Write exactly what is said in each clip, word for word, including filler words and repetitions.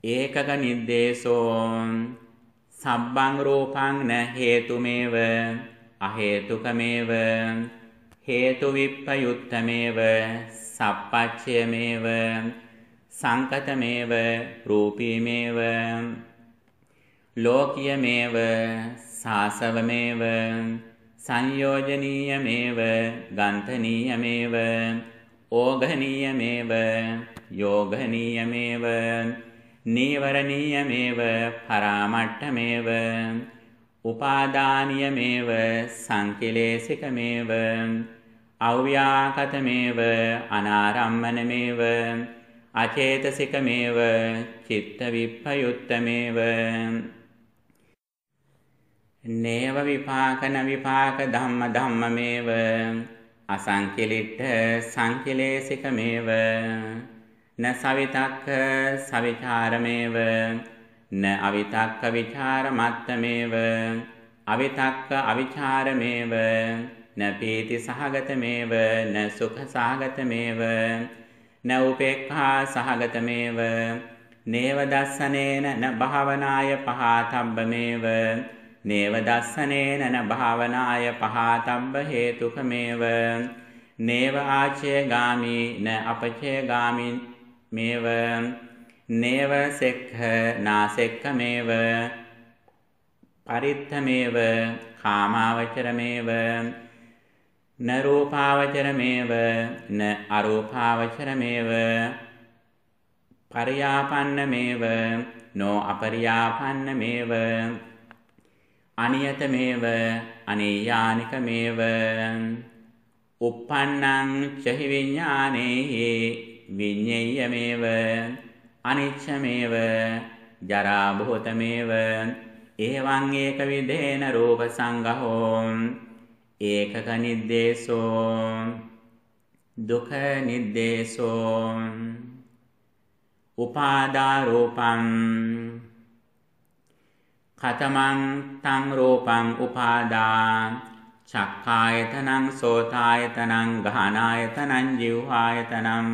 ඒකක නිද්දේශෝ සබ්බං රූපං න හේතුමේව අහේතුකමේව හේතු විප්පයුත්තමේව සප්පච්චයමේව සංකතමේව රූපීමේව ලෝකීයමේව සාසවමේව සංයෝජනීයමේව ගන්ධනීයමේව ඕඝනීයමේව යෝඝනීයමේව නීවරණීයමේව පරාමට්ඨමේව උපාදානීයමේව සංකිලේශිකමේව අව්‍යාකතමේව අනාරම්මනමේව අචේතසිකමේව චිත්ත විප්පයුත්තමේව නේව විපාකන විපාක ධම්ම ධම්මමේව අසංකිලිට්ඨ සංකිලේශිකමේව න සවිතක්ක සවිචාරමේව න අවිතක්ක විචාරමත්තමේව අවිතක්ක අවිචාරමේව න පීති සහගතමේව න සුඛ සහගතමේව න උපේක්ඛා සහගතමේව නේව දස්සනේන න භාවනාය පහතබ්බමේව නේව දස්සනේන න භාවනාය පහතබ්බ හේතුකමේව නේව ආචේගාමි න අපචේගාමි මේව නේව සෙක්ඛ නාසෙක්ඛමේව පරිත්තමේව කාමාවචරමේව න රූපාවචරමේව න අරූපාවචරමේව පරියාපන්නමේව නෝ අපරියාපන්නමේව අනියතමේව අනේයානිකමේව uppannං චහි විඥානේහි විඤ්ඤේයමේව අනිච්ඡමේව ජරා භූතමේව එවං ඒක විදේන රූප සංගහෝ ඒකක නිද්දේශෝ දුක්ඛ නිද්දේශෝ උපාදා රූපං කතමං තං රූපං උපාදා චක්ඛායතනං සෝතායතනං ගානායතනං જીවහායතනං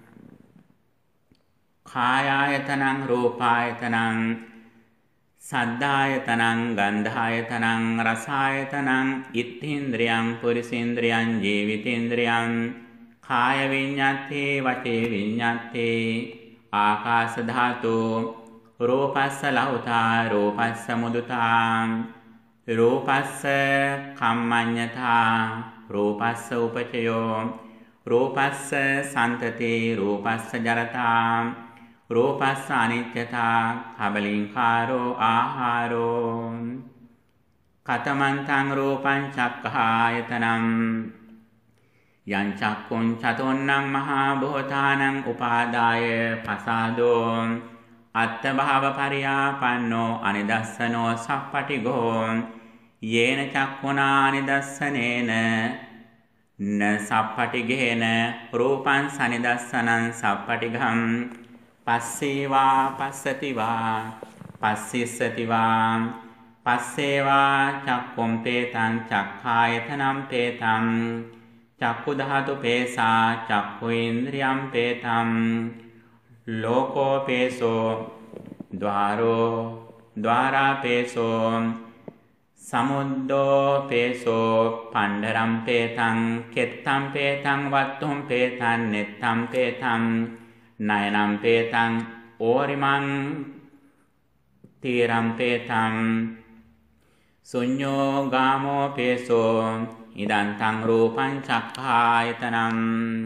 කායායතනං රූපායතනං සද්ධායතනං ගන්ධායතනං රසායතනං ඉත්තේන්ද්‍රයං පුරිසේන්ද්‍රයං ජීවිතේන්ද්‍රයං කාය විඤ්ඤාති වචේ විඤ්ඤාති ආකාශ ධාතු රූපස්ස ලහුතා රූපස්ස මුදුතා රූපස්ස කම්මඤ්ඤතා රූපස්ස උපචයෝ රූපස්ස සන්තති රූපස්ස ජරතා රූපස්ස අනිත්‍යතා කබලින්කාරෝ ආහාරෝ කතමං තං රූපං චක්ඛායතනං යං චක්ඛුං චතොන්නං මහා භූතානං උපාදාය පසාදෝ අත්ථ භාව පරියාපන්නෝ අනිදස්සනෝ සප්පටිඝෝ යේන චක්ඛුනා අනිදස්සනේන න සප්පටිඝේන රූපං සනිදස්සනං සප්පටිඝං පස්සේවා පස්සතිවා පස්සිස්සතිවා පස්සේවා චක්ඛුම් පේතං චක්ඛායතනම් පේතං චක්ඛු ධාතු පේසා චක්ඛු ඉන්ද්‍රියම් පේතං ලෝකෝ පේසෝ ద్వාරෝ ద్వාරා පේසෝ සමුද්දෝ පේසෝ පණ්ඩරම් පේතං කෙත්තම් පේතං වත්තුම් පේතං නෙත්තම් පේතං නයනම් පේතං ඕරිමං තීරම් පේතං ශුඤ්ඤෝ ගාමෝ පේසෝ ඉදං තං රූපං චක්ඛායතනං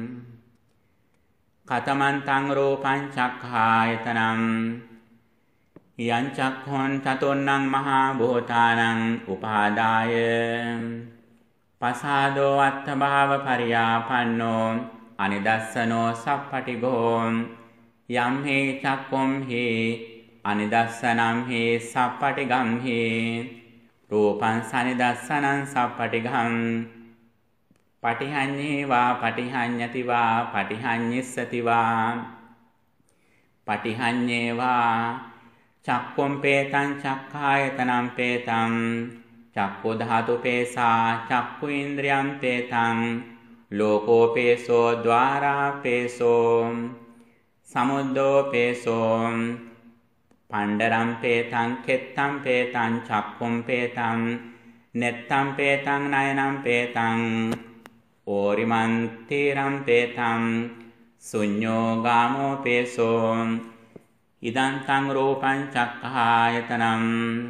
කතමං තං රූපං චක්ඛායතනං යං චක්ඛුං චතොන්නං මහා භූතානං උපාදාය පසාදෝ අත්ථ භාව පරියාපන්නෝ අනිදස්සනෝ සප්පටිඝෝ යම් හි චක්ඛුම් හි අනිදස්සනම් හි සප්පටිඝම් හි රූපං සනිදස්සනං සප්පටිඝං පටිහඤ්ඤේ වා පටිහඤ්ඤති වා පටිහඤ්ඤිස්සති වා පටිහඤ්ඤේ වා චක්ඛුම් පේතං චක්ඛායතනම් පේතං චක්ඛු ධාතු පේසා චක්ඛු ඉන්ද්‍රියම් පේතං ලෝකෝ පේසෝ ద్వාරා පේසෝ සමුද්දෝ පේසෝ පණ්ඩරම් පේතං කෙත්තම් පේතං චක්කුම් පේතං නෙත්තම් පේතං නයනම් පේතං ඕරිමන්තිරම් පේතං සුඤ්ඤෝ ගාමෝ පේසෝ ඉදං තං රූපං චක්ඛායතනං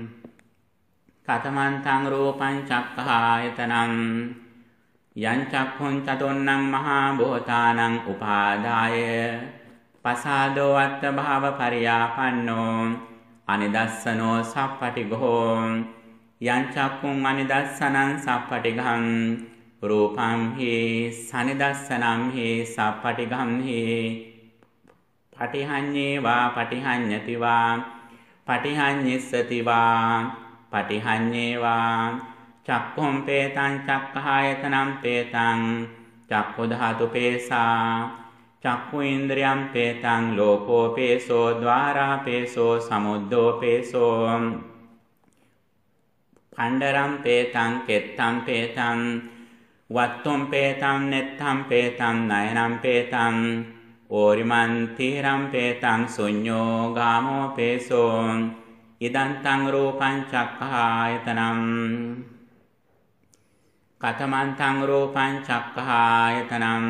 කතමං තං රූපං චක්ඛායතනං යං චක්ඛුං චතුන්නං මහා භූතානං උපාදාය පසාදෝ අත්ථ භාව පරියාපන්නෝ අනිදස්සනෝ සප්පටිඝෝ යං චක්ඛුං අනිදස්සනං සප්පටිඝං රූපං හි සනිදස්සනං හි සප්පටිඝං හි පටිහඤ්ඤේ වා පටිහඤ්ඤති වා පටිහඤ්ඤිස්සති වා පටිහඤ්ඤේ වා චක්ඛුම් පේතං චක්ඛායතනං පේතං චක්ඛු ධාතු පේසා චක්ඛු ඉන්ද්‍රියං පේතං ලෝකෝ පේසෝ ద్వාරා පේසෝ සමුද්දෝ පේසෝ පණ්ඩරම් පේතං කෙත්තම් පේතං වත්තුම් පේතං නෙත්තම් පේතං නයනම් පේතං ඕරිමන්තිරම් පේතං සුඤ්ඤෝ ගාමෝ පේසෝ ඉදං තං රූපං චක්ඛායතනං කතමං තං රූපං චක්ඛායතනං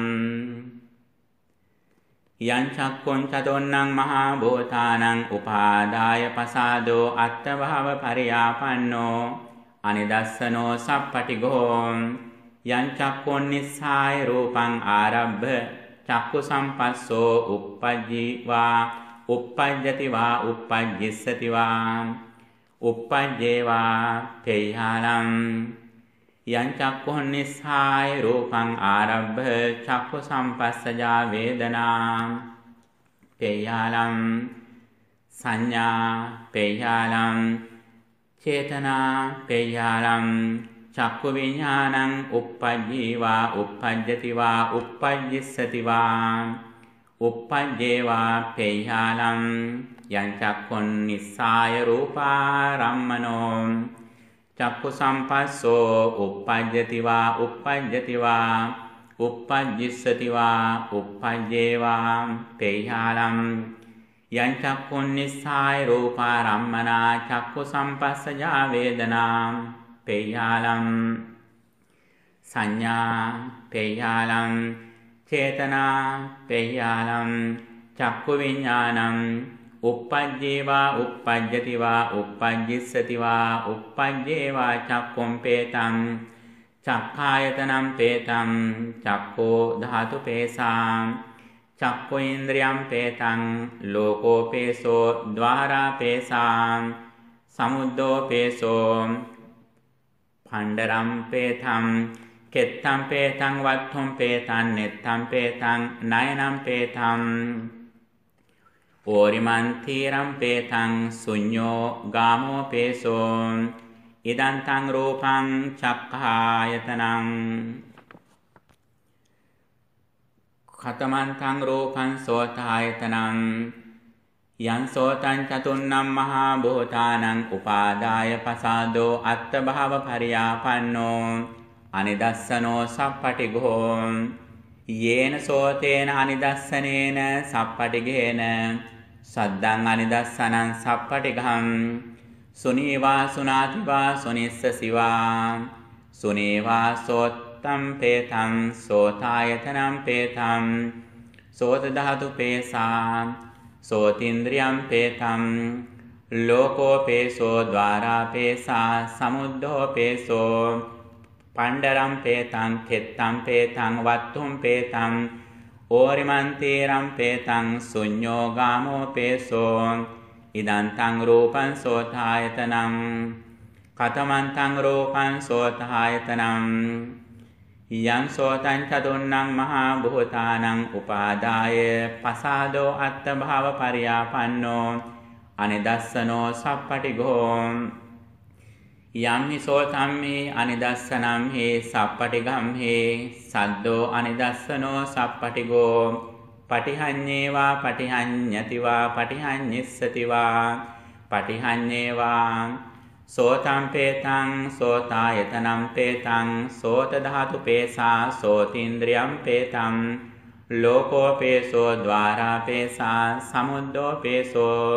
යං චක්ඛුං චතුන්නං මහා භූතානං උපාදාය පසාදෝ අත්ථ භාව පරියාපන්නෝ අනිදස්සනෝ සප්පටිඝෝ යං චක්ඛුං නිස්සාය රූපං ආරබ්බ චක්ඛු සම්පස්සෝ uppajjiවා uppajjati වා uppajjissati වා uppajjේවා තේයාලං යං චක්ඛුං නිස්සාය රූපං ආරබ්බ චක්ඛු සම්පස්සජා වේදනා තේයාලං සංඥා තේයාලං චේතනා තේයාලං චක්ඛු විඥානං uppajjiවා uppajjati වා uppajjissati වා uppajjේවා තේයාලං යං චක්ඛුං නිස්සාය රූපාරම්මනෝ චක්ඛු සම්පස්සෝ uppajjati වා uppajjati වා uppajjissati වා uppajjේවා තේයාලං යං චක්ඛුං නිස්සාය රූපාරම්මනා චක්ඛු සම්පස්සජා වේදනා තේයාලං සංඥා තේයාලං චේතනා තේයාලං චක්ඛු විඥානං uppajjේවා uppajjati වා uppajjissati වා uppajjේවා චක්ඛුම් පේතං චක්ඛායතනං පේතං චක්ඛෝ ධාතු පේසා චක්ඛු ඉන්ද්‍රියං පේතං ලෝකෝ පේසෝ ద్వාරා පේසා සමුද්දෝ පේසෝ පණ්ඩරම් පේතං කෙත්තම් පේතං වත්තුම් පේතං නෙත්තම් පේතං නයනම් පේතං ඕරිමන්තිරම් පේතං සුඤ්ඤෝ ගාමෝ පේසෝ ඉදං තං රූපං චක්ඛායතනං කතමං තං රූපං සෝතායතනං යං සෝතං චතුන්නම් මහා භූතානං උපාදාය පසාදෝ අත්ථ භාව පරියාපන්නෝ අනිදස්සනෝ සප්පටිඝෝ යේන සෝතේන අනිදස්සනේන සප්පටිඝේන සද්දං අනිදස්සනං සප්පටිඝං සුනීවා සුනාතිවා සුනිස්සසිවා සුනීවා සෝත්තම් පේතං සෝතායතනම් පේතං සෝත ධාතු පේසා සෝතින්ද්‍රියං පේතං ලෝකෝ පේසෝ ద్వාරා පේසා සමුද්දෝ පේසෝ පණ්ඩරම් පේතං කෙත්තම් පේතං වත්තුම් පේතං ඕරිමන්තිරම් පේතං සුඤ්ඤෝ ගාමෝ පේසෝ ඉදං තං රූපං සෝතායතනං කතමං තං රූපං සෝතායතනං යං සෝතං චතුන්නං මහා භූතානං උපාදාය පසාදෝ අත්ථ භාව පරියාපන්නෝ අනිදස්සනෝ සප්පටිඝෝ යම් හි සෝතම් හි අනිදස්සනම් හි සප්පටිඝම් හි සද්දෝ අනිදස්සනෝ සප්පටිඝෝ පටිහඤ්ඤේවා පටිහඤ්ඤතිවා පටිහඤ්ඤිස්සතිවා පටිහඤ්ඤේවා සෝතං පේතං සෝතායතනම් පේතං සෝත ධාතු පේසා සෝතින්ද්‍රියං පේතං ලෝකෝ පේසෝ ద్వාරා පේසා සමුද්දෝ පේසෝ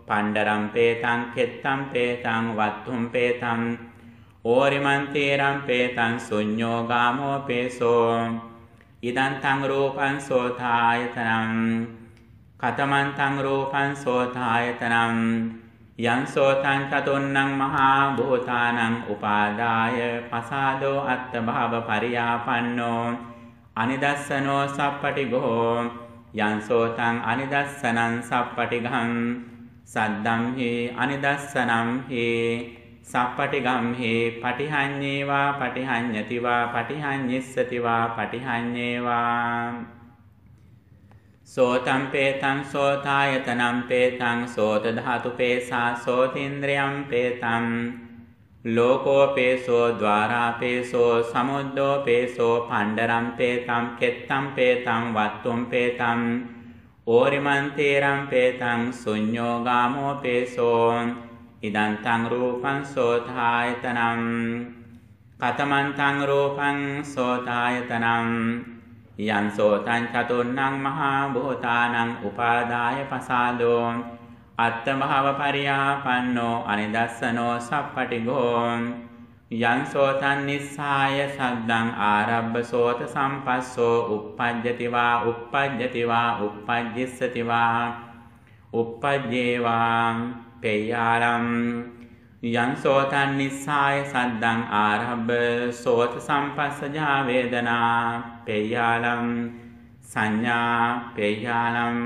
පණ්ඩරම් පේතං කෙත්තම් පේතං වත්තුම් පේතං ඕරිමන්තේරම් පේතං සුඤ්ඤෝ ගාමෝ පේසෝ ඉදං තං රූපං සෝතායතනං කතමං තං රූපං සෝතායතනං යං සෝතං චතුන්නං මහා භූතානං උපාදාය පසාදෝ අත්ථ භාව පරියාපන්නෝ අනිදස්සනෝ සප්පටිඝෝ යං සෝතං අනිදස්සනං සප්පටිඝං සද්දම් හි අනිදස්සනම් හි සප්පටිඝම් හි පටිහඤ්ඤේවා පටිහඤ්ඤතිවා පටිහඤ්ඤිස්සතිවා පටිහඤ්ඤේවා සෝතං පේතං සෝතායතනං පේතං සෝත ධාතු පේසා සෝතින්ද්‍රයං පේතං ලෝකෝ පේසෝ ద్వාරා පේසෝ සමුද්දෝ පේසෝ පණ්ඩරම් පේතං කෙත්තං පේතං වත්තුම් පේතං ඕරිමන්තේරම් පේතං සුඤ්ඤෝ ගාමෝ පේසෝ ඉදං තං රූපං සෝතායතනං කතමං තං රූපං සෝතායතනං යං සෝතං චතුන්නං මහා භූතානං උපාදාය පසාදෝ අත්ථ භාව පරියාපන්නෝ අනිදස්සනෝ සප්පටිඝෝ යං සෝතං නිස්සාය සද්දං ආරබ්බ සෝත සම්පස්සෝ uppajjati වා uppajjati වා uppajjissati වා uppajjේවා පේයාලම් යං සෝතං නිස්සාය සද්දං ආරබ්බ සෝත සම්පස්සජා වේදනා පේයාලම් සංඥා පේයාලම්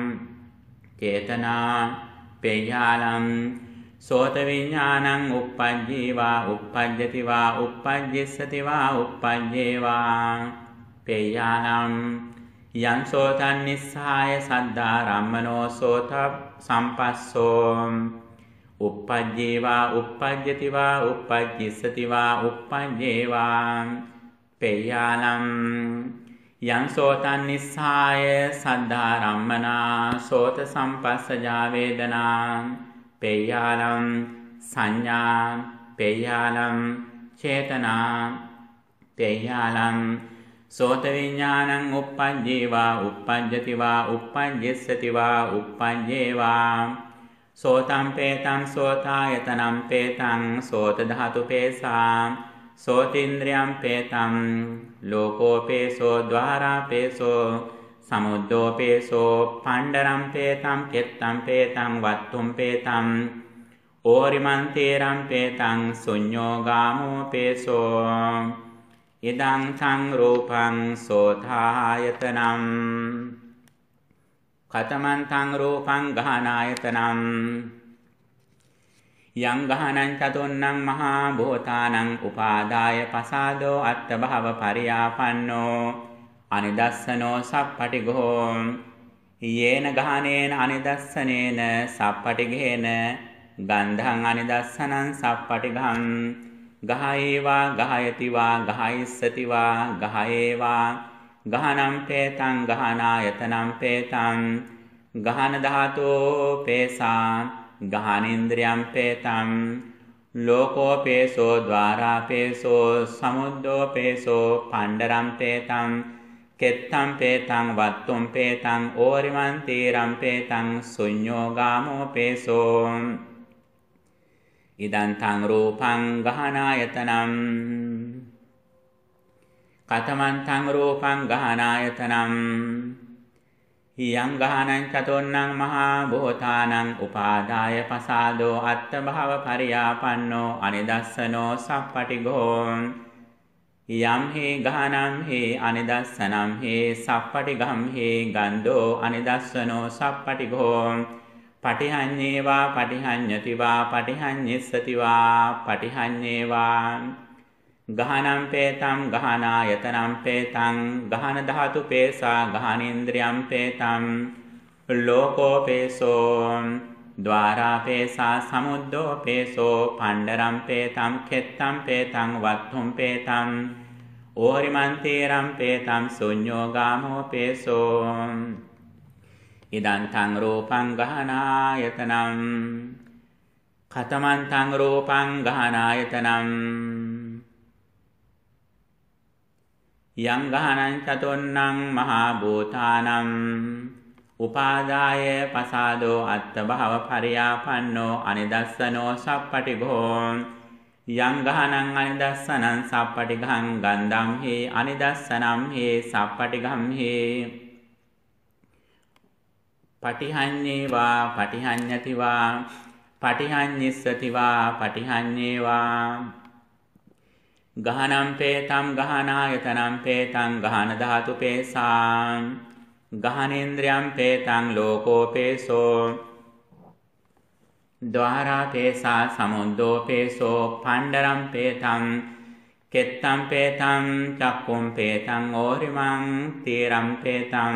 චේතනා පේයාලම් සෝත විඥානං uppajjīවා uppajjati වා uppajjissati වා uppajjේවා පේයාලම් යං සෝතං නිස්සාය සද්ධාරම්මනෝ සෝත සම්පස්සෝ uppajjīවා uppajjati වා uppajjissati වා uppajjේවා පේයාලම් යං සෝතං නිස්සාය සද්ධාරම්මනා සෝත සම්පස්සජා වේදනා පේයාලම් සංඥා පේයාලම් චේතනා පේයාලම් සෝත විඥානං uppajjīවා uppajjati වා uppajjissati වා uppajjේවා සෝතං පේතං සෝතායතනං පේතං සෝත ධාතු පේසා සෝතින්ද්‍රයං පේතං ලෝකෝ පේසෝ ద్వාරා පේසෝ සමුද්දෝ පේසෝ පණ්ඩරම් පේතං කෙත්තං පේතං වත්තුම් පේතං ඕරිමන්තේරම් පේතං සුඤ්ඤෝ ගාමෝ පේසෝ ඉදං තං රූපං සෝතායතනං කතමං තං රූපං ගහනායතනං යං ගහනං චතුන්නං මහා භූතානං උපාදාය පසාදෝ අත්ථ භාව පරියාපන්නෝ අනිදස්සනෝ සප්පටිඝෝ යේන ගහනේන අනිදස්සනේන සප්පටිඝේන ගන්ධං අනිදස්සනං සප්පටිඝං ගහයේවා ගහයති වා ගහයිස්සති වා ගහයේවා ගහනම් පේතං ගහනායතනම් පේතං ගහන ධාතෝ පේසා ගහනින්ද්‍රයං පේතං ලෝකෝ පේසෝ ద్వාරා පේසෝ සමුද්දෝ පේසෝ පණ්ඩරම් පේතං කෙත්තං පේතං වත්තුම් පේතං ඕරිමන්තේරම් පේතං සුඤ්ඤෝ ගාමෝ පේසෝ ඉදං තං රූපං ගහනායතනං කතමං තං රූපං ගහනායතනං යං ගහනං චතුන්නං මහා භූතානං උපාදාය පසාදෝ අත්ථ භාව පරියාපන්නෝ අනිදස්සනෝ සප්පටිඝෝ යම් හි ගහනම් හි අනිදස්සනම් හි සප්පටිඝම් හි ගන්ධෝ අනිදස්සනෝ සප්පටිඝෝ පටිහඤ්ඤේවා පටිහඤ්ඤති වා පටිහඤ්ඤිස්සති වා පටිහඤ්ඤේවා ගහනම් පේතං ගහනායතනම් පේතං ගහන ධාතු පේසා ගහනින්ද්‍රයං පේතං ලෝකෝ පේසෝ ద్వාරා පේසා සමුද්දෝ පේසෝ පණ්ඩරම් පේතං කෙත්තං පේතං වත්තුම් පේතං ඕරිමන්තේරම් පේතං සුඤ්ඤෝ ගාමෝ පේසෝ ඉදං තං රූපං ගහනායතනං කතමං තං රූපං ගහනායතනං යං ගහනං චතුන්නං මහා භූතානං උපාදාය පසාදෝ අත්ථ භව පරියාපන්නෝ අනිදස්සනෝ සප්පටිඝෝ යං ගහනං අනිදස්සනං සප්පටිඝං ගන්ධම් හි අනිදස්සනම් හි සප්පටිඝම් හි පටිහඤ්ඤේවා පටිහඤ්ඤතිවා පටිහඤ්ඤිස්සතිවා පටිහඤ්ඤේවා ගහනම් පේතම් ගහනායතනම් පේතං ගහන ධාතු පේසාම් ගහනේන්ද්‍රයම් පේතං ලෝකෝපේසෝ ද්වාරා පේසා සමුද්දෝ පේසෝ පණ්ඩරම් පේතං කෙත්තම් පේතං චක්කුම් පේතං ඕරිමං තීරම් පේතං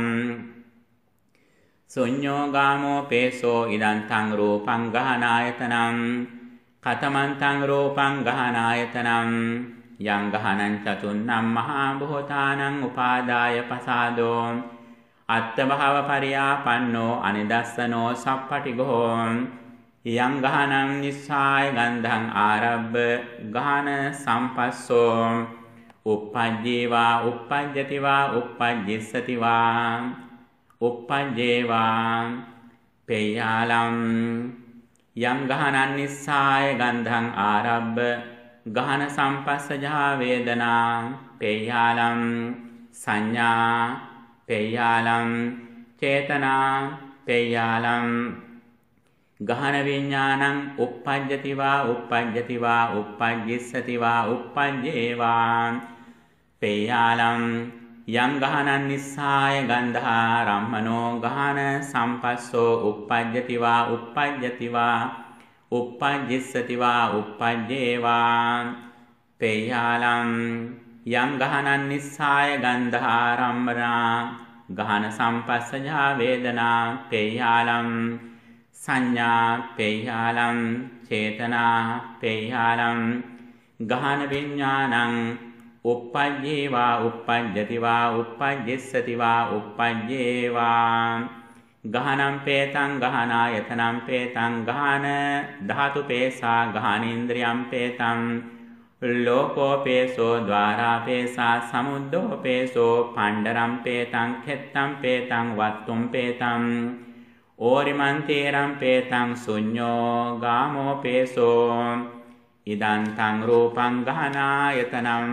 සුඤ්ඤෝ ගාමෝ පේසෝ ඉදන්තං රූපං ගහනායතනම් කතමන්තං රූපං ගහනායතනම් යං ගහනං චතුන්නම් මහා භූතානං උපාදාය පසාදෝ අත්ථ භව පරියාපන්නෝ අනිදස්සනෝ සප්පටිඝෝ යං ගහනං නිස්සාය ගන්ධං ආරබ්බ ගහන සම්පස්සෝ uppajjeva uppajjativa uppajjissativa uppajjeva peyalam යං ගහනං නිස්සාය ගන්ධං ආරබ්බ ගහන සම්පස්සජා වේදනා පේයාලම් සංඥා පේයාලම් චේතනා පේයාලම් ගහන විඥානං uppajjatiවා uppajjatiවා uppajjissatiවා uppajjේවා පේයාලම් යං ගහනං නිස්සාය ගන්ධා රම්මනෝ ගහන සම්පස්සෝ uppajjatiවා uppajjatiවා uppajjissatiවා uppajjේවා පේයාලම් යං ගහනං නිස්සාය ගන්ධා රම්මනා ගහන සම්පස්සජා වේදනා පේයාලම් සංඥා පේයාලම් චේතනා පේයාලම් ගහන විඥානං uppajjeva uppajjativa uppajjissativa uppajjeva ගහනම් පේතං ගහනායතනම් පේතං ගහන ධාතු පේසා ගහනේන්ද්‍රියම් පේතං ලෝකෝ පේසෝ ద్వාරා පේසා සමුද්දෝ පේසෝ පණ්ඩරම් පේතං කෙත්තම් පේතං වත්තුම් පේතං ඕරිමන්තේරම් පේතං ශුඤ්ඤෝ ගාමෝ පේසෝ ඉදන්තං රූපං ගහනායතනම්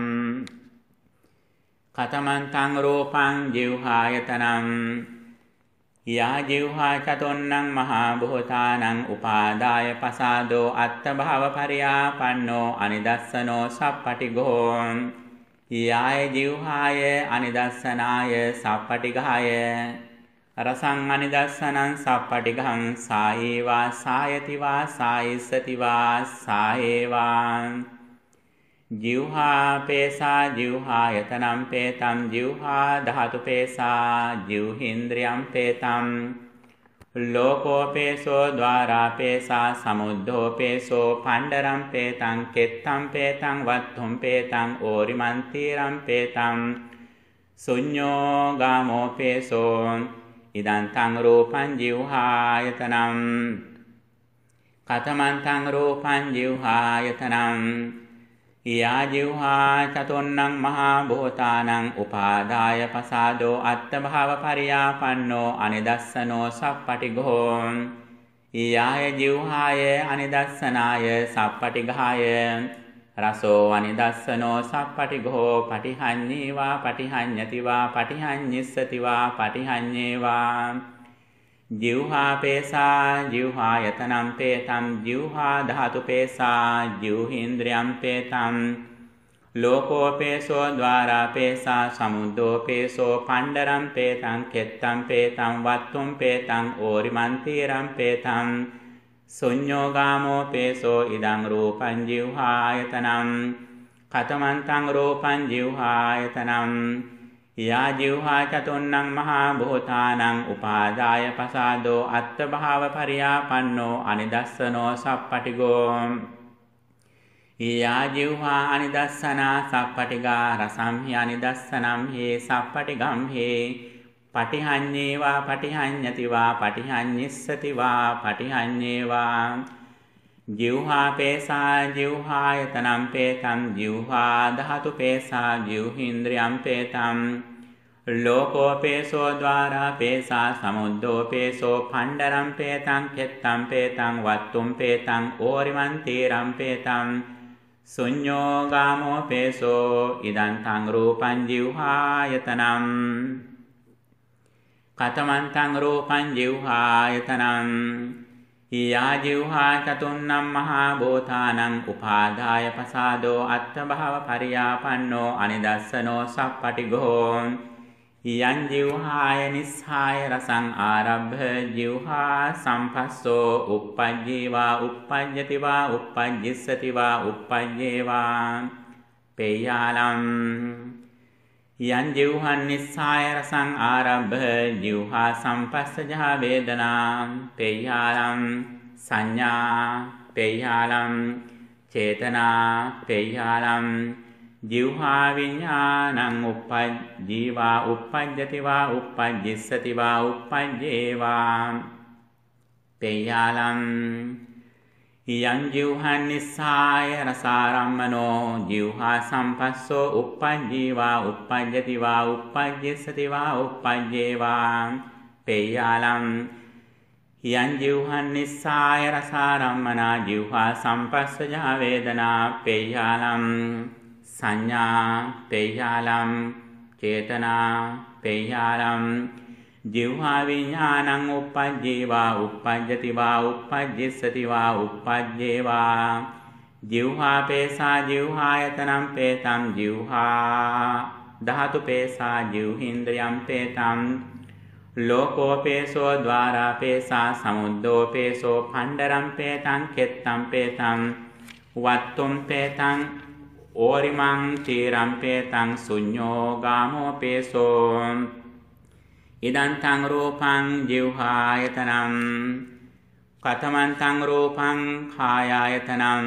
කතමන්තං රූපං ජීවහායතනම් යා ජීවහා චතුන්නං මහා භූතානං උපාදාය පසාදෝ අත්ථ භව පරියාපන්නෝ අනිදස්සනෝ සප්පටිඝෝ යාය ජීවහාය අනිදස්සනාය සප්පටිඝාය රසං අනිදස්සනං සප්පටිඝං සායේවා සායතිවා සායිස්සතිවා සායේවා ජීවහා පේසා ජීවහායතනම් පේතම් ජීවහා ධාතු පේසා ජීවහින්ද්‍රියම් පේතම් ලෝකෝ පේසෝ ద్వාරා පේසා සමුද්දෝ පේසෝ පණ්ඩරම් පේතං කෙත්තම් පේතං වත්තුම් පේතං ඕරිමන්තිරම් පේතං ශුඤ්ඤෝ ගාමෝ පේසෝ ඉදන්තං රූපං ජීවහායතනම් කතමන්තං රූපං ජීවහායතනම් යා ජීවහා චතුන්නං මහා භූතානං උපාදාය පසාදෝ අත්ථ භව පරියාපන්නෝ අනිදස්සනෝ සප්පටිඝෝ යාය ජීවහාය අනිදස්සනාය සප්පටිඝාය රසෝ අනිදස්සනෝ සප්පටිඝෝ පටිහඤ්ඤේවා පටිහඤ්ඤතිවා පටිහඤ්ඤිස්සතිවා පටිහඤ්ඤේවා ජීවහා පේසා ජීවහායතනම් පේතම් ජීවහා ධාතු පේසා ජීවහින්ද්‍රියම් පේතම් ලෝකෝ පේසෝ ద్వාරා පේසා සමුද්දෝ පේසෝ පණ්ඩරම් පේතං කෙත්තම් පේතං වත්තුම් පේතං ඕරිමන්තිරම් පේතං ශුඤ්ඤෝ ගාමෝ පේසෝ ඉදං රූපං ජීවහායතනම් කතමන්තං රූපං ජීවහායතනම් යා ජීවහා චතුන්නං මහා භූතානං උපාදාය පසාදෝ අත්ථ භව පරියාපන්නෝ අනිදස්සනෝ සප්පටිඝෝ යා ජීවහා අනිදස්සනා සප්පටිඝා රසං හි අනිදස්සනම් හි සප්පටිඝම් හි පටිහඤ්ඤේවා පටිහඤ්ඤතිවා පටිහඤ්ඤිස්සතිවා පටිහඤ්ඤේවා ජීවහා පේසා ජීවහායතනම් පේතං ජීවහා ධාතු පේසා ජීවහින්ද්‍රියම් පේතං ලෝකෝපේසෝ ద్వාරාපේසා සමුද්දෝපේසෝ පණ්ඩරම්පේතං කෙත්තම්පේතං වත්තුම්පේතං ඕරිමන්තීරම්පේතං සුඤ්ඤෝ ගාමෝපේසෝ ඉදන්තං රූපං ජිව්හායතනං කතමන්තං රූපං ජිව්හායතනං යා ජිව්හා චතුන්නම් මහා භූතානං උපාදාය පසාදෝ අත්ථභාව පරියාපන්නෝ අනිදස්සනෝ සප්පටිඝෝ යං ජිව්හාය නිස්සාය රසං ආරබ්භ ජිව්හා සම්පස්සෝ uppajjīvā uppajjativā uppajjissativā uppajjēvā පේයාලම් යං ජිව්හං නිස්සාය රසං ආරබ්භ ජිව්හා සම්පස්සජා වේදනා පේයාලම් සංඥා පේයාලම් චේතනා පේයාලම් ජිව්හා විඥානං uppajjīvā uppajjativā uppajjissativā uppajjēvā පේයාලම් යං ජිව්හං නිස්සාය රසාරම්මනෝ ජිව්හා සම්පස්සෝ uppajjīvā uppajjativā uppajjissativā uppajjēvā පේයාලම් යං ජිව්හං නිස්සාය රසාරම්මනා ජිව්හා සම්පස්සජා වේදනා පේයාලම් සංඥා පේයාලම් චේතනා පේයාලම් ජිව්හා විඥානං uppajjīvā uppajjativā uppajjissativā uppajjēvā ජිව්හා පේසා ජිව්හායතනං පේතං ජිව්හා ධාතු පේසා ජිව්හින්ද්‍රියං පේතං ලෝකෝපේසෝ ద్వාරාපේසා සමුද්දෝපේසෝ පණ්ඩරම්පේතං කෙත්තම්පේතං වත්තුම්පේතං ඕරිමං තීරම්පේතං සුඤ්ඤෝ ගාමෝපේසෝ ඉදන්තං රූපං ජිව්හායතනං කතමන්තං රූපං කායායතනං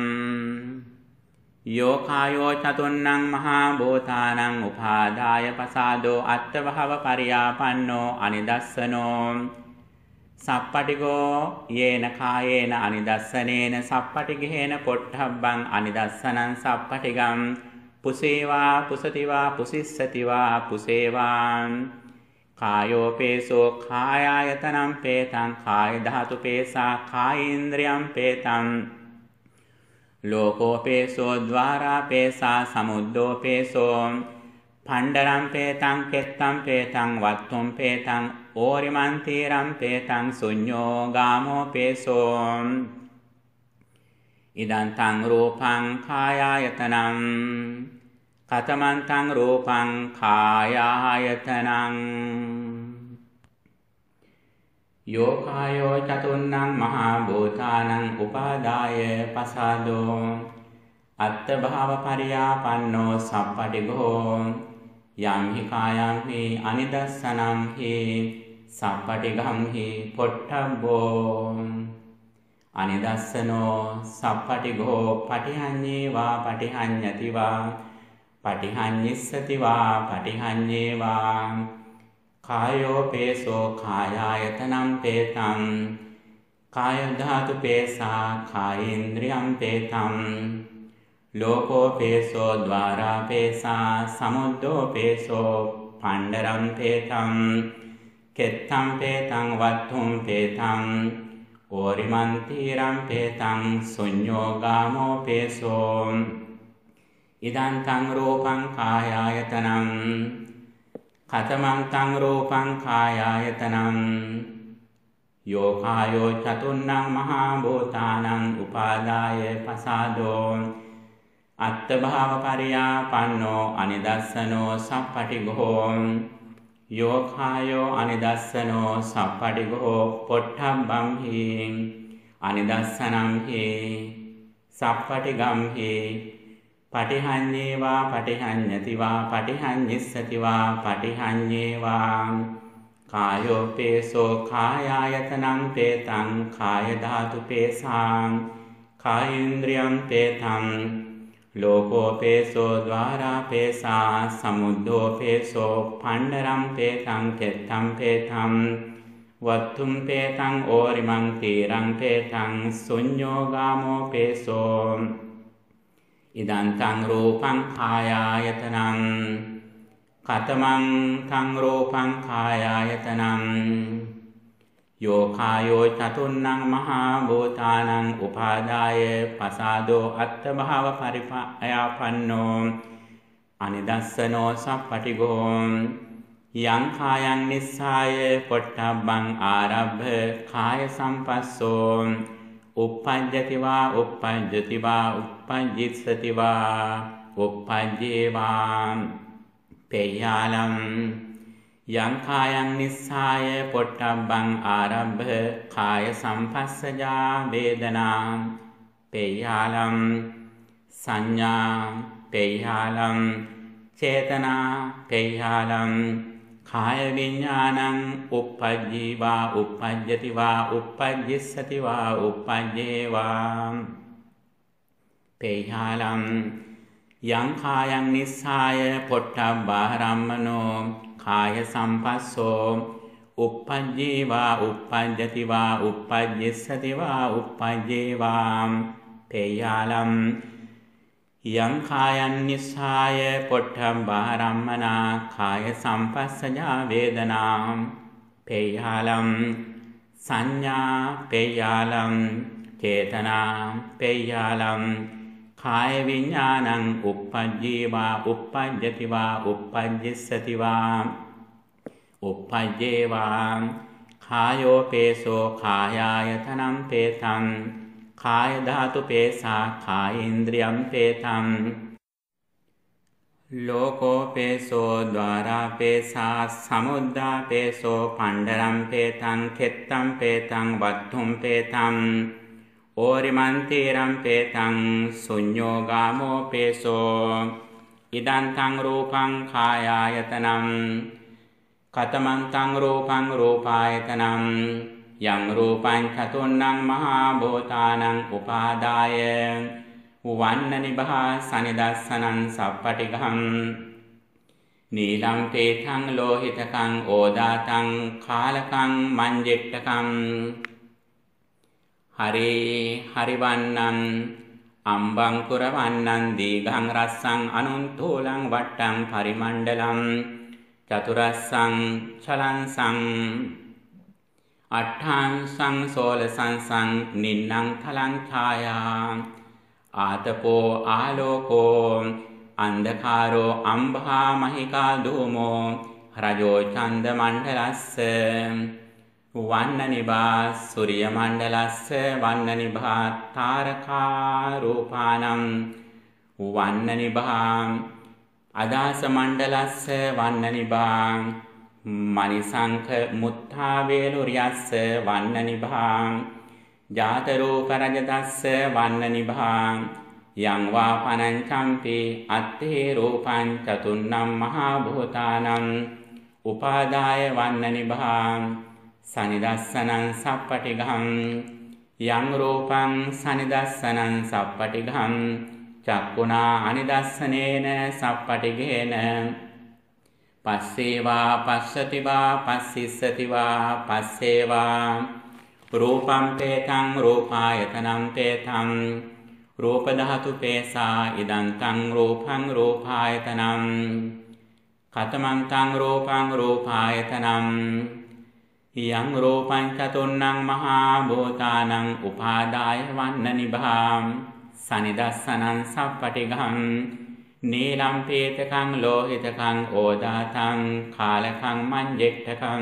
යෝ කායෝ චතුන්නං මහා භූතානං උපාදාය පසාදෝ අත්ථභාව පරියාපන්නෝ අනිදස්සනෝ සප්පටිඝෝ යේන කායේන අනිදස්සනේන සප්පටිඝේන පොට්ඨබ්බං අනිදස්සනං සප්පටිඝං පුසේවා පුසතිවා පුසිස්සතිවා පුසේවා කායෝපේසෝ කායායතනං පේතං කාය ධාතු පේසා කායේන්ද්‍රියං පේතං ලෝකෝපේසෝ ద్వාරාපේසා සමුද්දෝපේසෝ පණ්ඩරම් පේතං කෙත්තං පේතං වත්තුම් පේතං ඕරිමන්තීරම් පේතං සුඤ්ඤෝ ගාමෝපේසෝ ඉදන්තං රූපං කායායතනං කතමන්තං රූපං කායායතනං යෝ කායෝ චතුන්නං මහා භූතානං උපාදාය පසාදෝ අත්ථභාව පරියාපන්නෝ සප්පටිඝෝ යම් හි කායං හි අනිදස්සනං හි සප්පටිඝං හි පොට්ඨබ්බෝ අනිදස්සනෝ සප්පටිඝෝ පටිහඤ්ඤේවා පටිහඤ්ඤතිවා පටිහඤ්ඤිස්සතිවා පටිහඤ්ඤේවා කායෝපේසෝ කායායතනං පේතං කාය ධාතු පේසා කායේන්ද්‍රියං පේතං ලෝකෝපේසෝ ద్వාරාපේසා සමුද්දෝපේසෝ පණ්ඩරම් පේතං කෙත්තං පේතං වත්තුම් පේතං ඕරිමන්තීරම් පේතං සුඤ්ඤෝ ගාමෝපේසෝ ඉදන්තං රූපං කායායතනං කතමන්තං රූපං කායායතනං යෝ කායෝ චතුන්නං මහා භූතානං උපාදාය පසාදෝ අත්ථභාව පරියාපන්නෝ අනිදස්සනෝ සප්පටිඝෝ යෝ කායෝ අනිදස්සනෝ සප්පටිඝෝ පොට්ඨබ්බං හි අනිදස්සනං හි සප්පටිඝං හි පටිහඤ්ඤේවා පටිහඤ්ඤතිවා පටිහඤ්ඤිස්සතිවා පටිහඤ්ඤේවා කායෝපේසෝ කායායතනං පේතං කාය ධාතු පේසා කායේන්ද්‍රියං පේතං ලෝකෝපේසෝ ద్వාරාපේසා සමුද්දෝපේසෝ පණ්ඩරම් පේතං කෙත්තං පේතං වත්තුම් පේතං ඕරිමං තීරං පේතං සුඤ්ඤෝ ගාමෝපේසෝ ඉදන්තං රූපං කායායතනං කතමං තං රූපං කායායතනං යෝ කායෝ චතුන්නං මහා භූතානං උපාදාය පසාදෝ අත්ථ භාව පරිපායාපන්නෝ අනිදස්සනෝ සප්පටිගෝ යං කායං නිස්සාය පොට්ටබ්බං ආරබ්භ කාය සම්පස්සෝ uppajjati va uppajjati va uppajjissati va uppajjeva peyalam yang kayang nissaya pottabbang arabha kaya sampassaja vedana peyalam sanya peyalam cetana peyalam kaya viññānaṁ uppajjīvā uppajjati vā uppajjissati vā uppajjevā peyalam yang kāyaṁ nissāya poṭṭabbārammano kāya sampasso uppajjīvā uppajjati vā uppajjissati vā uppajjevā peyalam yang kāyaṁ nissāya poṭṭabbārammana kāya sampassajā vedanā peyalam saññā peyalam cetanā peyalam kāya viññānaṁ uppajjīvā uppajjati vā uppajjissati vā uppajjevā kāyo peso kāyāyataṇaṁ petam kāya dhātu pēsā kāyindriyam pētam loko pēso dvārā pēsā samuddā pēso pandaram pētam kettam pētam vatthum pētam orimantiram pētam suññogāmo pēso idantaṁ rūpaṁ kāyāyataṇaṁ katamam taṁ rūpaṁ rūpāyataṇaṁ yang rūpañ චතුන්නං මහා භූතානං උපාදාය වන්න නිභා සනිදස්සනං සප්පටිඝං නීලං තේතං ලෝහිතකං ඕදාතං කාලකං මංජෙට්ටකං හරි හරිවන්නං අම්බං කුරවන්නං දීඝං රස්සං අනුන්තෝලං වට්ටං පරිමණ්ඩලං චතුරස්සං චලංසං අට්ඨාංසං සෝලසංසං නින්නං තලං ඡායා ආතපෝ ආලෝකෝ අන්ධකාරෝ අම්භා මහිකා ධූමෝ රජෝ ඡන්ද මණ්ඩලස්ස වන්න නිභා සූර්ය මණ්ඩලස්ස වන්න නිභා තාරකා රූපානම් වන්න නිභා අදාස මණ්ඩලස්ස වන්න නිභා මනිසංඛ මුත්ථා වේලුරියස්ස වන්න නිභා ජාතරූප රජදස්ස වන්න නිභා යං වා පනංචම්පි අත්තේ රූපං චතුන්නම් මහා භූතානම් උපාදාය වන්න නිභා සනිදස්සනං සප්පටිඝං යං රූපං සනිදස්සනං සප්පටිඝං චක්ඛුනා අනිදස්සනේන සප්පටිඝේන පස්සේවා පස්සතිවා පස්සිස්සතිවා පස්සේවා රූපං පේතං රූපායතනං පේතං රූප ධාතු පේසා ඉදං තං රූපං රූපායතනං කතමං තං රූපං රූපායතනං යං රූපං චතුන්නං මහා භූතානං උපාදාය වන්න නිභා සනිදස්සනං සප්පටිඝං නීලං පේතකං ලෝහිතකං ඕදාතං කාලකං මංජෙට්ටකං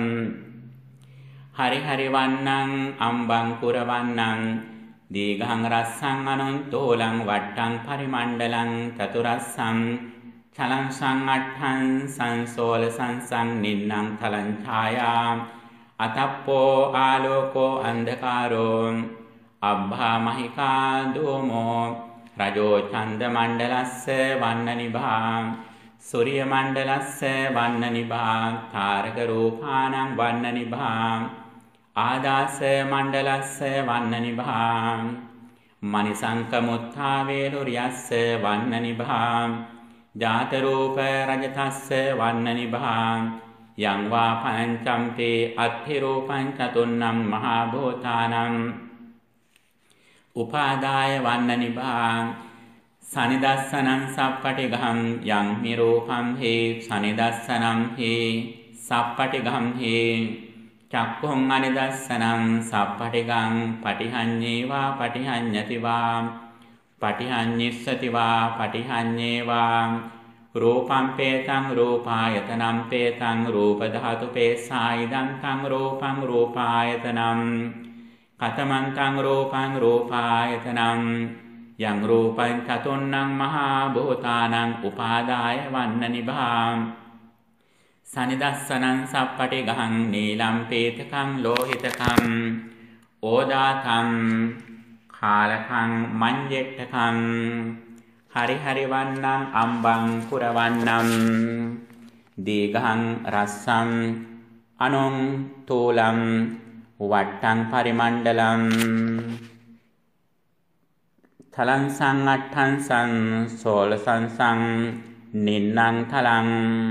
හරි හරි වන්නං අම්බං කුරවන්නං දීඝං රස්සං අනුන්තෝලං වට්ටං පරිමණ්ඩලං චතුරස්සං චලංසං අට්ඨං සංසෝල සංසං නින්නං තලං ඡායා අතප්පෝ ආලෝකෝ අන්ධකාරෝ අබ්භා මහිකා ධූමෝ රජෝ ඡන්ද මණ්ඩලස්ස වන්න නිභා සූර්ය මණ්ඩලස්ස වන්න නිභා තාරක රූපානං වන්න නිභා ආදාස මණ්ඩලස්ස වන්න නිභා මනිසංක මුත්ථා වේලුරියස්ස වන්න නිභා ජාතරූප රජතස්ස වන්න නිභා යං වා පංචම්පි අත්ථි රූපං චතුන්නම් මහා භූතානං උපාදාය වන්න නිභා සනිදස්සනං සප්පටිඝං යං හි රූපං හි සනිදස්සනං හි සප්පටිඝං හි චක්ඛුං අනිදස්සනං සප්පටිඝං පටිහඤ්ඤේවා පටිහඤ්ඤතිවා පටිහඤ්ඤිස්සතිවා පටිහඤ්ඤේවා රූපං පේතං රූපායතනං පේතං රූප ධාතු පේසායිදං තං රූපං රූපායතනං කතමං තං රූපං රූපායතනං යං රූපං චතුන්නං මහා භූතානං උපාදාය වන්න නිභාං සනිදස්සනං සප්පටිඝං නීලං පීතකං ලෝහිතකං ඕදාතං කාලකං මඤ්ඤෙට්ඨකං හරි හරි වන්නං අම්බං කුරවන්නං දීඝං රස්සං අනුං තූලං වට්ටං පරිමණ්ඩලං තලං සං අට්ඨං සං සෝලසං සං නින්නං තලං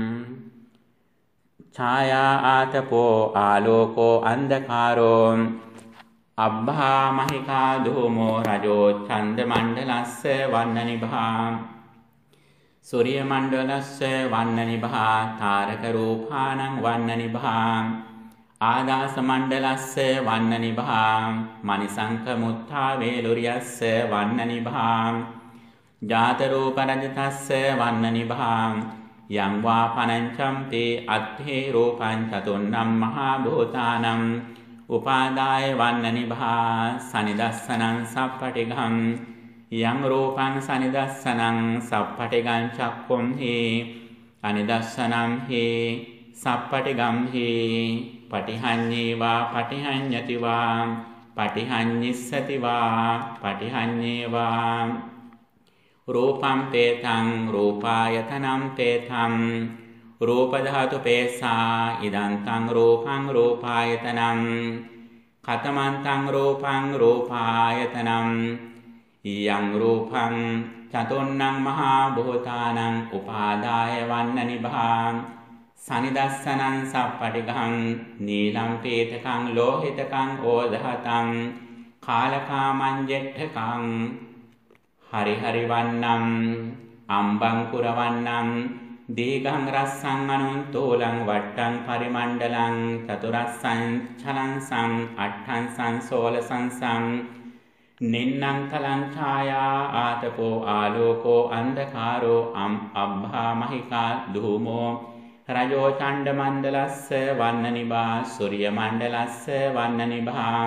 ඡායා ආතපෝ ආලෝකෝ අන්ධකාරෝ අබ්බා මහිකා ධූමෝ රජෝ ඡන්ද මණ්ඩලස්ස වන්න නිභා සූර්ය මණ්ඩලස්ස වන්න නිභා තාරක රූපානං වන්න නිභා ආදාස මණ්ඩලස්ස වන්න නිභා මනිසංක මුත්තා වේලුරියස්ස වන්න නිභා ජාත රූප රජතස්ස වන්න නිභා යං වා පනංචම්පි අත්ථේ රූපං චතුන්නම් මහා භූතානම් උපාදාය වන්න නිභා සනිදස්සනං සප්පටිඝං යං රූපං සනිදස්සනං සප්පටිඝං චක්ඛුම් හි අනිදස්සනං හි සප්පටිඝං හි පටිහඤ්ඤේවා පටිහඤ්ඤතිවා පටිහඤ්ඤිස්සතිවා පටිහඤ්ඤේවා රූපං පේතං රූපායතනං පේතං රූප ධාතු පේසා ඉදං තං රූපං රූපායතනං කතමං තං රූපං රූපායතනං යං රූපං චතුන්නං මහා භූතානං උපාදාය වන්න නිභා සනිදස්සනං සප්පටිඝං නීලං පීතකං ලෝහිතකං ඕදහතං කාලකා මඤ්ඤෙට්ඨකං හරි හරි වන්නං අම්බං කුරවන්නං දීඝං රස්සං අනුං තෝලං වට්ටං පරිමණ්ඩලං චතුරස්සං ඡලං සං අට්ඨං සං සෝලසං සං නින්නං තලං ඡායා ආතපෝ ආලෝකෝ අන්ධකාරෝ අම් අබ්බා මහිකා ධූමෝ රජෝ ඡණ්ඩ මණ්ඩලස්ස වන්න නිභා සූර්ය මණ්ඩලස්ස වන්න නිභා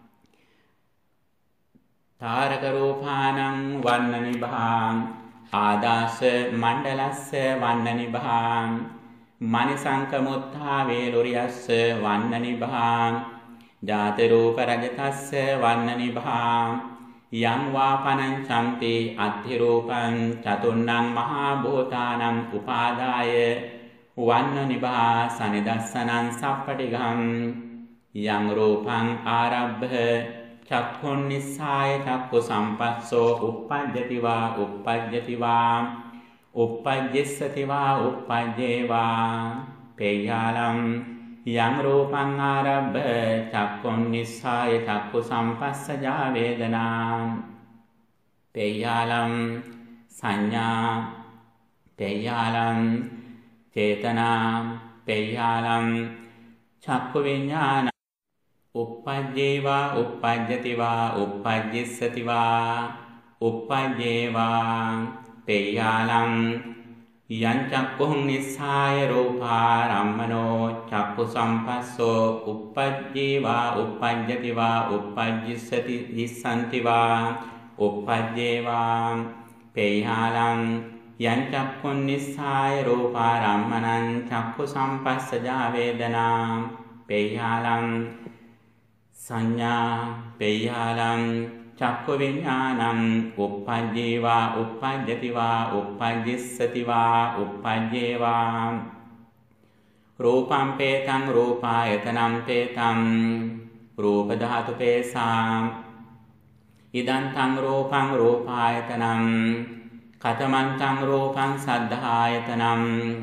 තාරක රූපානං වන්න නිභා ආදාස මණ්ඩලස්ස වන්න නිභා මනිසංක මුත්තා වේලුරියස්ස වන්න නිභා ජාත රූප රජතස්ස වන්න නිභා යං වා පනංචම්පි අත්ථි රූපං චතුන්නං මහා භූතානං උපාදාය වන්න නිභා සනිදස්සනං සප්පටිඝං යං රූපං ආරබ්භ චක්ඛුන් නිස්සාය චක්ඛු සම්පස්සෝ uppajjati වා uppajjati වා uppajjissati වා uppajjේවා පේයාලම් යං රූපං ආරබ්භ චක්ඛුන් නිස්සාය චක්ඛු සම්පස්සජා වේදනා පේයාලම් සංඥා පේයාලම් චේතනා පේයාලම් චක්ඛු විඥාන uppajjේවා uppajjati වා uppajjissati වා uppajjේවා පේයාලම් යං චක්ඛුං නිස්සාය රූපාරම්මනෝ චක්ඛු සම්පස්සෝ uppajjේවා uppajjati වා uppajjissati ඉස්සන්ති වා uppajjේවා පේයාලම් යං චක්ඛුං නිස්සාය රූපාරම්මනං චක්ඛු සම්පස්සජා වේදනා පේයාලම් සංඥා පේයාලම් චක්ඛු විඥානං uppajjේවා uppajjati වා uppajjissati වා uppajjේවා රූපං පේතං රූපායතනං පේතං රූප ධාතු පේසා ඉදං තං රූපං රූපායතනං කතමං තං රූපං සද්ධායතනං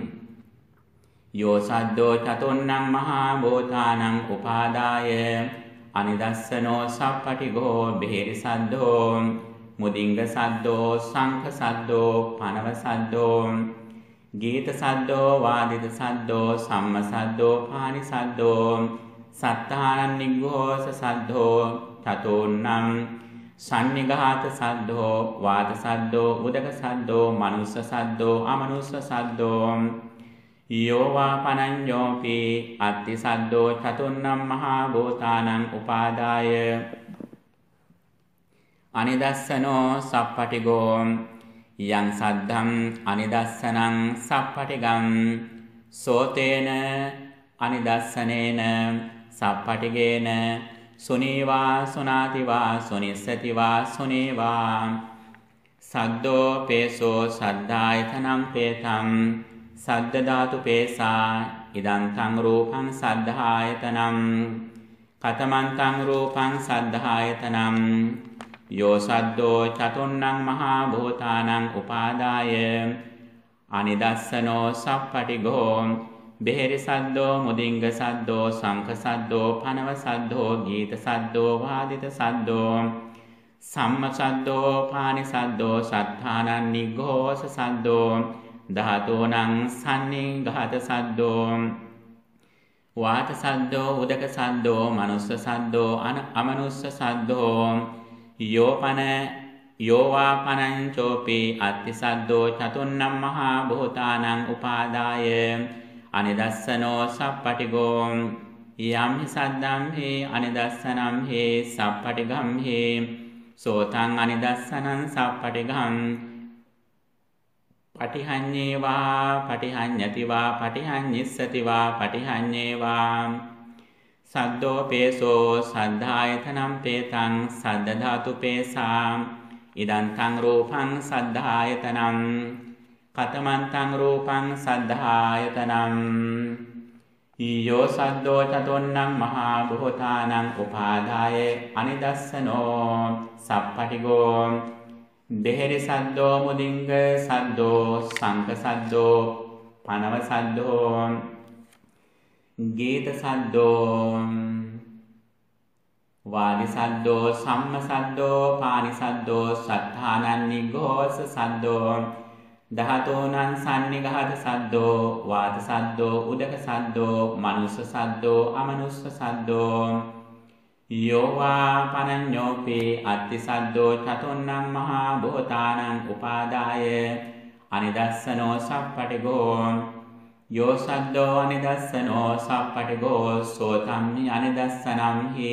යෝ සද්දෝ චතුන්නං මහා භූතානං උපාදාය අනිදස්සනෝ සප්පටිඝෝ බේරි සද්දෝ මුදිංග සද්දෝ සංඛ සද්දෝ පනව සද්දෝ ගීත සද්දෝ වාදිත සද්දෝ සම්ම සද්දෝ පානි සද්දෝ සත්තානං නිග්ඝෝෂ සද්දෝ චතුර්ණං සන්නිඝාත සද්දෝ වාද සද්දෝ උදක සද්දෝ මනුස්ස සද්දෝ අමනුස්ස සද්දෝ යෝවා පනඤ්ඤෝපි අත්ති සද්දෝ චතුර්ණං මහා භූතානං උපාදාය අනිදස්සනෝ සප්පටිගෝ යං සද්ධම් අනිදස්සනං සප්පටිගං සෝතේන අනිදස්සනේන සප්පටිගේන සුනීවා සුනාතිවා සුනිස්සතිවා සුනීවා සද්දෝ පේසෝ සද්ධායතනම් පේතම් සද්ද ධාතු පේසා ඉදං තං රූපං සද්ධායතනම් කතමන්තං රූපං සද්ධායතනම් යෝ සද්දෝ චතුර්ණං මහා භූතානං උපාදාය අනිදස්සනෝ සප්පටිගෝ බෙහෙරි සද්දෝ මුදිංග සද්දෝ සංඛ සද්දෝ පනව සද්දෝ ගීත සද්දෝ වාදිත සද්දෝ සම්ම සද්දෝ පානි සද්දෝ සත්තානං නිග්ඝෝෂ සද්දෝ ධාතෝනං සන්නිඝාත සද්දෝ වාත සද්දෝ උදක සද්දෝ මනුස්ස සද්දෝ අමනුස්ස සද්දෝ යෝපන යෝවා පනංචෝපි අත්ති සද්දෝ චතුර්ණං මහා භූතානං උපාදාය අනිදස්සනෝ සප්පටිගෝ යම් හි සද්දම් හි අනිදස්සනම් හි සප්පටිගම් හි සෝතං අනිදස්සනං සප්පටිගම් පටිහඤ්ඤේවා පටිහඤ්ඤතිවා පටිහඤ්ඤිස්සතිවා පටිහඤ්ඤේවා සද්දෝ පේසෝ සද්ධායතනම් පේතං සද්ද ධාතු පේසා ඉදං තං රූපං සද්ධායතනම් කතමන්තං රූපං සද්ධායතනම් යෝ සද්දෝ චතුර්ණං මහා භූතානං උපාදාය අනිදස්සනෝ සප්පටිගෝ බෙහෙරි සද්දෝ මුදිංග සද්දෝ සංඛ සද්දෝ පනව සද්දෝ ගීත සද්දෝ වාදි සද්දෝ සම්ම සද්දෝ පානි සද්දෝ සත්තානං නිග්ඝෝෂ සද්දෝ ධාතෝනං සන්නිඝාත සද්දෝ වාද සද්දෝ උදක සද්දෝ මනුස්ස සද්දෝ අමනුස්ස සද්දෝ යෝවා පනඤ්ඤෝපි අත්ති සද්දෝ චතුර්ණං මහා භූතානං උපාදාය අනිදස්සනෝ සප්පටිගෝ යෝ සද්දෝ අනිදස්සනෝ සප්පටිගෝ සෝතම් හි අනිදස්සනම් හි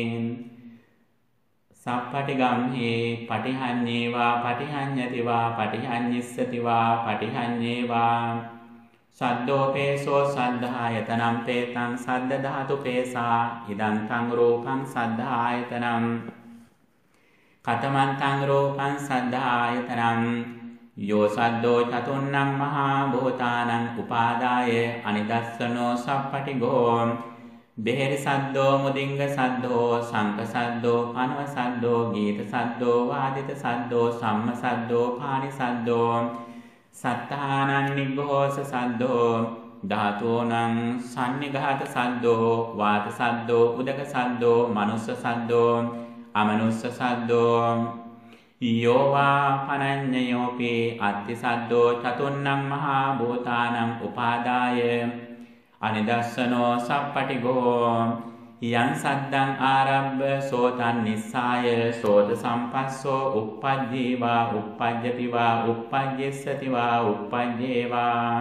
සප්පටිගම් හි පටිහඤ්ඤේවා පටිහඤ්ඤතිවා පටිහඤ්ඤිස්සතිවා පටිහඤ්ඤේවා සද්දෝ පේසෝ සද්ධායතනම් පේතං සද්ද ධාතු පේසා ඉදං තං රූපං සද්ධායතනම් කතමන්තං රූපං සද්ධායතනම් යෝ සද්දෝ චතුර්ණං මහා භූතානං උපාදාය අනිදස්සනෝ සප්පටිගෝ බෙහෙරි සද්දෝ මුදිංග සද්දෝ සංඛ සද්දෝ පනව සද්දෝ ගීත සද්දෝ වාදිත සද්දෝ සම්ම සද්දෝ පානි සද්දෝ සත්තානං නිග්ඝෝෂ සද්දෝ ධාතෝනං සන්නිඝාත සද්දෝ වාත සද්දෝ උදක සද්දෝ මනුස්ස සද්දෝ අමනුස්ස සද්දෝ යෝවා පනඤ්ඤයෝපි අත්ති සද්දෝ චතුර්ණං මහා භූතානං උපාදාය අනිදස්සනෝ සප්පටිගෝ යං සද්දං ආරබ්බ සෝතං නිස්සාය සෝත සම්පස්සෝ uppajjīvā uppajjativā uppajjissatiවා uppajjේවා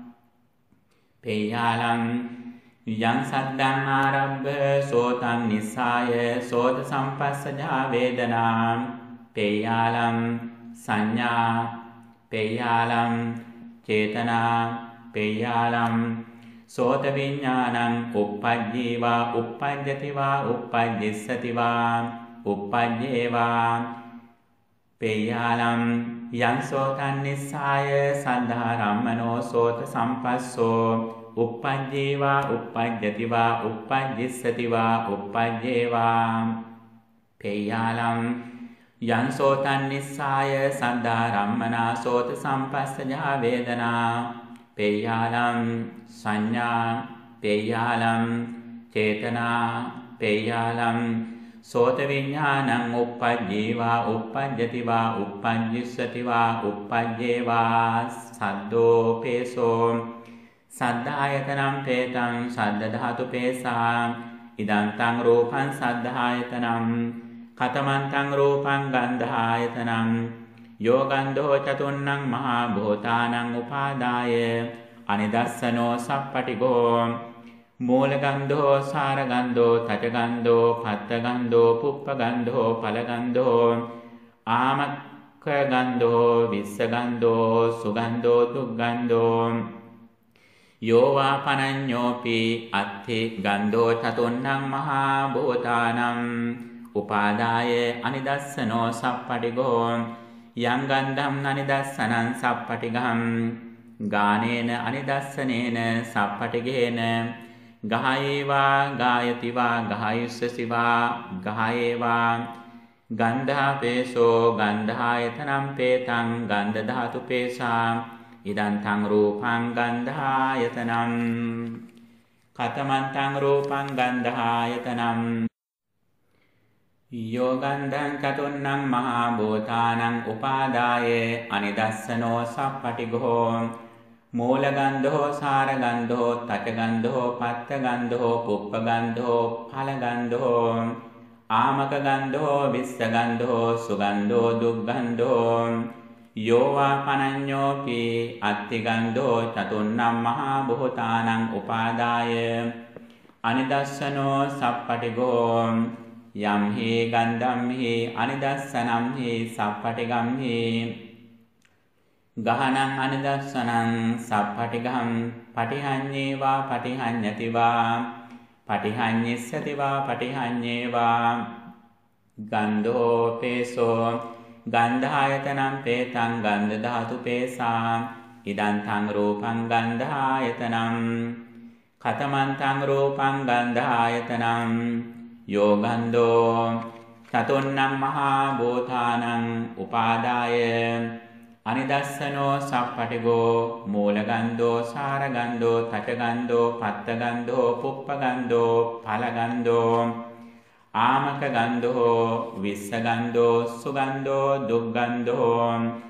පේයාලං යං සද්දං ආරබ්බ සෝතං නිස්සාය සෝත සම්පස්සජා වේදනා පේයාලං සංඥා පේයාලං චේතනා පේයාලං සෝත විඥානං uppajjīvā uppajjativā uppajjissatiවා uppajjේවා පේයාලං යං සෝතං නිස්සාය සද්ධාරම්මනෝ සෝත සම්පස්සෝ uppajjīvā uppajjativā uppajjissatiවා uppajjේවා පේයාලං යං සෝතං නිස්සාය සද්ධාරම්මනා සෝත සම්පස්සජා වේදනා පේයාලං සංඥා පේයාලං චේතනා පේයාලං සෝත විඥානං uppajjeva uppajjativa uppajjissativa uppajjeva සද්දෝ පේසෝ සද්ධායතනම් පේතං සද්ද ධාතු පේසා ඉදං තං රූපං සද්ධායතනම් කතමන්තං රූපං ගන්ධායතනං යෝගන්ධෝ චතුන්නං මහා භූතානං උපාදාය අනිදස්සනෝ සප්පටිගෝ මූලගන්ධෝ සාරගන්ධෝ තචගන්ධෝ පත්තගන්ධෝ පුප්පගන්ධෝ පලගන්ධෝ ආමක්ඛගන්ධෝ විස්සගන්ධෝ සුගන්ධෝ දුග්ගන්ධෝ යෝවා පනඤ්ඤෝපි අත්ථි ගන්ධෝ චතුන්නං මහා භූතානං උපාදාය අනිදස්සනෝ සප්පටිගෝ යං ගන්ධං අනිදස්සනං සප්පටිගං ගානේන අනිදස්සනේන සප්පටිගේන ගහයේවා ගායතිවා ගහයුස්සසිවා ගහයේවා ගන්ධාපේසෝ ගන්ධායතනම් පේතං ගන්ධ ධාතු පේසා ඉදං තං රූපං ගන්ධායතනම් කතමන්තං රූපං ගන්ධායතනම් යෝගන්ධං චතුන්නං මහා භූතානං උපාදාය අනිදස්සනෝ සප්පටිගෝ මූලගන්ධෝ සාරගන්ධෝ තචගන්ධෝ පත්තගන්ධෝ පුප්පගන්ධෝ පලගන්ධෝ ආමකගන්ධෝ විස්සගන්ධෝ සුගන්ධෝ දුග්ගන්ධෝ යෝවා පනඤ්ඤෝපි අත්තිගන්ධෝ චතුන්නං මහා භූතානං උපාදාය අනිදස්සනෝ සප්පටිගෝ යම් හි ගන්ධම් හි අනිදස්සනම් හි සප්පටිගම් හි ගහනං අනිදස්සනං සප්පටිගම් පටිහඤ්ඤේවා පටිහඤ්ඤතිවා පටිහඤ්ඤස්සතිවා පටිහඤ්ඤේවා ගන්ධෝ පේසෝ ගන්ධායතනම් පේතං ගන්ධ ධාතු පේසා ඉදං තං රූපං ගන්ධායතනම් කතමන්තං රූපං ගන්ධායතනම් යෝගන්ධෝ චතුන්නං මහා භූතානං උපාදාය අනිදස්සනෝ සප්පටිගෝ මූලගන්ධෝ සාරගන්ධෝ තචගන්ධෝ පත්තගන්ධෝ පුප්පගන්ධෝ පලගන්ධෝ ආමකගන්ධෝ විස්සගන්ධෝ සුගන්ධෝ දුග්ගන්ධෝ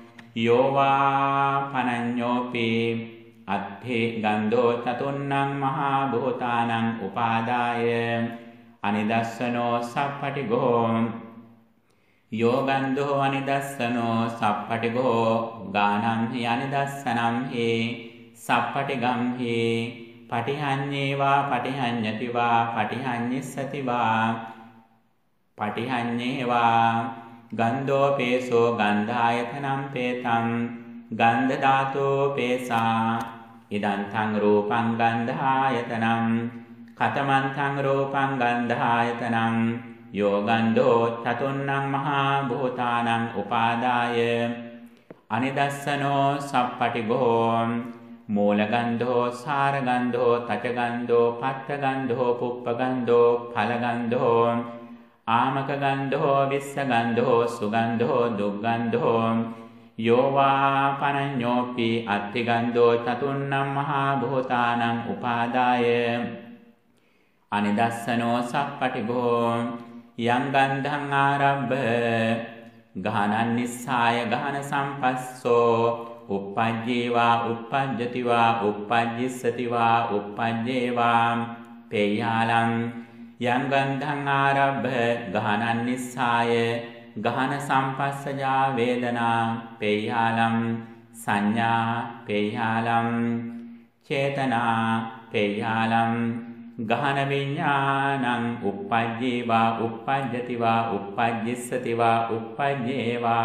යෝවා පනඤ්ඤෝපි අත්ථි ගන්ධෝ චතුන්නං මහා භූතානං උපාදාය අනිදස්සනෝ සප්පටිගෝ යෝගන්ධෝ අනිදස්සනෝ සප්පටිගෝ ගානම් හි අනිදස්සනම් හි සප්පටිගම් හි පටිහඤ්ඤේවා පටිහඤ්ඤතිවා පටිහඤ්ඤස්සතිවා පටිහඤ්ඤේවා ගන්ධෝ පේසෝ ගන්ධායතනම් පේතං ගන්ධ ධාතෝ පේසා ඉදං තං රූපං ගන්ධායතනම් කතමන්තං රූපං ගන්ධායතනම් යෝගන්ධෝ චතුන්නං මහා භූතානං උපාදාය අනිදස්සනෝ සප්පටිගෝ මූලගන්ධෝ සාරගන්ධෝ තචගන්ධෝ පත්තගන්ධෝ පුප්පගන්ධෝ පලගන්ධෝ ආමකගන්ධෝ විස්සගන්ධෝ සුගන්ධෝ දුග්ගන්ධෝ යෝවා පනඤ්ඤෝපි අත්තිගන්ධෝ චතුන්නං මහා භූතානං උපාදාය අනිදස්සනෝ සප්පටිගෝ යං ගන්ධං ආරබ්බ ගහනං නිස්සාය ගහන සම්පස්සෝ uppajjeva uppajjativa uppajjissatiवा uppajjeva peyalam යං ගන්ධං ආරබ්බ ගහනං නිස්සාය ගහන සම්පස්සජා වේදනා පේයාලම් සංඥා පේයාලම් චේතනා පේයාලම් ගහන විඥානං uppajjeva uppajjativa uppajjissativa uppajjeva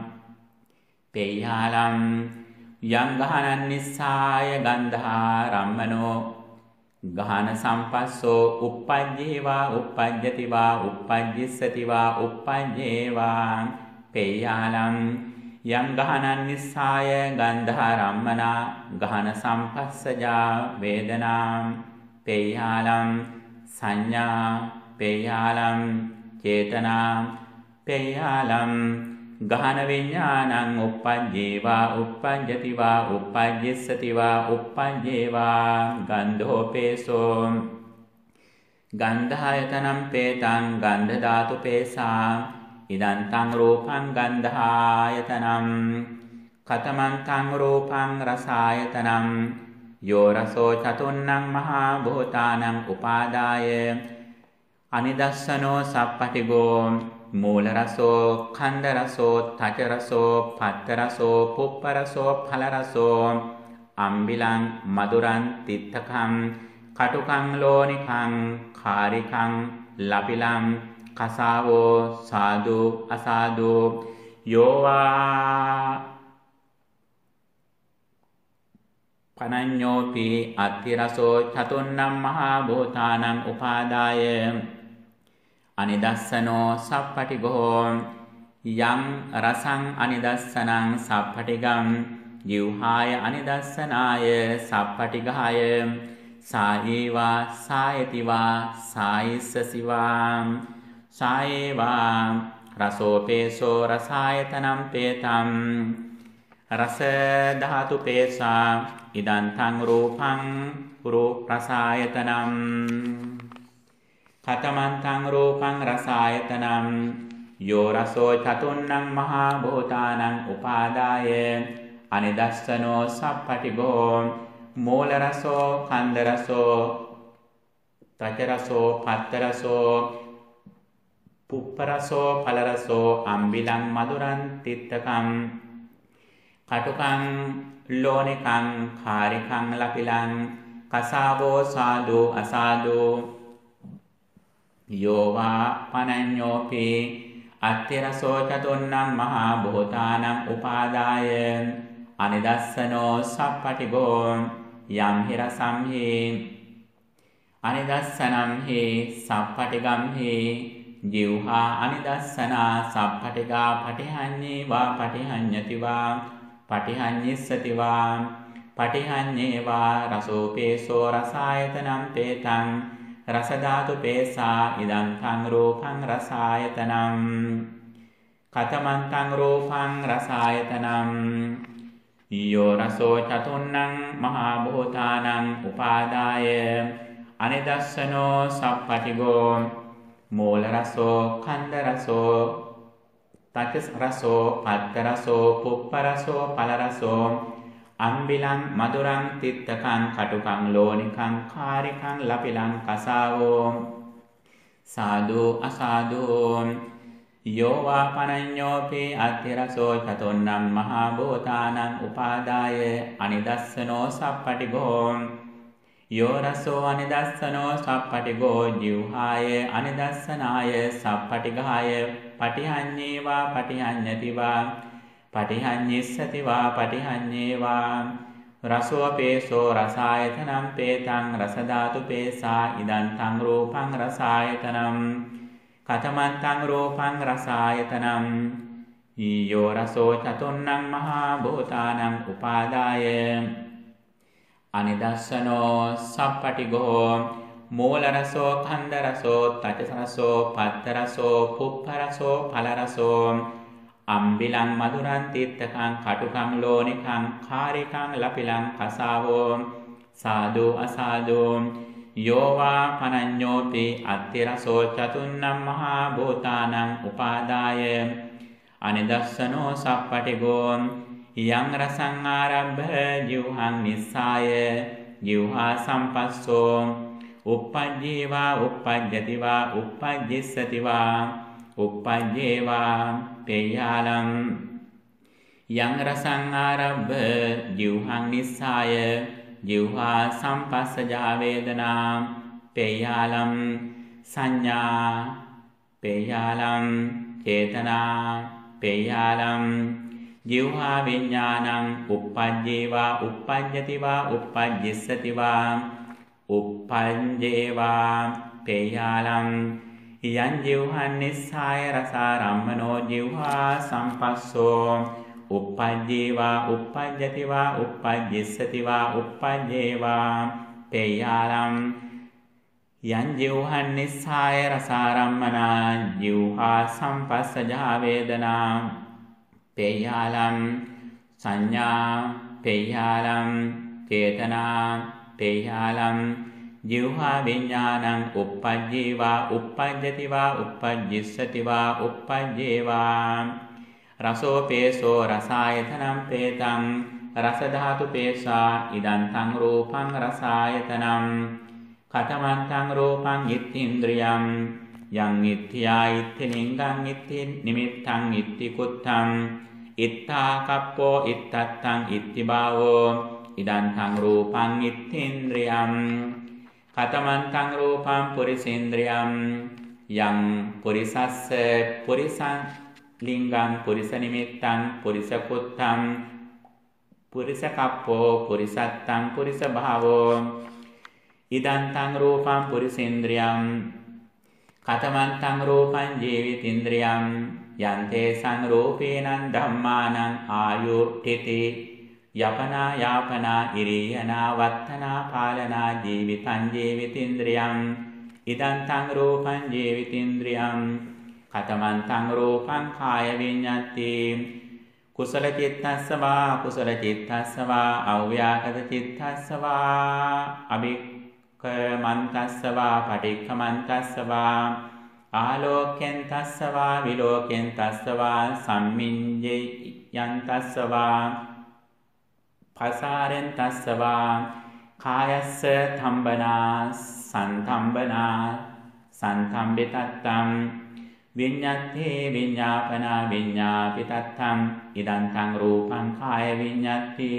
පේයාලම් යං ගහනං නිස්සාය ගන්ධා රම්මනෝ ගහන සම්පස්සෝ uppajjeva uppajjativa uppajjissativa uppajjeva පේයාලම් යං ගහනං නිස්සාය ගන්ධා රම්මනා ගහන සම්පස්සජා වේදනා පේයාලම් සංඥා පේයාලම් චේතනා පේයාලම් ගහන විඥානං uppajjeva uppajjativa uppajjissativa uppajjeva ගන්ධෝ පේසෝ ගන්ධායතනම් පේතං ගන්ධ ධාතු පේසා ඉදං තං රූපං ගන්ධායතනම් කතමං තං රූපං රසායතනම් යෝ රසෝ චතුන්නං මහා භූතානං උපාදාය අනිදස්සනෝ සප්පටිගෝ මූල රසෝ කන්ද රසෝ තච රසෝ පත්ත රසෝ පුප්ප රසෝ ඵල රසෝ අම්බිලං මදුරං තිත්තකං කටුකං ලෝනිකං කාරිකං ලපිලං කසාවෝ සාදු අසාදු යෝවා පනඤ්ඤෝපි අත්තිරසෝ චතුන්නම් මහා භූතානං උපාදාය අනිදස්සනෝ සප්පටිගෝ යං රසං අනිදස්සනං සප්පටිගං ජීවහාය අනිදස්සනාය සප්පටිගාය සායේවා සායතිවා සායිස්සසිවා සායේවා රසෝපේසෝ රසායතනම් පේතම් රස ධාතු පේසා ඉදං තං රූපං රූප රසායතනම් කතමං තං රූපං රසායතනම් යෝ රසෝ චතුන්නං මහා භූතානං උපාදාය අනිදස්සනෝ සප්පටිගෝ මූල රසෝ කන්ද රසෝ තච රසෝ පත්ත රසෝ පුප්ප රසෝ ඵල රසෝ අම්බිලං මදුරං තිත්තකං කටුකං ලෝනිකං කාරිකං ලපිලං කසාවෝ සාදු අසාදු යෝවා පනඤ්ඤෝපි අත්තිරසෝ චතුන්නං මහා භූතානං උපාදාය අනිදස්සනෝ සප්පටිගෝ යම් හි රසම් හි අනිදස්සනම් හි සප්පටිගම් හි ජීවහා අනිදස්සනා සප්පටිගා පටිහඤ්ඤේ වා පටිහඤ්ඤති වා පටිහඤ්ඤිස්සති වා පටිහඤ්ඤේ වා රසෝපේසෝ රසායතනම් පේතං රස ධාතු පේසා ඉදං තං රූපං රසායතනම් කතමං තං රූපං රසායතනම් යෝ රසෝ චතුන්නං මහා භූතානං උපාදාය අනිදස්සනෝ සප්පටිගෝ මූල රසෝ කන්ද රසෝ තච රසෝ පත්ත රසෝ පුප්ප රසෝ ඵල රසෝ අම්බිලං මදුරං තිත්තකං කටුකං ලෝනිකං කාරිකං ලපිලං කසාවෝ සාදු අසාදු යෝවා පනඤ්ඤෝපි අත්තිරසෝ චතුන්නම් මහා භූතානං උපාදාය අනිදස්සනෝ සප්පටිගෝ යෝ රසෝ අනිදස්සනෝ සප්පටිගෝ ජීවහාය අනිදස්සනාය සප්පටිගාය පටිහඤ්ඤේ වා පටිහඤ්ඤති වා පටිහඤ්ඤිස්සති වා පටිහඤ්ඤේ වා රසෝපේසෝ රසායතනම් පේතං රස ධාතු පේසා ඉදං තං රූපං රසායතනම් කතමං තං රූපං රසායතනම් යෝ රසෝ චතුන්නං මහා භූතානං උපාදාය අනිදස්සනෝ සප්පටිගෝ මූල රසෝ කන්ද රසෝ තච රසෝ පත්ත රසෝ පුප්ප රසෝ ඵල රසෝ අම්බිලං මදුරං තිත්තකං කටුකං ලෝනිකං කාරිකං ලපිලං කසාවෝ සාදු අසාදු යෝවා පනඤ්ඤෝපි අත්තිරසෝ චතුන්නම් මහා භූතානං උපාදාය අනිදස්සනෝ සප්පටිගෝ යං රසං ආරබ්බ ජීවහං නිස්සාය ජීවහා සම්පස්සෝ uppajjeva uppajjativa uppajjissativa uppajjeva peyalam yang rasang arabba jivhang nissaya jivha sampassaja vedana peyalam sanya peyalam cetana peyalam jivha viññānaṁ uppajjeva uppajjativa uppajjissativa uppajjeva peyalam yang jivhan nissāya rasārammano jivha sampasso uppajjeva uppajjativa uppajjissativa uppajjeva peyalam yang jivhan nissāya rasārammana jivha sampassaja vedana peyalam sanya peyalam cetana peyalam ජීවහා විඥානං uppajjeva uppajjati va uppajjissati va uppajjeva රසෝ පේසෝ රසායතනං පේතං රස ධාතු පේසා ඉදං තං රූපං රසායතනං කතමං තං රූපං ඉත්තින්ද්‍රියං යං ඉත්‍ත්‍යා ඉත්ති ලිංගං ඉත්ති නිමිත්තං ඉත්ති කුත්තං ඉත්තා කප්පෝ ඉත්තත්තං ඉත්ති භාවෝ ඉදං තං රූපං ඉත්තින්ද්‍රියං කතමං තං රූපං පුරිසේන්ද්‍රියං යං පුරිසස්ස පුරිසං ලිංගං පුරිස නිමිත්තං පුරිස කුත්තං පුරිස කප්පෝ පුරිසත්තං පුරිස භාවෝ ඉදං තං රූපං පුරිසේන්ද්‍රියං කතමං තං රූපං ජීවිතේන්ද්‍රියං යන්තේ සංරූපේනං ධම්මානං ආයුට්ඨිති යපනා යාපනා ඉරියනා වත්තනා පාලනා ජීවිතං ජීවිතේන්ද්‍රියං ඉදං තං රූපං ජීවිතේන්ද්‍රියං කතමං තං රූපං කාය විඤ්ඤාති කුසල චිත්තස්ස වා කුසල චිත්තස්ස වා අව්‍යාකත චිත්තස්ස වා අභික්ඛමන්තස්ස වා පටික්ඛමන්තස්ස වා ආලෝක්‍යන්තස්ස වා විලෝක්‍යන්තස්ස වා සම්මිඤ්ඤයන්තස්ස වා පසාරෙන්තස්ස වා කායස්ස තම්බනා සන්තම්බනා සන්තම්බිතත්තං විඤ්ඤාත්තේ විඤ්ඤාපනා විඤ්ඤාපිතත්තං ඉදං තං රූපං කාය විඤ්ඤාති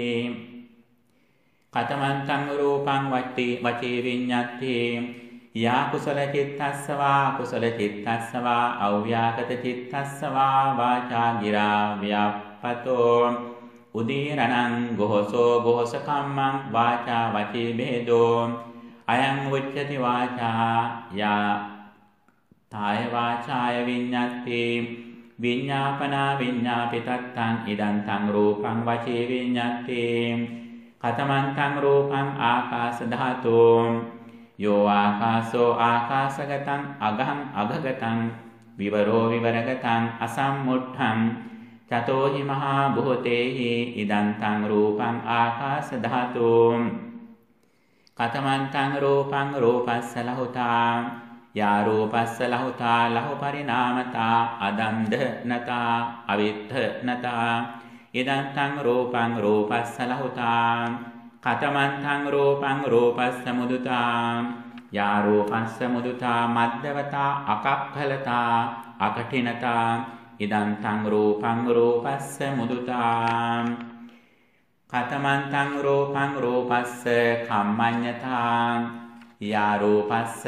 කතමං තං රූපං වච්චි වචී විඤ්ඤාති යා කුසල චිත්තස්ස වා කුසල චිත්තස්ස වා අව්‍යාකත චිත්තස්ස වා වාචා ගිරා ව්‍යාප්පතෝ උදීරණං ගෝසෝ ගෝස කම්මං වාචා වචී බේදෝ අයං උච්චති වාචා යා තාය වාචාය විඤ්ඤාති විඤ්ඤාපනා විඤ්ඤාපිතත්තං ඉදං තං රූපං වචී විඤ්ඤාති කතමං තං රූපං ආකාශ ධාතෝ යෝ ආකාශෝ ආකාශගතං අගං අගගතං විවරෝ විවරගතං අසම්මුට්ඨං චතෝ හි මහා භූතේහි ඉදං තං රූපං ආකාශ ධාතෝ කතමං තං රූපං රූපස්ස ලහුතා යා රූපස්ස ලහුතා ලහු පරිණාමතා අදන්ධනතා අවිත්ථනතා ඉදං තං රූපං රූපස්ස ලහුතා කතමං තං රූපං රූපස්ස මුදුතා යා රූපස්ස මුදුතා මද්දවතා අකප්පලතා අකඨිනතා ඉදං තං රූපං රූපස්ස මුදුතා කතමං තං රූපං රූපස්ස කම්මඤ්ඤතා යා රූපස්ස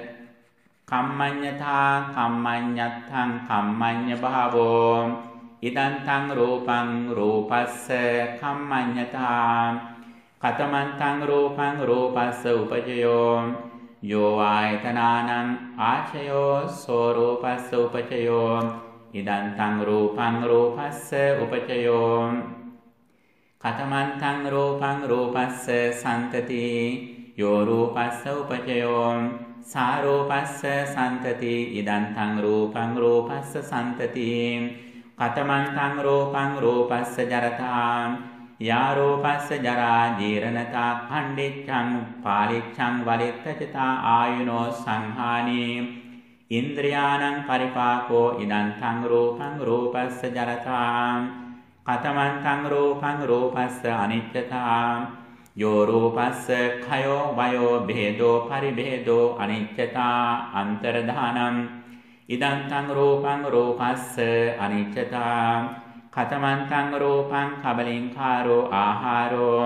කම්මඤ්ඤතා කම්මඤ්ඤත්තං කම්මඤ්ඤ භාවෝ ඉදං තං රූපං රූපස්ස කම්මඤ්ඤතා කතමං තං රූපං රූපස්ස උපජයෝ යෝ ආයතනානං ආචයෝ සෝ රූපස්ස උපජයෝ ඉදං තං රූපං රූපස්ස උපජයෝ කතමං තං රූපං රූපස්ස සන්තති යෝ රූපස්ස උපජයෝ සාරූපස්ස සන්තති ඉදං තං රූපං රූපස්ස සන්තති කතමං තං රූපං රූපස්ස ජරතා යා රූපස්ස ජරා ජීරණතා ඛණ්ඩිච්ඡං පාලිච්ඡං වලිත්තචතා ආයුනෝ සංහානී ඉන්ද්‍රියාණං පරිපාකෝ ඉදං තං රූපං රූපස්ස ජරතා කතමං තං රූපං රූපස්ස අනිච්චතා යෝ රූපස්ස khයෝ වයෝ භේදෝ පරිභේදෝ අනිච්චතා අන්තරධානං ඉදං තං රූපං රූපස්ස අනිච්චතා කතමං තං රූපං කබලින්කාරෝ ආහාරෝ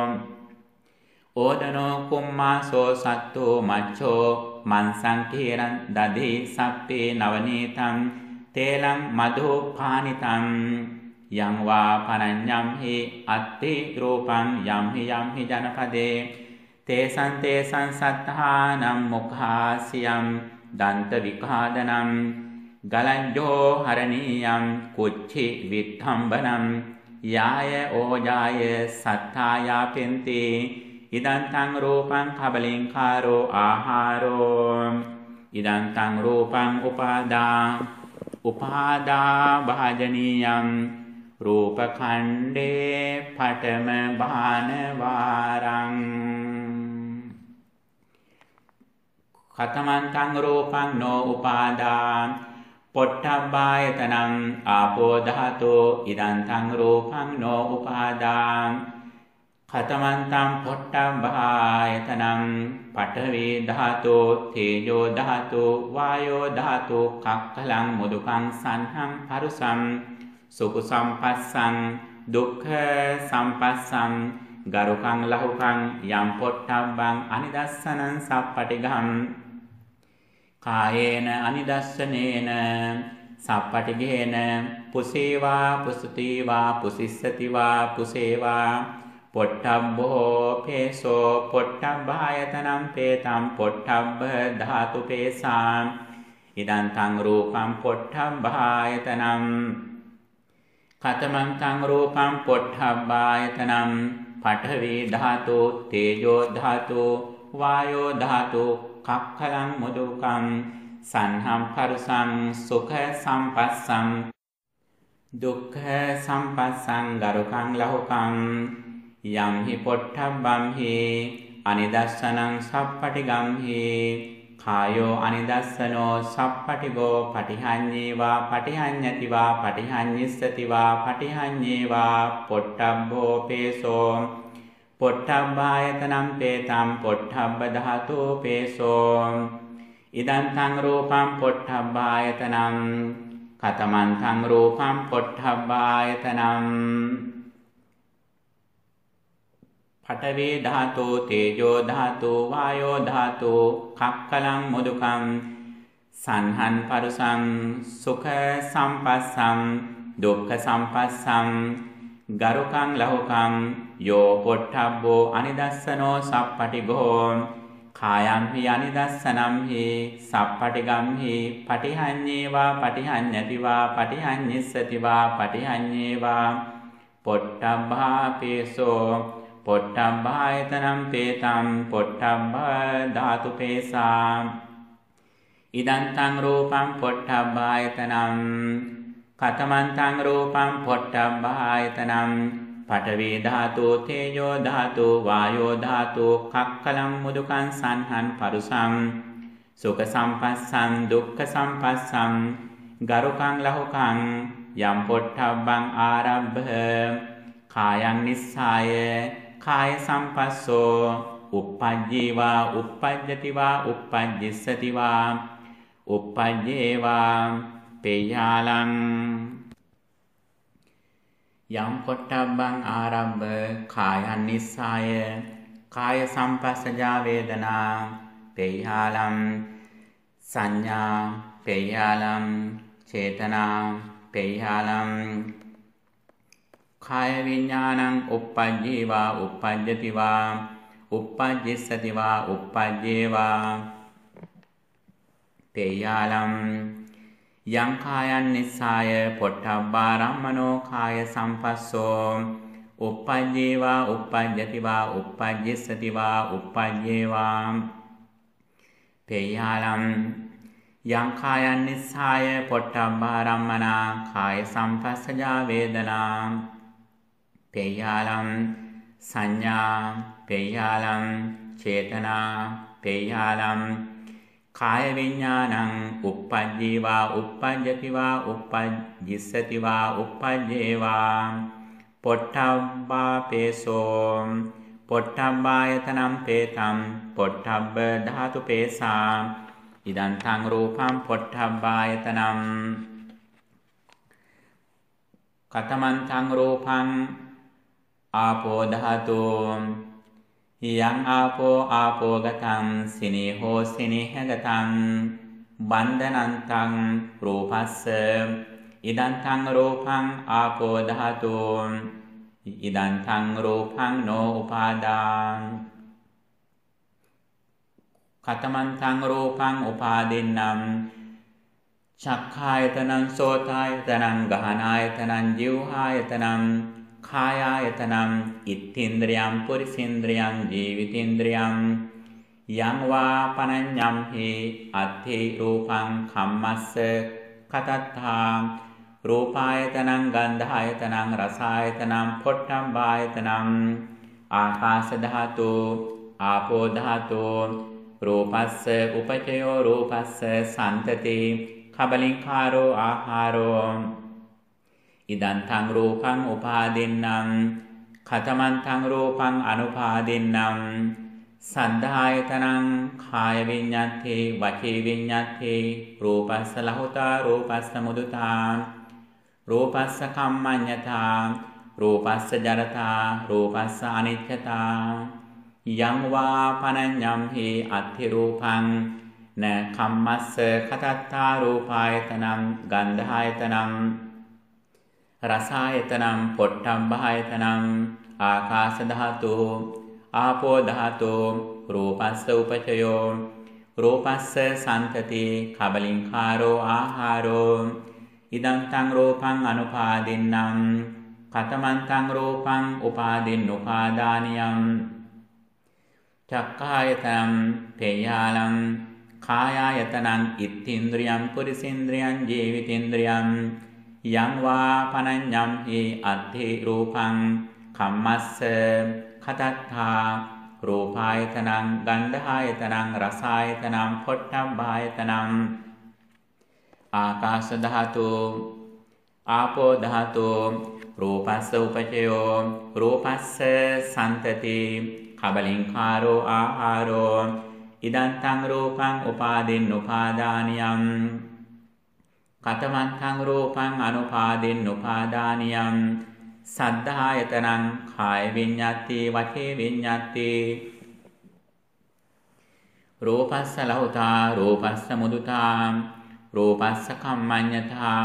ඕදනෝ කුම්මාසෝ සත්තෝ මච්ඡෝ මන්සං කීරං දදී සප්පේ නවනීතං තේලං මධෝ පානිතං යං වා පනඤ්ඤම් හි අත්ති රූපං යම් හි යම් හි ජනපදේ තේසං තේසං සත්තානම් මුඛාසියම් දන්ත විඛාදනම් ගලංජෝ හරණීයම් කුච්චි විත්තම්බනම් යාය ඕජාය සත්තායාපෙන්ති ඉදං තං රූපං කබලින්කාරෝ ආහාරෝ ඉදං තං රූපං උපාදා උපාදා භාජනීයම් රූපඛණ්ඩේ පඨම භාන වාරං කතමන්තං රූපං නෝ උපාදාන පොට්ටබ්බායතනං ආපෝ ධාතෝ ඉදං තං රූපං නෝ උපාදාන කතමන්තං පොට්ටබ්බායතනං පඨවි ධාතෝ තේජෝ ධාතෝ වායෝ ධාතෝ කක්ඛලං මුදුකං සන්හං පරුසං සුඛ සම්පස්සං දුක්ඛ සම්පස්සං ගරුකං ලහුකං යම් පොට්ටබ්බං අනිදස්සනං සප්පටිඝං කායේන අනිදස්සනේන සප්පටිඝේන පුසේවා පුසුතිවා පුසිස්සතිවා පුසේවා පොට්ටබ්බෝ පේසෝ පොට්ටබ්බායතනං පේතං පොට්ටබ්බ ධාතු පේසා ඉදං තං රූපං පොට්ටබ්බායතනං කතමං තං රූපං පොට්ටබ්බායතනං පඨවි ධාතු තේජෝ ධාතු වායෝ ධාතු කක්ඛලං මුදුකං සන්හං පරුසං සුඛ සම්පස්සං දුක්ඛ සම්පස්සං ගරුකං ලහුකං යම් හි පොට්ටබ්බං හි අනිදස්සනං සප්පටිගම් හි කායෝ අනිදස්සනෝ සප්පටිගෝ පටිහඤ්ඤේවා පටිහඤ්ඤතිවා පටිහඤ්ඤිස්සතිවා පටිහඤ්ඤේවා පොට්ටබ්බෝ පේසෝ පොට්ටබ්බායතනං පේතං පොට්ටබ්බ ධාතෝ පේසෝ ඉදං තං රූපං පොට්ටබ්බායතනං කතමං තං රූපං පොට්ටබ්බායතනං පඨවි ධාතු තේජෝ ධාතු වායෝ ධාතු කක්ඛලං මුදුකං සන්හං පරුසං සුඛ සම්පස්සං දුක්ඛ සම්පස්සං ගරුකං ලහුකං යෝ පොට්ටබ්බෝ අනිදස්සනෝ සප්පටිඝෝ කායං හි අනිදස්සනම් හි සප්පටිගම් හි පටිහඤ්ඤේවා පටිහඤ්ඤතිවා පටිහඤ්ඤිස්සතිවා පටිහඤ්ඤේවා පොට්ටබ්බා පේසෝ පොට්ටබ්බායතනං පේතං පොට්ටබ්බ ධාතු පේසා ඉදං තං රූපං පොට්ටබ්බායතනං කතමං තං රූපං පොට්ටබ්බායතනං පඨවි ධාතු තේජෝ ධාතු වායෝ ධාතු කක්ඛලං මුදුකං සන්හං පරුසං සුඛ සම්පස්සං දුක්ඛ සම්පස්සං ගරුකං ලහුකං යම් පොට්ටබ්බං ආරබ්බ කායං නිස්සාය කාය සම්පස්සෝ uppajjeva uppajjativa uppajjissativa uppajjeva peyalang යම් පොට්ටබ්බං ආරම්භ කායං නිස්සාය කාය සම්පස්සජා වේදනා පේයාලම් සංඥා පේයාලම් චේතනා පේයාලම් කාය විඥානං uppajjeva uppajjativa uppajjissatiwa uppajjeva පේයාලම් යං කායං නිස්සාය පොට්ටබ්බාරම්මනෝ කාය සම්පස්සෝ uppajjeva uppajjativa uppajjissativa uppajjeva පේයාලම් යං කායං නිස්සාය පොට්ටබ්බාරම්මනා කාය සම්පස්සජා වේදනා පේයාලම් සංඥා පේයාලම් චේතනා පේයාලම් කාය විඥානං uppajjeva uppajjativa uppajjissativa uppajjeva පොට්ටබ්බා පේසෝ පොට්ටබ්බායතනං පේතං පොට්ටබ්බ ධාතු පේසා ඉදං තං රූපං පොට්ටබ්බායතනං කතමං තං රූපං ආපෝ ධාතු යං ආපෝ ආපෝ ගතං සිනේහෝ සිනේහගතං බන්ධනන්තං රූපස්ස ඉදං තං රූපං ආපෝ ධාතු ඉදං තං රූපං නෝ උපාදාන කතමං තං රූපං උපාදින්නම් චක්ඛායතනං සෝතායතනං ගහනායතනං ජීවහායතනං කායායතනං ඉත්තින්ද්‍රියං පුරිසේන්ද්‍රියං ජීවිතේන්ද්‍රියං යං වා පනඤ්ඤම් හි අත්ථි රූපං කම්මස්ස කතත්තා රූපායතනං ගන්ධායතනං රසායතනං පොට්ටම්බායතනං ආකාශ ධාතු ආපෝ ධාතු රූපස්ස උපචයෝ රූපස්ස සන්තති කබලින්කාරෝ ආහාරෝ ඉදං තං රූපං උපාදින්නම් කතමං තං රූපං අනුපාදින්නම් සද්ධායතනං කාය විඤ්ඤාති වචී විඤ්ඤාති රූපස්ස ලහුතා රූපස්ස මුදුතා රූපස්ස කම්මඤ්ඤතා රූපස්ස ජරතා රූපස්ස අනිච්චතා යං වා පනඤ්ඤම් හි අත්ථි රූපං න කම්මස්ස කතත්තා රූපායතනං ගන්ධායතනං රසායතනං පොට්ටම්බායතනං ආකාශ ධාතු ආපෝ ධාතු රූපස්ස උපචයෝ රූපස්ස සන්තති කබලින්කාරෝ ආහාරෝ ඉදං තං රූපං අනුපාදින්නම් කතමං තං රූපං උපාදින්නුපාදානියං චක්ඛායතනං පේයාලං කායායතනං ඉත්ථින්ද්‍රියං පුරිසේන්ද්‍රියං ජීවිතේන්ද්‍රියං යං වා පනඤ්ඤම් හි අත්ථි රූපං කම්මස්ස කතත්තා රූපායතනං ගන්ධායතනං රසායතනං පොට්ටම්බායතනං ආකාශ ධාතු ආපෝ ධාතු රූපස්ස උපචයෝ රූපස්ස සන්තති කබලින්කාරෝ ආහාරෝ ඉදං තං රූපං උපාදින්නුපාදානියං කතමං තං රූපං අනුපාදින්නුපාදානියං සද්ධායතනං කාය විඤ්ඤාති වචේ විඤ්ඤාති රූපස්ස ලහුතා රූපස්ස මුදුතා රූපස්ස කම්මඤ්ඤතා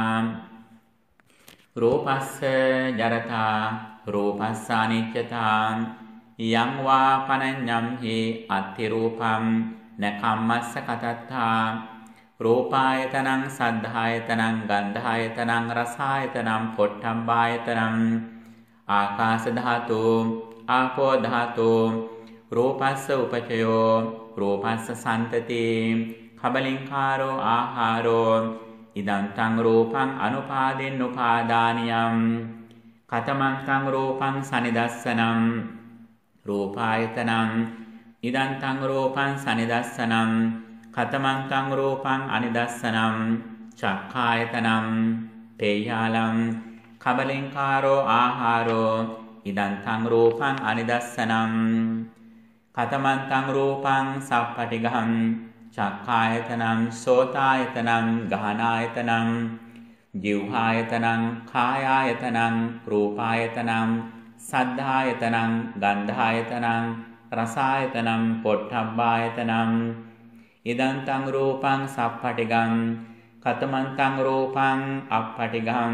රූපස්ස ජරතා රූපස්ස අනිච්චතා යං වා පනඤ්ඤම් හි අත්ථි රූපං න කම්මස්ස කතත්තා රූපායතනං සද්ධායතනං ගන්ධායතනං රසායතනං පොට්ටම්බායතනං ආකාශ ධාතු ආපෝ ධාතු රූපස්ස උපචයෝ රූපස්ස සන්තති කබලින්කාරෝ ආහාරෝ ඉදං තං රූපං අනුපාදින්නුපාදානියං කතමං තං රූපං සනිදස්සනං රූපායතනං ඉදං තං රූපං සනිදස්සනං කතමං තං රූපං අනිදස්සනං චක්ඛායතනං පේයාලං කබලින්කාරෝ ආහාරෝ ඉදං තං රූපං අනිදස්සනං කතමං තං රූපං සප්පටිඝං චක්ඛායතනං සෝතායතනං ගහනායතනං ජීවහායතනං කායායතනං රූපායතනං සද්ධායතනං ගන්ධායතනං රසායතනං පොට්ටබ්බායතනං ඉදං තං රූපං සප්පටිඝං කතමං තං රූපං අප්පටිඝං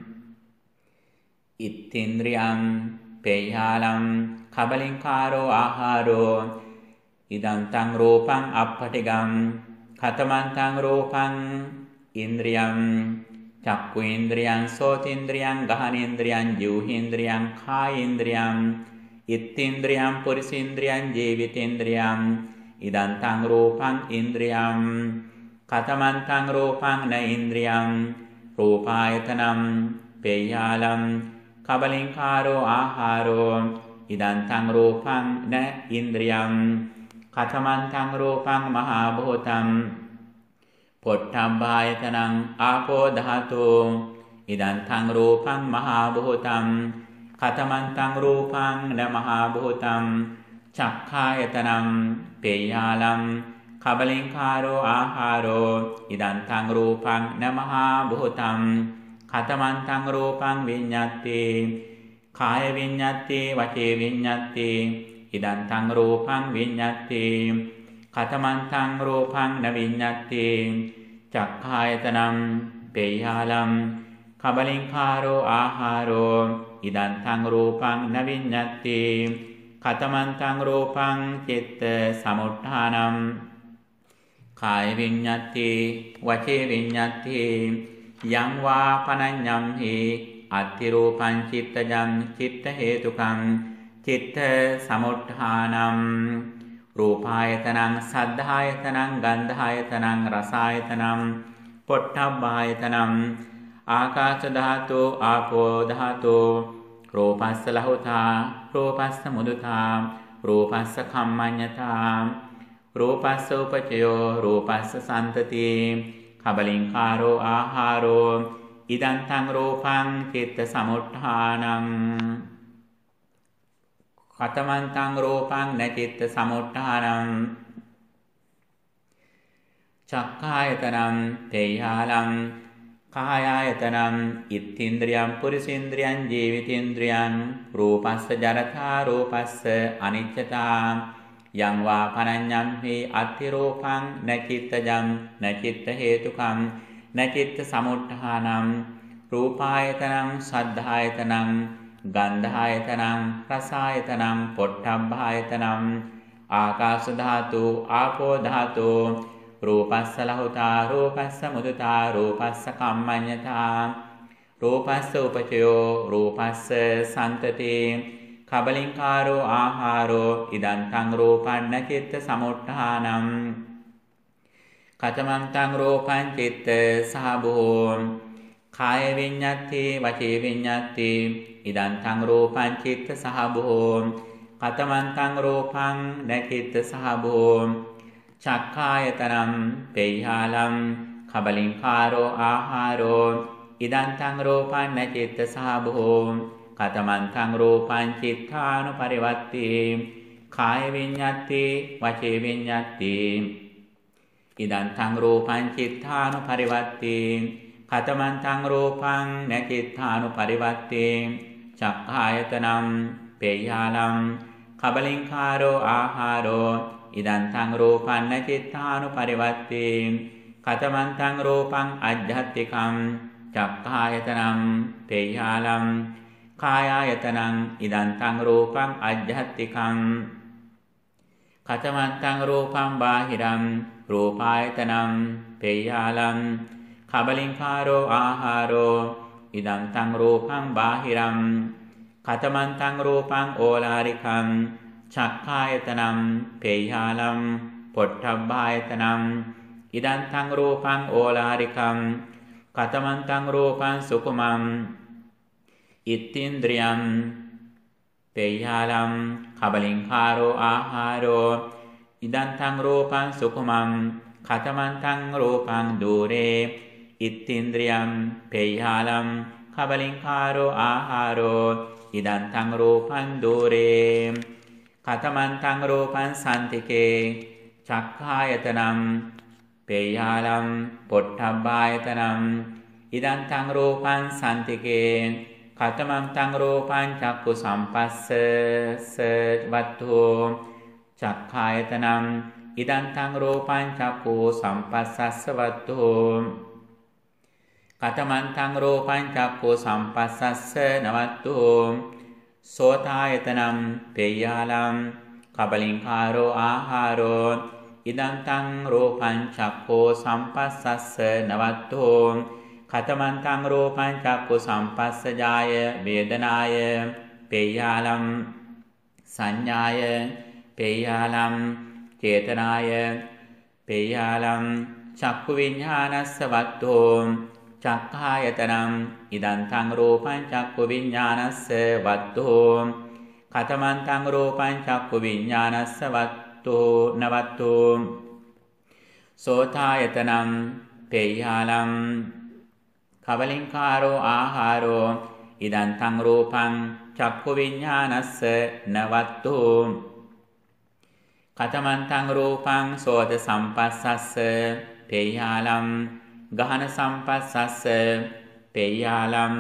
ඉත්ථින්ද්‍රියං පේයාලං කබලින්කාරෝ ආහාරෝ ඉදං තං රූපං අප්පටිඝං කතමං තං රූපං ඉන්ද්‍රියං චක්ඛු ඉන්ද්‍රියං සෝතේන්ද්‍රියං ගහනේන්ද්‍රියං ජීවහේන්ද්‍රියං කායේන්ද්‍රියං ඉත්ථින්ද්‍රියං පුරිසේන්ද්‍රියං ජීවිතේන්ද්‍රියං ඉදං තං රූපං ඉන්ද්‍රියං කතමං තං රූපං න ඉන්ද්‍රියං රූපායතනං පේයාලං කබලින්කාරෝ ආහාරෝ ඉදං තං රූපං න ඉන්ද්‍රියං කතමං තං රූපං මහා භූතං පොට්ටම්බායතනං ආපෝ ධාතු ඉදං තං රූපං මහා භූතං කතමං තං රූපං න මහා භූතං චක්ඛායතනං පේයාලං කබලින්කාරෝ ආහාරෝ ඉදං තං රූපං න මහා භූතං කතමං තං රූපං විඤ්ඤාති කාය විඤ්ඤාති වචේ විඤ්ඤාති ඉදං තං රූපං විඤ්ඤාති කතමං තං රූපං න විඤ්ඤාති චක්ඛායතනං පේයාලං කබලින්කාරෝ ආහාරෝ ඉදං තං රූපං න විඤ්ඤාති කතමං තං රූපං චිත්ත සමුත්ථානං කාය විඤ්ඤාති වචේ විඤ්ඤාති යං වා පනඤ්ඤම් හි අත්ථි රූපං චිත්තජං චිත්ත හේතුකං චිත්ත සමුත්ථානං රූපායතනං සද්ධායතනං ගන්ධායතනං රසායතනං පොට්ටබ්බායතනං ආකාශ ධාතු ආපෝ ධාතු රූපස්ස ලහුතා රූපස්ස මුදුතා රූපස්ස කම්මඤ්ඤතා රූපස්ස උපචයෝ රූපස්ස සන්තති කබලින්කාරෝ ආහාරෝ ඉදං තං රූපං චිත්ත සමුට්ඨානං කතමං තං රූපං න චිත්ත සමුට්ඨානං චක්ඛායතනං තේයාලං කායායතනං ඉත්තින්ද්‍රියං පුරිසේන්ද්‍රියං ජීවිතේන්ද්‍රියං රූපස්ස ජරතා රූපස්ස අනිච්චතා යං වා පනඤ්ඤම්හි අත්ථි රූපං න චිත්තජං න චිත්ත හේතුකං න චිත්ත සමුට්ඨානං රූපායතනං සද්ධායතනං ගන්ධායතනං රසායතනං පොට්ටබ්බායතනං ආකාශ ධාතු ආපෝ ධාතු රූපස්ස ලහුතා රූපස්ස මුදිතා රූපස්ස කම්මඤ්ඤතා රූපස්ස උපචයෝ රූපස්ස සන්තති කබලින්කාරෝ ආහාරෝ ඉදං තං රූපං න චිත්ත සමුට්ඨානං කතමං තං රූපං චිත්ත සහභෝ කාය විඤ්ඤාති වචී විඤ්ඤාති ඉදං තං රූපං චිත්ත සහභෝ කතමං තං රූපං න චිත්ත සහභෝ චක්ඛායතනං පේයාලං කබලින්කාරෝ ආහාරෝ ඉදං තං රූපං න චිත්ත සහභෝ කතමං තං රූපං චිත්තානුපරිවත්ති කාය විඤ්ඤාති වචේ විඤ්ඤාති ඉදං තං රූපං චිත්තානුපරිවත්ති කතමං තං රූපං න චිත්තානුපරිවත්ති චක්ඛායතනං පේයාලං කබලින්කාරෝ ආහාරෝ ඉදං තං රූපං න චිත්තානුපරිවත්ති කතමං තං රූපං අජ්ජත්තිකං චක්ඛායතනං පේයාලං කායායතනං ඉදං තං රූපං අජ්ජත්තිකං කතමං තං රූපං බාහිරං රූපායතනං පේයාලං කබලින්කාරෝ ආහාරෝ ඉදං තං රූපං බාහිරං කතමං තං රූපං ඕලාරිකං චක්ඛායතනං පේයාලං පොට්ටබ්බායතනං ඉදං තං රූපං ඕලාරිකං කතමං තං රූපං සුකුමං ඉත්තින්ද්‍රියං පේයාලං කබලින්කාරෝ ආහාරෝ ඉදං තං රූපං සුකුමං කතමං තං රූපං දූරේ ඉත්තින්ද්‍රියං පේයාලං කබලින්කාරෝ ආහාරෝ ඉදං තං රූපං දූරේ කතමං තං රූපං සන්තිකේ චක්ඛායතනං පේයාලං පොට්ටබ්බායතනං ඉදං තං රූපං සන්තිකේ කතමං තං රූපං චක්ඛු සම්පස්ස වත්තු චක්ඛායතනං ඉදං තං රූපං චක්ඛු සම්පස්සස්ස වත්තු කතමං තං රූපං චක්ඛු සම්පස්සස්ස නවත්තු සෝතායතනං පේයාලං කබලින්කාරෝ ආහාරෝ ඉදං තං රූපං චක්ඛු සම්පස්සස්ස නවත්තු කතමං තං රූපං චක්ඛු සම්පස්සජාය වේදනාය පේයාලං සංඥාය පේයාලං චේතනාය පේයාලං චක්ඛු විඤ්ඤාණස්ස වත්තු චක්ඛායතනං ඉදං තං රූපං චක්ඛු විඤ්ඤාණස්ස වත්තු කතමං තං රූපං චක්ඛු විඤ්ඤාණස්ස වත්තු නවත්තු සෝතායතනං පේයාලං කබලින්කාරෝ ආහාරෝ ඉදං තං රූපං චක්ඛු විඤ්ඤාණස්ස නවත්තු කතමං තං රූපං සෝත සම්පස්සස්ස පේයාලං ගහන සම්පස්සස්ස පේයාලං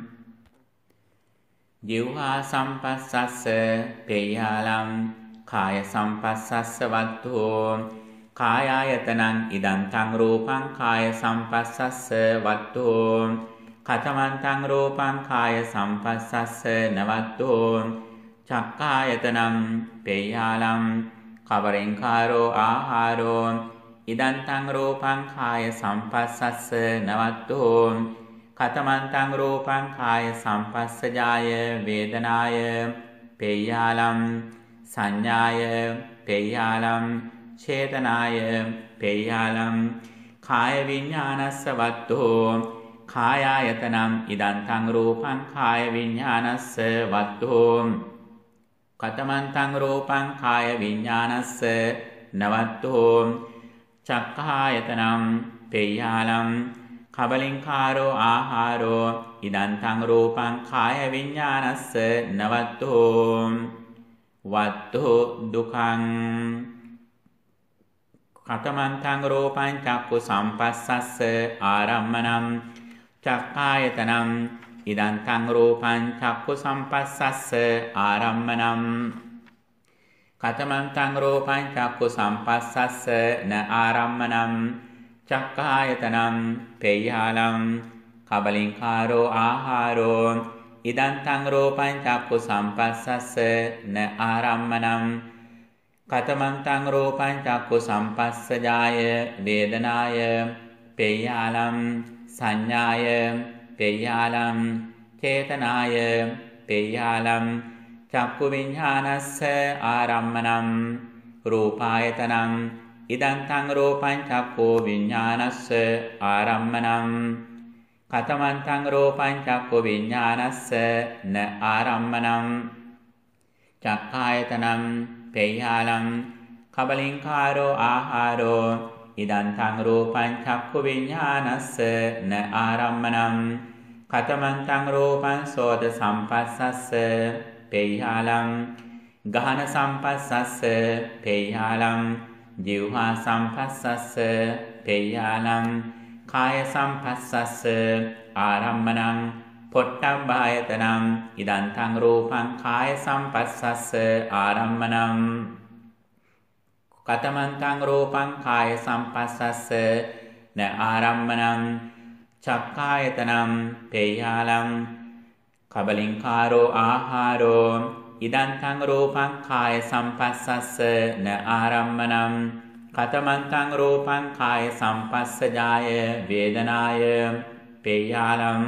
ජීවහා සම්පස්සස්ස පේයාලං කාය සම්පස්සස්ස වත්තු කායායතනං ඉදං තං රූපං කාය සම්පස්සස්ස වත්තු කතමං තං රූපං කාය සම්පස්සස්ස නවත්තු චක්ඛායතනං පේයාලං කබලින්කාරෝ ආහාරෝ ඉදං තං රූපං කාය සම්පස්සස්ස නවත්තු කතමං තං රූපං කාය සම්පස්සජාය වේදනාය පේයාලං සංඥාය පේයාලං චේතනාය පේයාලං කාය විඤ්ඤාණස්ස වත්තු කායායතනං ඉදං තං රූපං කාය විඤ්ඤාණස්ස වත්තු කතමං තං රූපං කාය විඤ්ඤාණස්ස නවත්තෝ චක්ඛායතනම් පේයාලම් කබලින්කාරෝ ආහාරෝ ඉදන්තං රූපං කාය විඤ්ඤාණස්ස නවත්තෝ වත්තෝ දුකං කතමන්තං රූපං චක්ඛු සම්පස්සස්ස ආරම්මණං චක්ඛායතනම් ඉදන්තං රූපං චක්ඛු සම්පස්සස්ස ආරම්මණං කතමන්තං රූපං චක්ඛු සම්පස්සස්ස න ආරම්මණං චක්ඛායතනම් පේයාලම් කබලින්කාරෝ ආහාරෝ ඉදන්තං රූපං චක්ඛු සම්පස්සස්ස න ආරම්මණං කතමන්තං රූපං චක්ඛු සම්පස්සජාය වේදනාය පේයාලම් සංඥාය පේයාලම් චේතනාය පේයාලම් චක්ඛු විඤ්ඤාණස්ස ආරම්මණං රූපායතනං ඉදන්තං රූපං චක්ඛු විඤ්ඤාණස්ස ආරම්මණං කතමන්තං රූපං චක්ඛු විඤ්ඤාණස්ස න ආරම්මණං චක්ඛායතනං පේයාලම් කබලින්කාරෝ ආහාරෝ ඉදන්තං රූපං චක්ඛු විඤ්ඤාණස්ස න ආරම්මණං කතමන්තං රූපං සෝත සම්පස්සස්ස පේයාලම් ගහන සම්පස්සස්ස පේයාලම් ජීවහා සම්පස්සස්ස පේයාලම් කාය සම්පස්සස්ස ආරම්මණං පොට්ටබ්බායතනං ඉදන්තං රූපං කාය සම්පස්සස්ස ආරම්මණං කතමන්තං රූපං කාය සම්පස්සස්ස න ආරම්මණං චක්ඛායතනං පේයාලම් කබලින්කාරෝ ආහාරෝ ඉදන්තං රූපං කාය සම්පස්සස්ස න ආරම්මණං කතමන්තං රූපං කාය සම්පස්සජාය වේදනාය පේයාලම්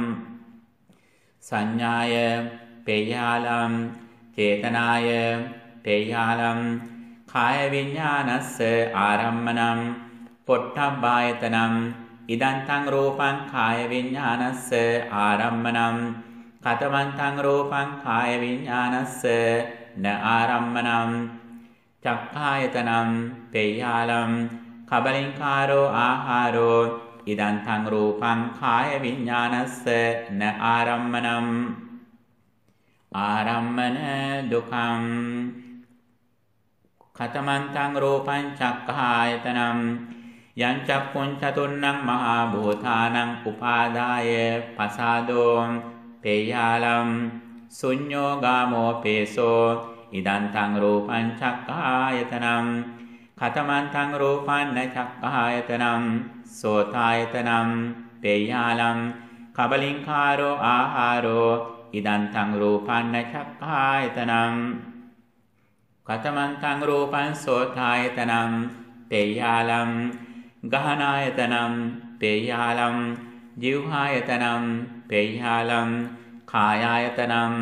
සංඥාය පේයාලම් චේතනාය පේයාලම් කාය විඤ්ඤාණස්ස ආරම්මණං පොට්ටබ්බායතනං ඉදන්තං රූපං කාය විඤ්ඤාණස්ස ආරම්මණං කතමන්තං රූපං කාය විඤ්ඤාණස්ස න ආරම්මණං චක්ඛායතනං පේයාලම් කබලින්කාරෝ ආහාරෝ ඉදන්තං රූපං කාය විඤ්ඤාණස්ස න ආරම්මණං ආරම්මන දුකං කතමන්තං රූපං චක්ඛායතනං යං චක්ඛුං චතුර්ණං මහා භූතානං උපාදාය පසාදෝ පේයාලම් ශුඤ්ඤෝ ගාමෝ පේසෝ ඉදන්තං රූපං චක්ඛායතනං කතමන්තං රූපං න චක්ඛායතනං සෝතායතනං පේයාලම් කබලින්කාරෝ ආහාරෝ ඉදන්තං රූපං න චක්ඛායතනං කතමන්තං රූපං සෝතායතනං පේයාලම් ගහනායතනං පේයාලම් ජීවහායතනං පේයාලම් කායායතනං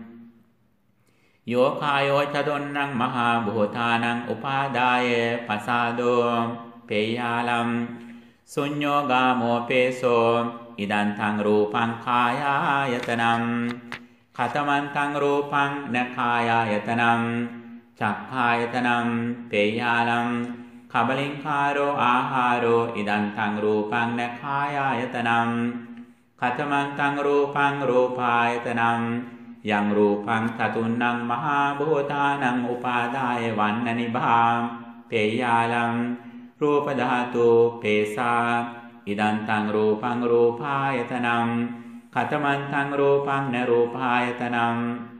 යෝ කායෝ චතුර්ණං මහා භූතානං උපාදාය පසාදෝ පේයාලම් ශුඤ්ඤෝ ගාමෝ පේසෝ ඉදන්තං රූපං කායායතනං කතමන්තං රූපං න කායායතනං චක්ඛායතනං පේයාලම් කබලින්කාරෝ ආහාරෝ ඉදන්තං රූපං න කායායතනං කතමන්තං රූපං රූපායතනං යං රූපං චතුර්ණං මහා භූතානං උපාදාය වන්න නිභා පේයාලම් රූප ධාතු පේසා ඉදන්තං රූපං රූපායතනං කතමන්තං රූපං න රූපායතනං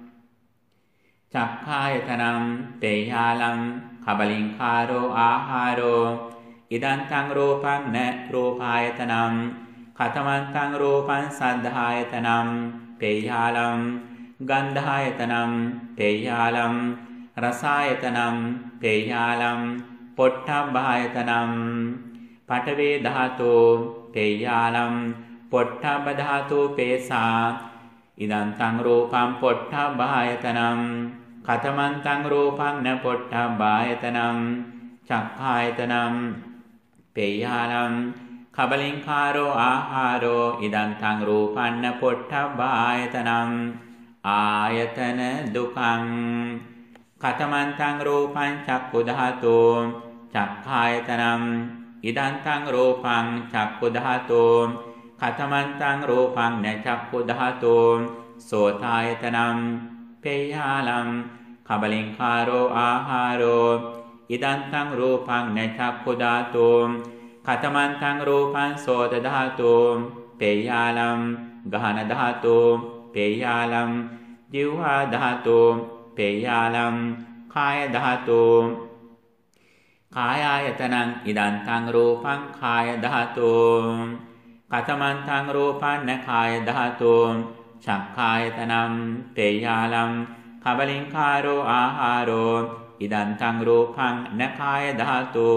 චක්ඛායතනං පේයාලම් කබලින්කාරෝ ආහාරෝ ඉදන්තං රූපං න රූපායතනං කතමන්තං රූපං සද්ධායතනං පේයාලම් ගන්ධායතනං පේයාලම් රසායතනං පේයාලම් පොට්ටබ්බායතනං පඨවි ධාතු පේයාලම් පොට්ටබ්බ ධාතු පේසා ඉදන්තං රූපං පොට්ටබ්බායතනං කතමන්තං රූපං න පොට්ටබ්බායතනං චක්ඛායතනං පේයාලම් කබලින්කාරෝ ආහාරෝ ඉදන්තං රූපං න පොට්ටබ්බායතනං ආයතන දුකං කතමන්තං රූපං චක්ඛු ධාතු จักขายตนังอิดันตังรูปังจักขุดาตุขัตมันตังรูปังเนจักขุดาตุโสทายตนังเปยาลังขบลิงคาโรอาหารโรอิดันตังรูปังเนจักขุดาตุขัตมันตังรูปังโสตดาตุเปยาลังกหานดาตุเปยาลังจิวหาดาตุเปยาลังคายดาตุขายายตนังอิดันตังรูปังขายดาตุกัตมันตังรูปังนขายดาตุฉักขายตนังเตยาลังขบลิงคาโรอาหารโรอิดันตังรูปังนขายดาตุ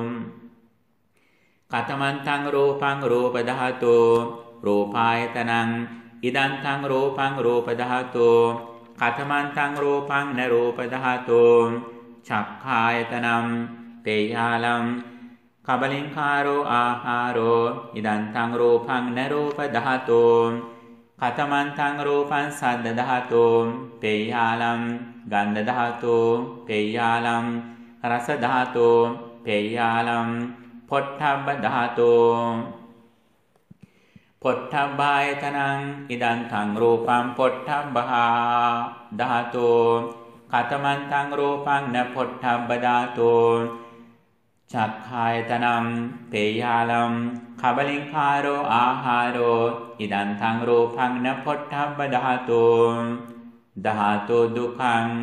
กัตมันตังรูปังรูปดาตุรูปายตนังอิดันตังรูปังรูปดาตุกัตมันตังรูปังนรูปดาตุฉักขายตนังเปยาลังขบลิงคาโรอาหารโรอิดันตังรูปังนรูปดาตุขัตมันตังรูปังสัดดาตุเปยาลังกันดาตุเปยาลังรสดาตุเปยาลังพุทธบดาตุพุทธบายตนังอิดันตังรูปังพุทธบหาดาตุขัตมันตังรูปังนพุทธบดาตุจักขายตนังเปยาลังขบลิงคาโรอาหารโรอิดันตังรูปังนพุทธบดาตุดาตุดุขัง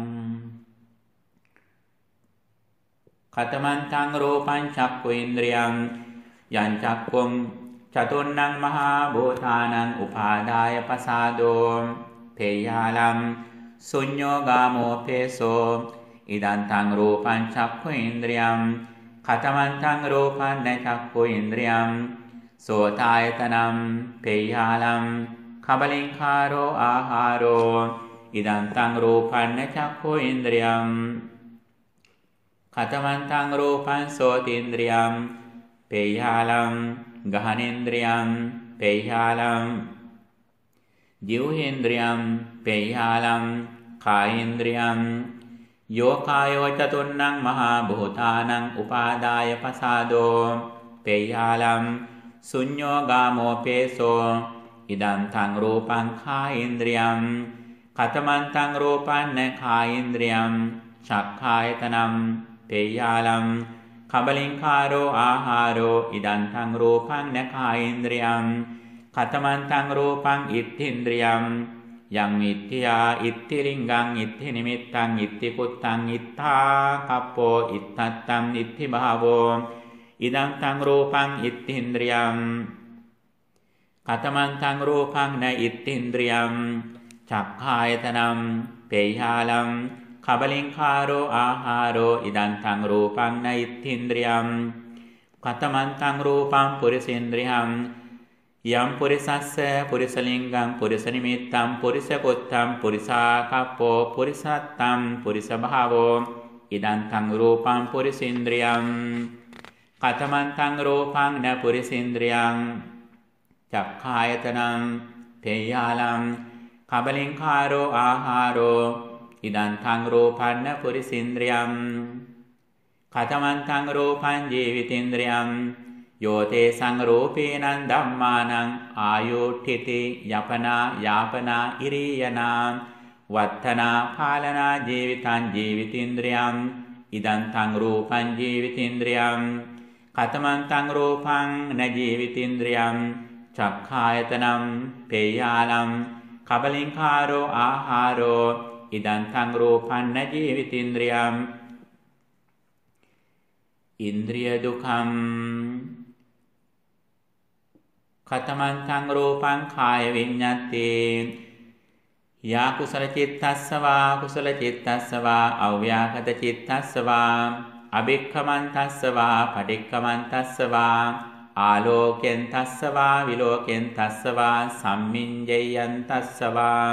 ขัตมันตังรูปังจักขุอินทรียังยันจักขุงจตุรนังมหาภูตานังอุปาดายปสาโดเปยาลังสุญโญกามโมเพโสอิดันตังรูปังจักขุอินทรียังขัตมันตังรูปังในจักขุอินทรียังโสตายตนังเปยาลังขบลิงคาโรอาหารโรอิดันตังรูปังในจักขุอินทรียังขัตมันตังรูปังโสตินทรียังเปยาลังกหานินทรียังเปยาลังจิวหินทรียังเปยาลังกายินทรียังโยคายโยจตุรนังมหาภูตานังอุปาดายปสาโดเปยาลังสุญโญกามโมเปโสอิดันตังรูปังคายินทรียังขัตมันตังรูปังในคายินทรียังฉักขายตนังเปยาลังขบลิงคาโรอาหารโรอิดันตังรูปังนคาอินทรียังขัตมันตังรูปังอิทธินทรียังยังอิทธิยาอิทธิริงกังอิทธินิมิตตังอิทธิกุตตังอิทธาคัปโปอิทธัตตังอิทธิบาโวอิดันตังรูปังอิทธินทรียังขัตมันตังรูปังในอิทธินทรียังจักขายตนังเปยาลังขบลิงคาโรอาหารโรอิดันตังรูปังในอิทธินทรียังขัตมันตังรูปังปุริสินทรียังยัมปุริสัสสะปุริสลิงกังปุริสนิมิตตังปุริสกุตตังปุริสาคัปโปปุริสัตตังปุริสภาโวอิดันตังรูปังปุริสินทรียังขัตมันตังรูปังนปุริสินทรียังจักขายตนังเปยาลังขบลิงคาโรอาหารโรอิดันตังรูปังนปุริสินทรียังขัตมันตังรูปังจีวิตินทรียังโยเตสังรูปีนันดัมมานังอายุทิติยาปนายาปนาอิริยนาวัฒนาภาลนาจีวิตันจีวิตินทรียังอิดันตังรูปังจีวิตินทรียังขัตมันตังรูปังนจีวิตินทรียังจักขายตนังเปยาลังขบลิงคาโรอาหารโรอิดันตังรูปังนจีวิตินทรียังอินทรียดุขังขัตมันตังรูปังขายวิญญาติยากุศลจิตตัสสวากุศลจิตตัสสวาอव्ยาคตจิตตัสสวาอภิกขมันตัสสวาปฏิกขมันตัสสวาอาโลเกนตัสสวาวิโลเกนตัสสวาสัมมิญเยยันตัสสวา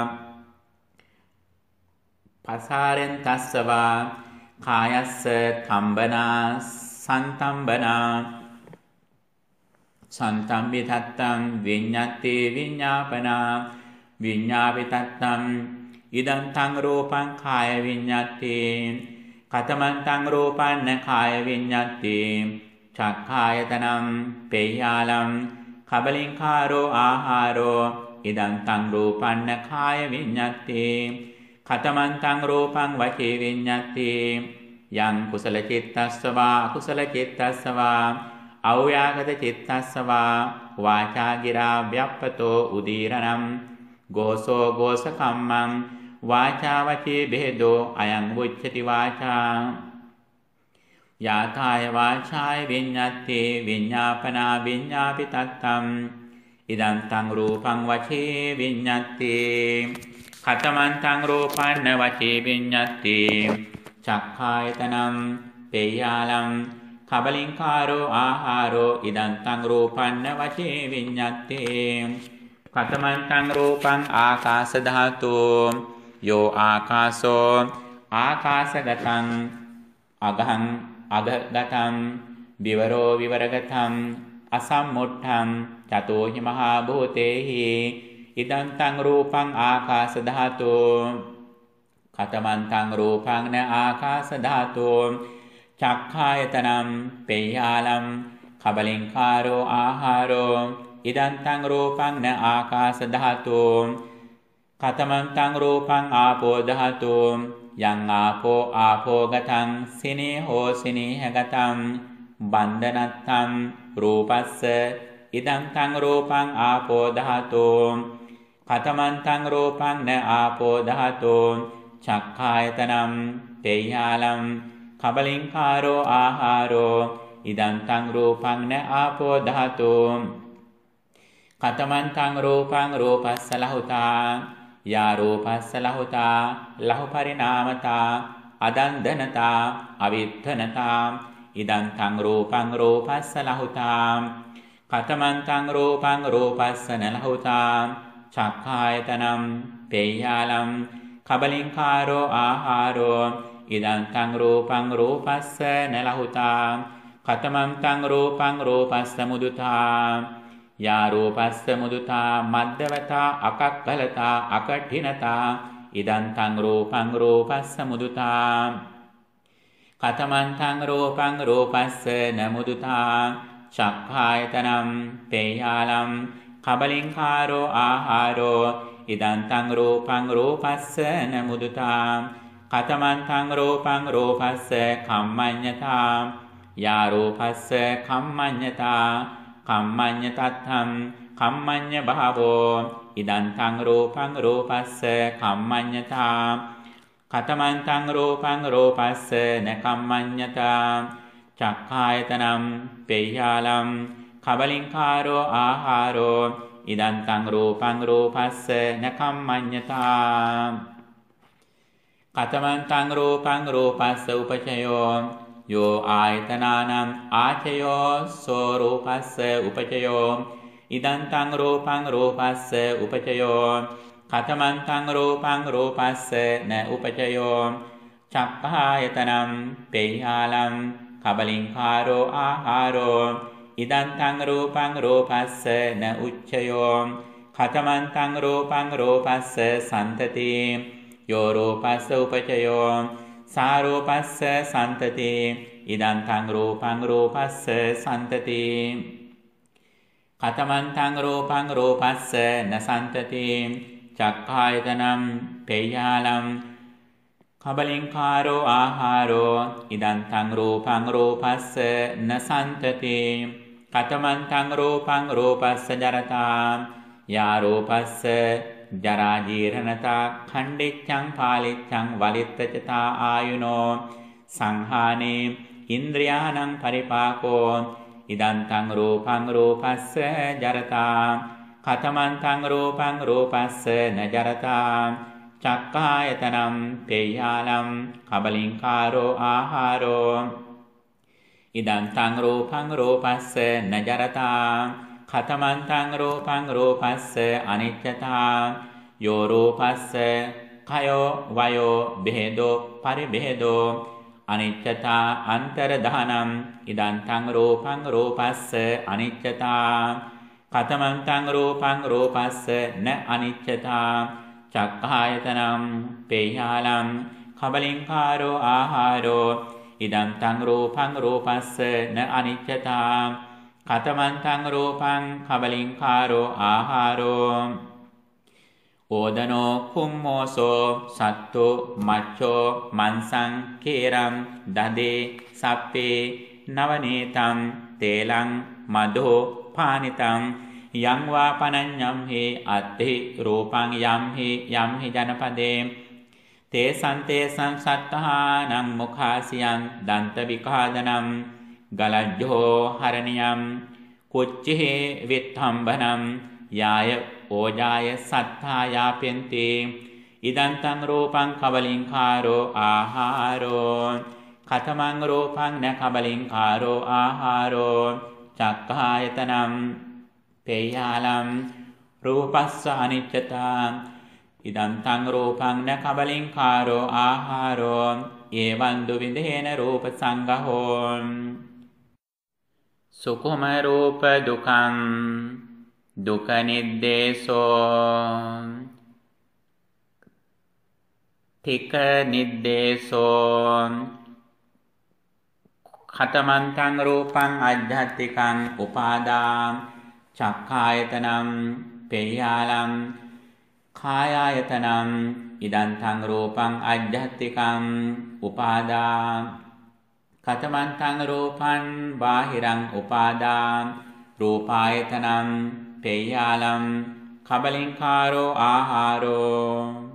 ภาษาเรนตัสสวาขายสธัมบนาสันตัมบนาสันตัมวิทัตตังวิญญาติวิญญาปนาวิญญาปิตัตตังอิดันตังรูปังขายวิญญาติ කතමන්තං රූපන්න කාය විඤ්ඤාති චක්ඛායතනං පේයාලං කබලින්කාරෝ ආහාරෝ ඉදං තං රූපන්න කාය විඤ්ඤාති කතමන්තං රූපං වචී විඤ්ඤාති යං කුසල චිත්තස්සවා අකුසල චිත්තස්සවා අව්‍යාගත චිත්තස්සවා වාචා ගිරා ව්‍යප්පතෝ උදීරණං ගෝසෝ ගෝසකම්මං වාචා වචී බෙහෙදෝ අයං උච්චති වාචා යාතාය වාචාය විඤ්ඤාති විඤ්ඤාපනා විඤ්ඤාපිතත්තං ඉදං තං රූපං වචී විඤ්ඤාති කතමන්තං රූපන්න වචී විඤ්ඤාති චක්ඛායතනං පේයාලං කබලින්කාරෝ ආහාරෝ ඉදං තං රූපන්න වචී විඤ්ඤාති කතමන්තං රූපං ආකාශ ධාතු යෝ ආකාශෝ ආකාශගතං අගහං අගගතං විවරෝ විවරගතං අසම්මුට්ඨං චතෝහි මහා භූතේහි ඉදං තං රූපං ආකාශ ධාතු කතමන්තං රූපං න ආකාශ ධාතු චක්ඛායතනං පේයාලං කබලින්කාරෝ ආහාරෝ ඉදං තං රූපං න ආකාශ ධාතු කතමන්තං රූපං ආපෝ ධාතු යං ආපෝ ආපෝ ගතං සිනේහෝ සිනේහගතං බන්ධනත්තං රූපස්ස ඉදං තං රූපං ආපෝ ධාතු කතමන්තං රූපං න ආපෝ ධාතු චක්ඛායතනං පේයාලං කබලින්කාරෝ ආහාරෝ ඉදං තං රූපං න ආපෝ ධාතු කතමන්තං රූපං රූපස්ස ලහුතා යා රූපස්ස ලහුතා ලහු පරිණාමතා අදන්දනතා අවිත්තනතා ඉදං තං රූපං රූපස්ස ලහුතා කතමන්තං රූපං රූපස්ස න ලහුතා චක්ඛායතනං පේයාලං කබලින්කාරෝ ආහාරෝ ඉදං තං රූපං රූපස්ස න ලහුතා කතමන්තං රූපං රූපස්ස මුදුතා යා රූපස්ස මුදුතා මද්දවතා අකක්කලතා අකඨිනතා ඉදං තං රූපං රූපස්ස මුදුතා කතමන්තං රූපං රූපස්ස න මුදුතා චක්ඛායතනං පේයාලං කබලින්කාරෝ ආහාරෝ ඉදං තං රූපං රූපස්ස න මුදුතා කතමන්තං රූපං රූපස්ස කම්මඤ්ඤතා යා රූපස්ස කම්මඤ්ඤතා කම්මඤ්ඤතත්තං කම්මඤ්ඤ භාවෝ ඉදං තං රූපං රූපස්ස කම්මඤ්ඤතා කතමන්තං රූපං රූපස්ස න කම්මඤ්ඤතා චක්ඛායතනං පේයාලං කබලින්කාරෝ ආහාරෝ ඉදං තං රූපං රූපස්ස න කම්මඤ්ඤතා කතමන්තං රූපං රූපස්ස උපචයෝ යෝ ආයතනානං ආචයෝ සෝ රූපස්ස උපචයෝ ඉදං තං රූපං රූපස්ස උපචයෝ කතමන්තං රූපං රූපස්ස න උපචයෝ චක්ඛායතනං පේයාලං කබලින්කාරෝ ආහාරෝ ඉදං තං රූපං රූපස්ස න උච්චයෝ කතමන්තං රූපං රූපස්ස සන්තති යෝ රූපස්ස උපචයෝ සාරූපස්ස සන්තති ඉදං තං රූපං රූපස්ස සන්තති කතමන්තං රූපං රූපස්ස න සන්තති චක්ඛායතනං පේයාලං කබලින්කාරෝ ආහාරෝ ඉදං තං රූපං රූපස්ස න සන්තති කතමන්තං රූපං රූපස්ස ජරතා යා රූපස්ස ජරා ජීර්ණතා ඛණ්ඩිච්ඡං පාලිච්ඡං වලිත්තචතා ආයුනෝ සංහානේ ඉන්ද්‍රියාණං පරිපාකෝ ඉදං තං රූපං රූපස්ස ජරතා කතමන්තං රූපං රූපස්ස න ජරතා චක්ඛායතනං පේයාලං කබලින්කාරෝ ආහාරෝ ඉදං තං රූපං රූපස්ස න ජරතා කතමන්තං රූපං රූපස්ස අනිච්චතා යෝ රූපස්ස කයෝ වයෝ බෙහෙදෝ පරිබෙහෙදෝ අනිච්චතා අන්තරදානං ඉදං තං රූපං රූපස්ස අනිච්චතා කතමන්තං රූපං රූපස්ස න අනිච්චතා චක්ඛායතනං පේයාලං කබලින්කාරෝ ආහාරෝ ඉදං තං රූපං රූපස්ස න අනිච්චතා කතමං තං රූපං කබලින්කාරෝ ආහාරෝ ඕදනෝ කුම්මෝසෝ සත්තෝ මච්චෝ මන්සං කේරං දදේ සප්පේ නවනීතං තේලං මදෝ පානිතං යං වා පනඤ්ඤම් හි අත්ථි රූපං යම් හි යම් හි ජනපදේ තේසං තේසං සත්තහානං මුඛාසියං දන්ත විකාදනං ගලජ්ජෝ හරණියං කුච්චේ විත්තම්බනං යාය ඕජාය සත්තායාපෙන්ති ඉදං තං රූපං කබලින්කාරෝ ආහාරෝ කතමං රූපං න කබලින්කාරෝ ආහාරෝ චක්ඛායතනං පේයාලම් රූපස්ස අනිච්චතා ඉදං තං රූපං න කබලින්කාරෝ ආහාරෝ ඒවං දුවිදේන රූප සංගහෝ සුකුම රූප දුකං දුක නිද්දේසෝ තික නිද්දේසෝ කතමං තං රූපං අජ්ජත්තිකං උපාදා චක්ඛායතනං පේයාලං කායායතනං ඉදං තං රූපං අජ්ජත්තිකං උපාදා කතමං තං රූපං බාහිරං උපාදා රූපායතනං පේයාලං කබලින්කාරෝ ආහාරෝ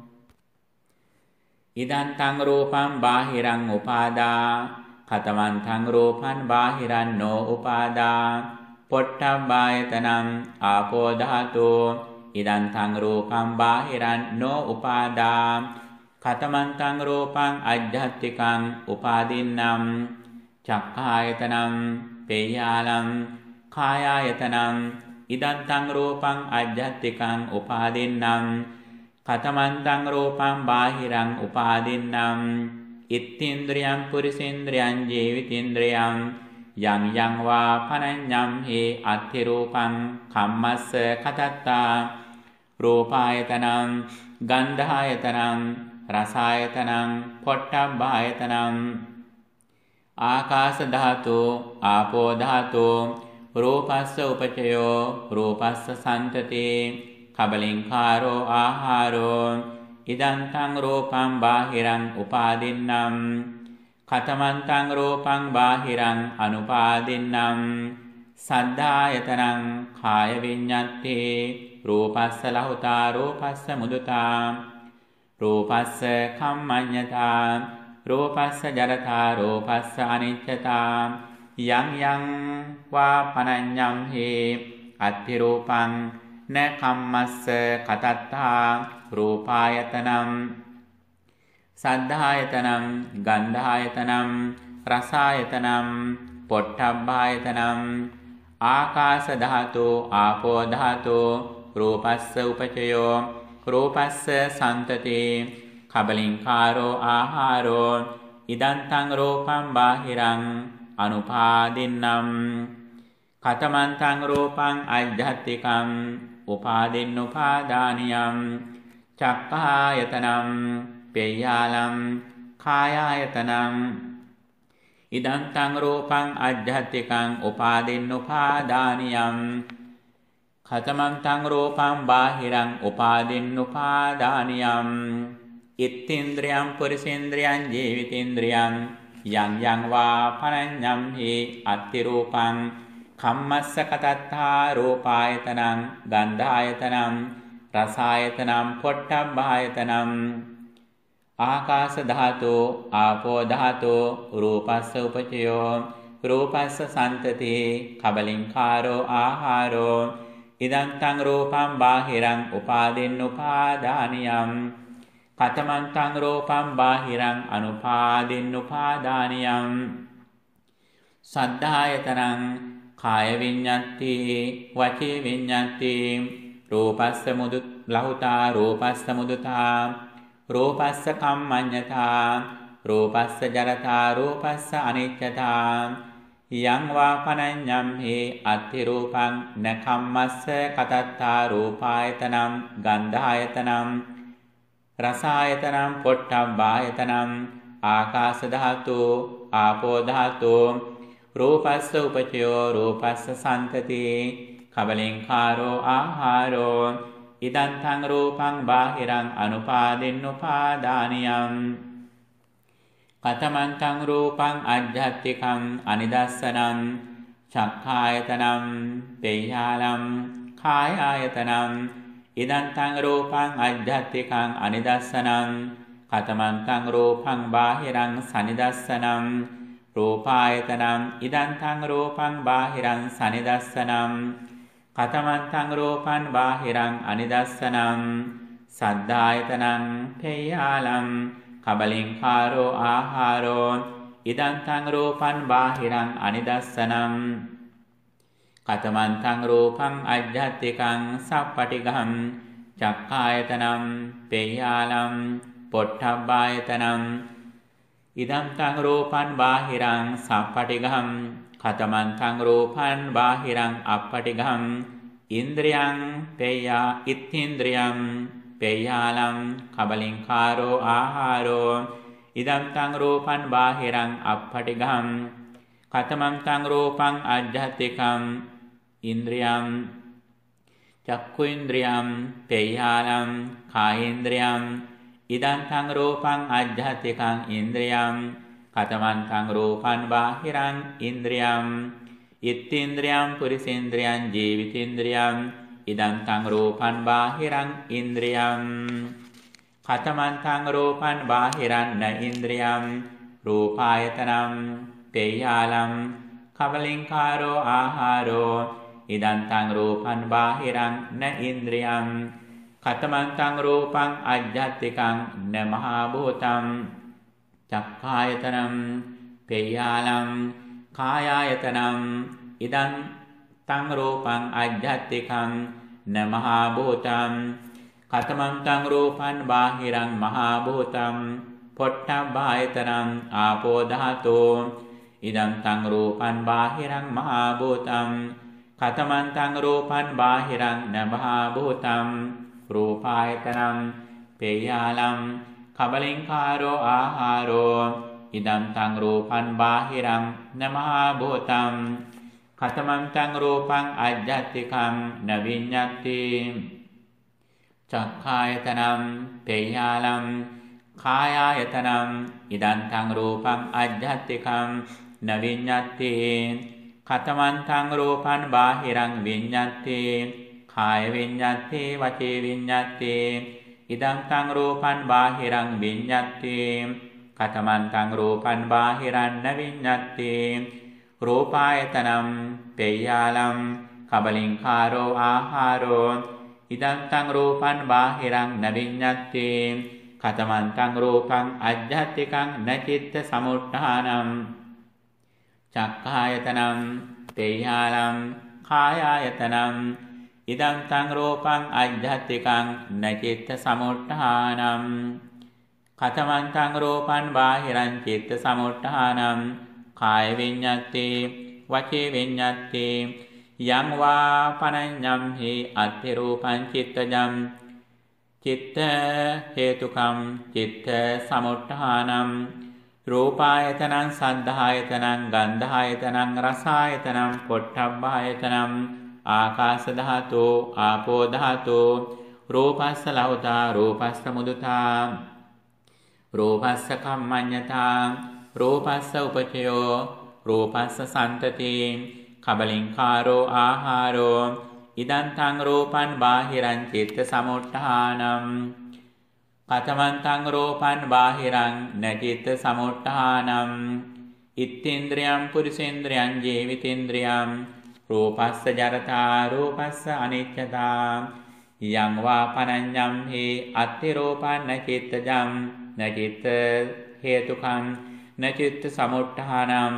ඉදං තං රූපං බාහිරං උපාදා කතමං තං රූපං බාහිරං නෝ උපාදා පොට්ටබ්බායතනං ආපෝ ධාතු ඉදං තං රූපං බාහිරං නෝ උපාදා කතමං තං රූපං අජ්ජත්තිකං උපාදින්නම් චක්ඛායතනං පේයාලං කායායතනං ඉදං තං රූපං අජ්ජත්තිකං උපාදින්නම් කතමං තං රූපං බාහිරං උපාදින්නම් ඉත්තින්ද්‍රියං පුරිසේන්ද්‍රයං ජීවිතේන්ද්‍රයං යං යං වා පනඤ්ඤම් හි අත්ථි රූපං කම්මස්ස කතත්තා රූපායතනං ගන්ධායතනං රසායතනං පොට්ටබ්බායතනං ආකාශ ධාතු ආපෝ ධාතු රූපස්ස උපචයෝ රූපස්ස සන්තති කබලින්කාරෝ ආහාරෝ ඉදං තං රූපං බාහිරං උපාදින්නම් කතමං තං රූපං බාහිරං අනුපාදින්නම් සද්ධායතනං කාය විඤ්ඤාති රූපස්ස ලහුතා රූපස්ස මුදුතා රූපස්ස කම්මඤ්ඤතා රූපස්ස ජරතා රූපස්ස අනිච්චතා යං යං වා පනඤ්ඤම් හි අත්ථි රූපං න කම්මස්ස කතත්තා රූපායතනං සද්ධායතනං ගන්ධායතනං රසායතනං පොට්ටබ්බායතනං ආකාශ ධාතු ආපෝ ධාතු රූපස්ස උපචයෝ රූපස්ස සන්තති කබලින්කාරෝ ආහාරෝ ඉදං තං රූපං බාහිරං අනුපාදින්නම් කතමං තං රූපං අජ්ජත්තිකං උපාදින්නුපාදානියං චක්ඛායතනං පේයාලං කායායතනං ඉදං තං රූපං අජ්ජත්තිකං උපාදින්නුපාදානියං කතමං තං රූපං බාහිරං උපාදින්නුපාදානියං ඉත්තින්ද්‍රියං පුරිසේන්ද්‍රයං ජීවිතේන්ද්‍රයං යං යං වා පනඤ්ඤම් හි අත්ථි රූපං කම්මස්ස කතත්තා රූපායතනං ගන්ධායතනං රසායතනං පොට්ටබ්බායතනං ආකාශ ධාතු ආපෝ ධාතු රූපස්ස උපචයෝ රූපස්ස සන්තති කබලින්කාරෝ ආහාරෝ ඉදං තං රූපං බාහිරං උපාදින්නුපාදානියං කතමං තං රූපං බාහිරං අනුපාදින්නුපාදානියං සද්ධායතනං කාය විඤ්ඤාති වචී විඤ්ඤාති රූපස්ස මුදු ලහුතා රූපස්ස මුදුතා රූපස්ස කම්මඤ්ඤතා රූපස්ස ජරතා රූපස්ස අනිච්චතා යං වා පනඤ්ඤම් හි අත්ථි රූපං න කම්මස්ස කතත්තා රූපායතනං ගන්ධායතනං රසායතනම් පොට්ටබ්බායතනම් ආකාශ ධාතු ආපෝ ධාතු රූපස්ස උපචයෝ රූපස්ස සන්තති කබලින්කාරෝ ආහාරෝ ඉදං තං රූපං බාහිරං අනුපාදින්නුපාදානියං කතමං තං රූපං අජ්ජත්තිකං අනිදස්සනං චක්ඛායතනම් පේයාලම් කායායතනම් ඉදං තං රූපං අජ්ජත්තිකං අනිදස්සනං කතමං තං රූපං බාහිරං සනිදස්සනං රූපායතනම් ඉදං තං රූපං බාහිරං සනිදස්සනං කතමං තං රූපං බාහිරං අනිදස්සනං සද්ධායතනං පේයාලම් කබලින්කාරෝ ආහාරෝ ඉදං තං රූපං බාහිරං අනිදස්සනං කතමං තං රූපං අජ්ජත්තිකං සප්පටිඝං චක්ඛායතනම් පේයාලම් පොට්ටබ්බායතනම් ඉදං තං රූපං බාහිරං සප්පටිඝං කතමං තං රූපං බාහිරං අප්පටිඝං ඉන්ද්‍රියං පේයා ඉත්ථින්ද්‍රියං පේයාලම් කබලින්කාරෝ ආහාරෝ ඉදං තං රූපං බාහිරං අප්පටිඝං කතමං තං රූපං අජ්ජත්තිකං ඉන්ද්‍රියං චක්ඛුඉන්ද්‍රියං පේයාලම් කායේන්ද්‍රියං ඉදං තං රූපං අජ්ජත්තිකං ඉන්ද්‍රියං කතමං තං රූපං බාහිරං ඉන්ද්‍රියං ඉත්ථින්ද්‍රියං පුරිසේන්ද්‍රියං ජීවිතේන්ද්‍රියං ඉදං තං රූපං බාහිරං ඉන්ද්‍රියං කතමං තං රූපං බාහිරං න ඉන්ද්‍රියං රූපායතනම් පේයාලම් කබලින්කාරෝ ආහාරෝ ඉදං තං රූපං බාහිරං න ඉන්ද්‍රියං කතමං තං රූපං අජ්ජත්තිකං න මහා භූතං චක්ඛායතනම් පේයාලම් කායායතනම් ඉදං තං රූපං අජ්ජත්තිකං න මහා භූතං කතමං තං රූපං බාහිරං මහා භූතං පොට්ටබ්බායතනම් ආපෝ ධාතෝ ඉදං තං රූපං බාහිරං මහා භූතං කතමං තං රූපං බාහිරං න මහා භූතං රූපායතනම් පේයාලම් කබලින්කාරෝ ආහාරෝ ඉදං තං රූපං බාහිරං න මහා භූතං කතමං තං රූපං අජ්ජත්තිකං න විඤ්ඤාති චක්ඛායතනම් පේයාලම් කායායතනම් ඉදං තං රූපං අජ්ජත්තිකං න විඤ්ඤාති කතමං තං රූපං බාහිරං විඤ්ඤාති කාය විඤ්ඤාති වචේ විඤ්ඤාති ඉදං තං රූපං බාහිරං විඤ්ඤාති කතමං තං රූපං බාහිරං න විඤ්ඤාති රූපායතනම් පේයාලම් කබලින්කාරෝ ආහාරෝ ඉදං තං රූපං බාහිරං න විඤ්ඤාති කතමං තං රූපං අජ්ජත්තිකං න චිත්ත සමුට්ඨානං චක්ඛායතනම් පේයාලම් කායායතනම් ඉදං තං රූපං අජ්ජත්තිකං න චිත්ත සමුට්ඨානං කතමං තං රූපං බාහිරං චිත්ත සමුට්ඨානං කාය විඤ්ඤාති වචේ විඤ්ඤාති යං වා පනඤ්ඤම් හි අත්ථි රූපං චිත්තජං චිත්ත හේතුකම් චිත්ත සමුට්ඨානං රූපායතනං සද්ධායතනං ගන්ධායතනං රසායතනං පොට්ටබ්බායතනං ආකාශ ධාතු ආපෝ ධාතු රූපස්ස ලහුතා රූපස්ස මුදුතා රූපස්ස කම්මඤ්ඤතා රූපස්ස උපචයෝ රූපස්ස සන්තති කබලින්කාරෝ ආහාරෝ ඉදං තං රූපං බාහිරං චිත්ත සමුට්ඨානං කතමං තං රූපං බාහිරං න චිත්ත සමුට්ඨානං ඉත්ථින්ද්‍රියං පුරිසේන්ද්‍රියං ජීවිතේන්ද්‍රියං රූපස්ස ජරතා රූපස්ස අනිච්චතා යං වා පනඤ්ඤම් හි අත්ථි රූපං න චිත්තජං න චිත්ත හේතුකං න චිත්ත සමුට්ඨානං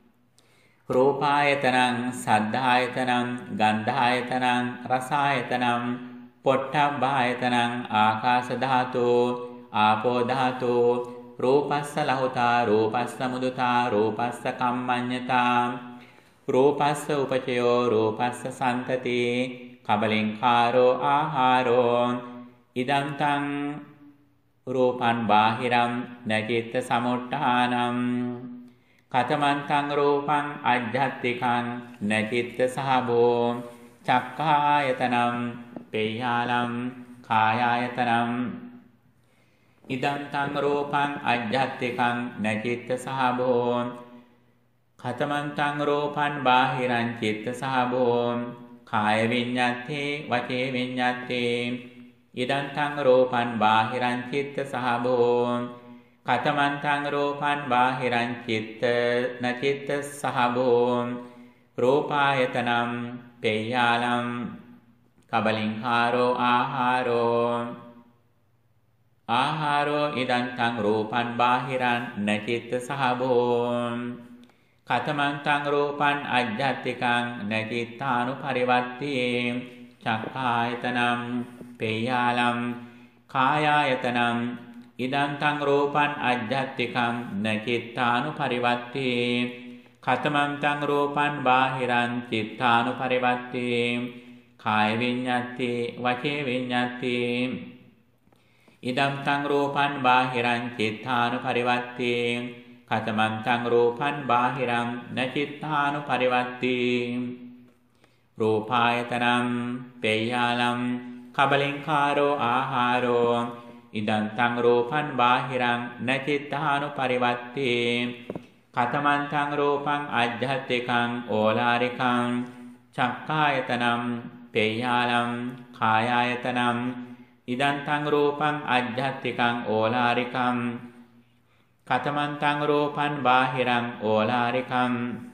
රූපායතනං සද්ධායතනං ගන්ධායතනං රසායතනං පොට්ටබ්බායතනං ආකාශ ධාතු ආපෝ ධාතු රූපස්ස ලහුතා රූපස්ස මුදුතා රූපස්ස කම්මඤ්ඤතා රූපස්ස උපචයෝ රූපස්ස සන්තති කබලින්කාරෝ ආහාරෝ ඉදං තං රූපං බාහිරං න චිත්ත සමුට්ඨානං කතමන්තං රූපං අජ්ජත්තිකං න චිත්ත සහභෝ චක්ඛායතනං පේයාලං කායායතනං ඉදං තං රූපං අජ්ජත්තිකං න චිත්ත සහභෝ කතමන්තං රූපං බාහිරං චිත්ත සහභෝ කාය විඤ්ඤාත්තේ වචේ විඤ්ඤාත්තේ ඉදං තං රූපං බාහිරං චිත්ත සහභෝ කතමන්තං රූපං බාහිරං චිත්ත න චිත්ත සහභෝ රූපායතනං පේයාලං කබලින්කාරෝ ආහාරෝ ආහාරෝ ඉදං තං රූපං බාහිරං න චිත්ත සහභෝ කතමන්තං රූපං අජ්ජත්තිකං න චිත්තානුපරිවර්ති චක්ඛායතනං පේයාලං කායායතනං ඉදං තං රූපං අජ්ජත්තිකං න චිත්තානුපරිවර්ති කතමන්තං රූපං බාහිරං චිත්තානුපරිවර්ති කාය විඤ්ඤාති වචේ විඤ්ඤාති ඉදං තං රූපං බාහිරං චිත්තානුපරිවර්ති කතමන්තං රූපං බාහිරං න චිත්තානුපරිවර්ති රූපායතනං පේයාලං කබලින්කාරෝ ආහාරෝ ඉදං තං රූපං බාහිරං න චිත්තානුපරිවර්ති කතමන්තං රූපං අජ්ජත්තිකං ඕලාරිකං චක්ඛායතනං පේයාලං කායායතනං ඉදං තං රූපං අජ්ජත්තිකං ඕලාරිකං කතමන්තං රූපං බාහිරං ඕලාරිකං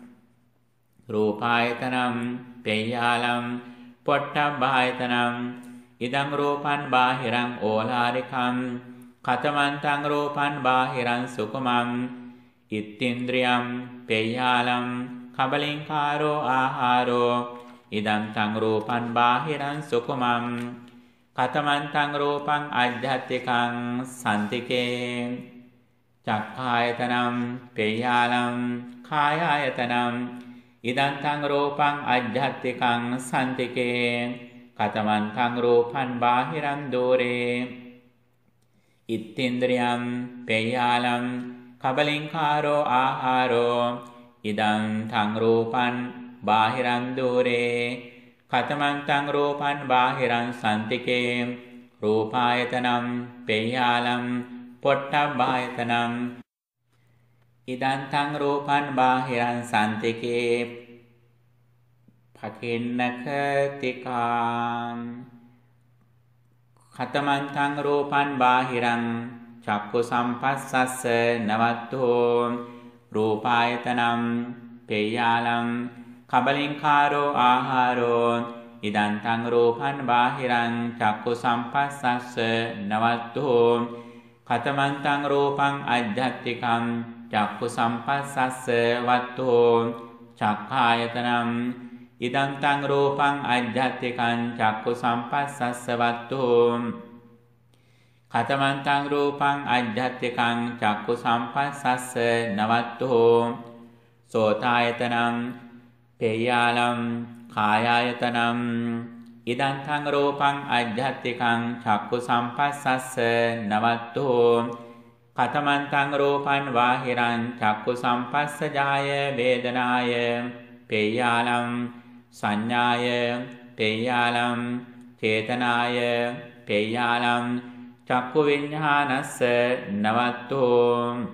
රූපායතනං පේයාලං පොට්ටබ්බායතනං ඉදං රූපං බාහිරං ඕලාරිකං කතමන්තං රූපං බාහිරං සුකුමං ඉත්තින්ද්‍රියං පේයාලං කබලින්කාරෝ ආහාරෝ ඉදං තං රූපං බාහිරං සුකුමං කතමන්තං රූපං අජ්ජත්තිකං සන්තිකේ චක්ඛායතනං පේයාලං කායායතනං ඉදං තං රූපං අජ්ජත්තිකං සන්තිකේ කතමන්තං රූපං බාහිරං දෝරේ ඉත්තින්ද්‍රියං පේයාලං කබලින්කාරෝ ආහාරෝ ඉදං තං රූපං බාහිරං දෝරේ කතමන්තං රූපං බාහිරං සන්තිකේ රූපායතනං පේයාලං පොට්ටබ්බායතනං ඉදං තං රූපං බාහිරං සන්තිකේ පකින්නක තිකාං කතමන්තං රූපං බාහිරං චක්ඛු සම්පස්සස්ස නවත්තෝ රූපායතනං පේයාලං කබලින්කාරෝ ආහාරෝ ඉදං තං රූපං බාහිරං චක්ඛු සම්පස්සස්ස නවත්තෝ කතමන්තං රූපං අජ්ජත්තිකං චක්ඛු සම්පස්සස්ස වත්තෝ චක්ඛායතනං ඉදං තං රූපං අජ්ජත්තිකං චක්ඛු සම්පස්සස්ස වත්තෝ කතමන්තං රූපං අජ්ජත්තිකං චක්ඛු සම්පස්සස්ස නවත්තෝ සෝතායතනං පේයාලං කායායතනං ඉදං තං රූපං අජ්ජත්තිකං චක්ඛු සම්පස්සස්ස නවත්තෝ කතමන්තං රූපං බාහිරං චක්ඛු සම්පස්සජාය වේදනාය පේයාලං සංඥාය පේයාලං චේතනාය පේයාලං චක්ඛු විඤ්ඤාණස්ස නවත්තෝ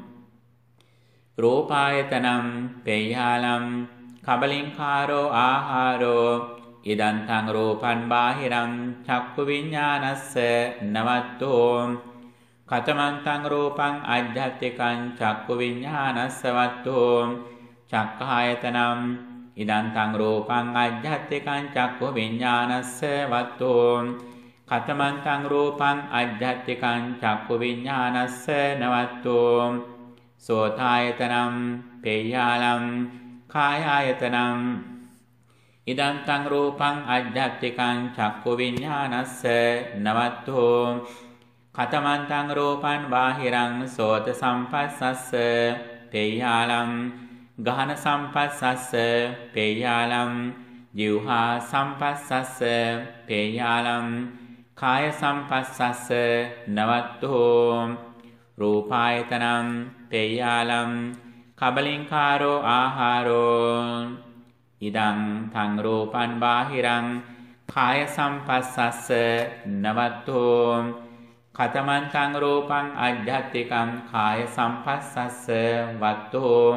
රූපායතනං පේයාලං කබලින්කාරෝ ආහාරෝ ඉදං තං රූපං බාහිරං චක්ඛු විඤ්ඤාණස්ස නවත්තෝ කතමන්තං රූපං අජ්ජත්තිකං චක්ඛු විඤ්ඤාණස්ස වත්තෝ චක්ඛායතනං ඉදං තං රූපං අජ්ජත්තිකං චක්ඛු විඤ්ඤාණස්ස වත්තෝ කතමන්තං රූපං අජ්ජත්තිකං චක්ඛු විඤ්ඤාණස්ස නවත්තෝ සෝතායතනං පේයාලං කායායතනං ඉදං තං රූපං අජ්ජත්තිකං චක්ඛු විඤ්ඤාණස්ස නවත්තෝ කතමන්තං රූපං බාහිරං සෝත සම්පස්සස්ස පේයාලං ගහන සම්පස්සස්ස පේයාලං ජීවහා සම්පස්සස්ස පේයාලං කාය සම්පස්සස්ස නවත්තෝ රූපායතනං පේයාලම් කබලින්කාරෝ ආහාරෝ ඉදං තං රූපං බාහිරං කාය සම්පස්සස්ස නවත්තෝ කතමං තං රූපං අජ්ජත්තිකං කාය සම්පස්සස්ස වත්තෝ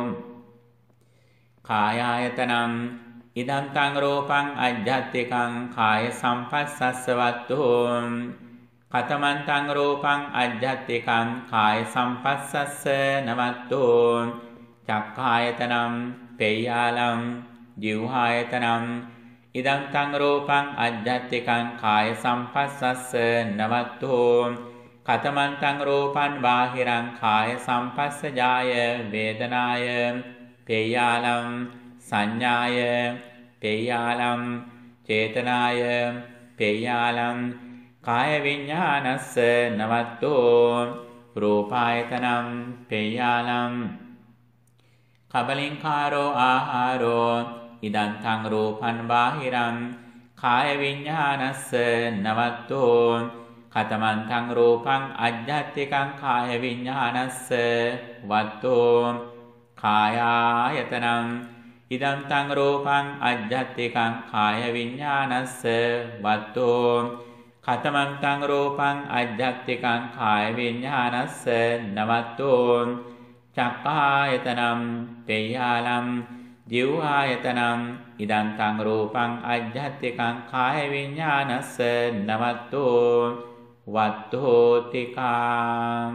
කායායතනං ඉදං තං රූපං අජ්ජත්තිකං කාය සම්පස්සස්ස වත්තෝ කතමං තං රූපං අජ්ජත්තිකං කාය සම්පස්සස්ස නවත්තෝ චක්ඛායතනං පේයාලං ජීවහායතනං ඉදං තං රූපං අජ්ජත්තිකං කාය සම්පස්සස්ස නවත්තෝ කතමං තං රූපං බාහිරං කාය සම්පස්සජාය වේදනාය පේයාලං සංඥාය පේයාලං චේතනාය පේයාලං කාය විඤ්ඤාණස්ස නවත්තෝ රූපායතනං පේයාලං කබලින්කාරෝ ආහාරෝ ඉදං තං රූපං බාහිරං කාය විඤ්ඤාණස්ස නවත්තෝ කතමං තං රූපං අජ්ජත්තිකං කාය විඤ්ඤාණස්ස වත්තෝ කායායතනං ඉදං තං රූපං අජ්ජත්තිකං කාය විඤ්ඤාණස්ස වත්තෝ කතමං තං රූපං අජ්ජත්තිකං කාය විඤ්ඤාණස්ස නවත්තෝ චක්ඛායතනං පේයාලං ජීවහායතනං ඉදං තං රූපං අජ්ජත්තිකං කාය විඤ්ඤාණස්ස නවත්තෝ වත්තෝතිකං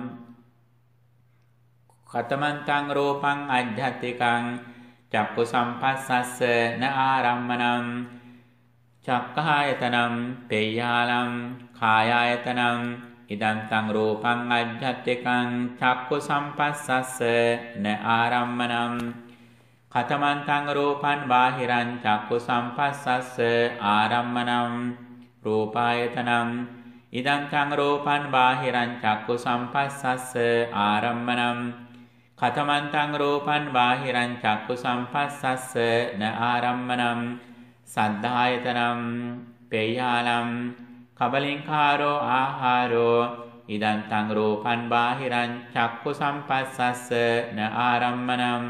කතමං තං රූපං අජ්ජත්තිකං චක්ඛු සම්පස්සස්ස න ආරම්මණං චක්ඛායතනං පේයාලං කායායතනං ඉදං තං රූපං අජ්ජත්තිකං චක්ඛු සම්පස්සස්ස න ආරම්මණං කතමං තං රූපං බාහිරං චක්ඛු සම්පස්සස්ස ආරම්මණං රූපායතනං ඉදං තං රූපං බාහිරං චක්ඛු සම්පස්සස්ස ආරම්මණං කතමං තං රූපං බාහිරං චක්ඛු සම්පස්සස්ස න ආරම්මණං සද්ධායතනං පේයාලං කබලින්කාරෝ ආහාරෝ ඉදං තං රූපං බාහිරං චක්ඛු සම්පස්සස්ස න ආරම්මණං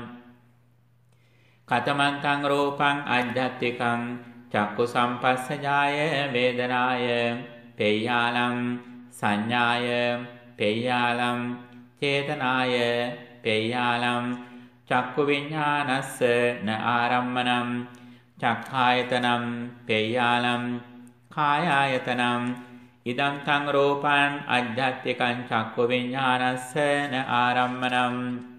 කතමං තං රූපං අජ්ජත්තිකං චක්ඛු සම්පස්සජාය වේදනාය පේයාලං සංඥාය පේයාලං චේතනාය පේයාලං චක්ඛු විඤ්ඤාණස්ස න ආරම්මණං චක්ඛායතනං පේයාලං කායායතනං ඉදං තං රූපං අජ්ජත්තිකං චක්ඛු විඤ්ඤාණස්ස න ආරම්මණං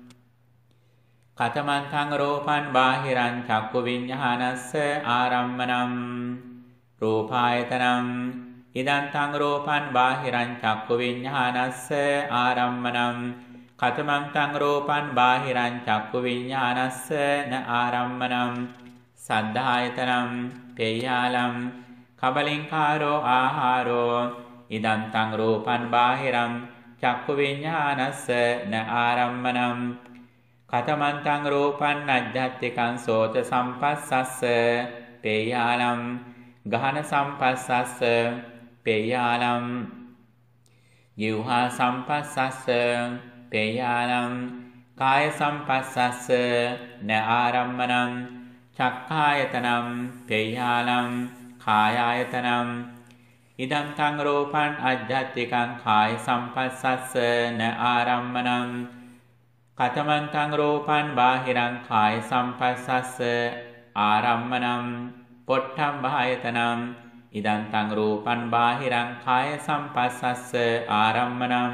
කතමං තං රූපං බාහිරං චක්ඛු විඤ්ඤාණස්ස ආරම්මණං රූපායතනං ඉදං තං රූපං බාහිරං චක්ඛු විඤ්ඤාණස්ස ආරම්මණං කතමං තං රූපං බාහිරං චක්ඛු විඤ්ඤාණස්ස න ආරම්මණං සද්ධායතනං පේයාලං කබලින්කාරෝ ආහාරෝ ඉදං තං රූපං බාහිරං චක්ඛු විඤ්ඤාණස්ස න ආරම්මණං කතමං තං රූපං අජ්ජත්තිකං සෝත සම්පස්සස්ස පේයාලං ගහන සම්පස්සස්ස පේයාලං ජීවහා සම්පස්සස්ස පේයාලං කාය සම්පස්සස්ස න ආරම්මණං චක්ඛායතනං පේයාලං කායායතනං ඉදං තං රූපං අජ්ජත්තිකං කාය සම්පස්සස්ස න ආරම්මණං කතමං තං රූපං බාහිරං කාය සම්පස්සස්ස ආරම්මණං පොට්ඨම්භායතනං ඉදං තං රූපං බාහිරං කාය සම්පස්සස්ස ආරම්මණං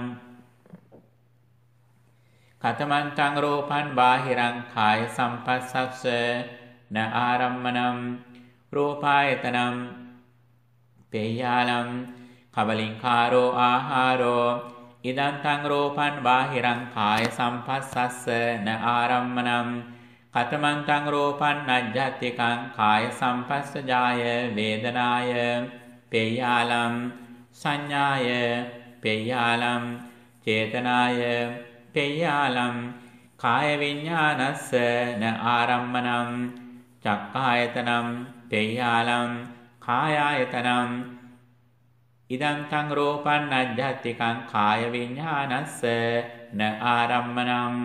කතමං තං රූපං බාහිරං කාය සම්පස්සස්ස න ආරම්මණං රූපායතනං පේයාලං කබලින්කාරෝ ආහාරෝ ඉදං තං රූපං බාහිරං කාය සම්පස්සස්ස න ආරම්මණං කතමං තං රූපං අජ්ජත්තිකං කාය සම්පස්සජාය වේදනාය පේයාලං සංඥාය පේයාලං චේතනාය පේයාලං කාය විඤ්ඤාණස්ස න ආරම්මණං චක්ඛායතනං පේයාලං කායායතනං ඉදං තං රූපං අජ්ජත්තිකං කාය විඤ්ඤාණස්ස න ආරම්මණං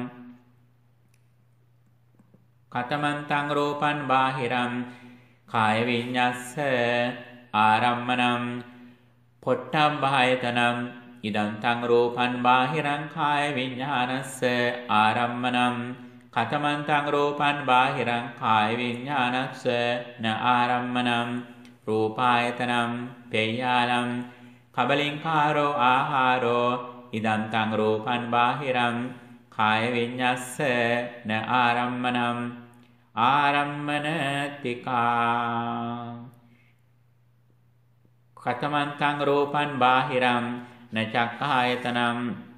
කතමං තං රූපං බාහිරං කාය විඤ්ඤස්ස ආරම්මණං පොට්ටබ්බායතනං ඉදං තං රූපං බාහිරං කාය විඤ්ඤාණස්ස ආරම්මණං කතමං තං රූපං බාහිරං කාය විඤ්ඤාණස්ස න ආරම්මණං රූපායතනං පේයාලං කබලින්කාරෝ ආහාරෝ ඉදං තං රූපං බාහිරං කාය විඤ්ඤස්ස න ආරම්මණං ආරම්මනතිකා කතමං තං රූපං බාහිරං න චක්ඛායතනං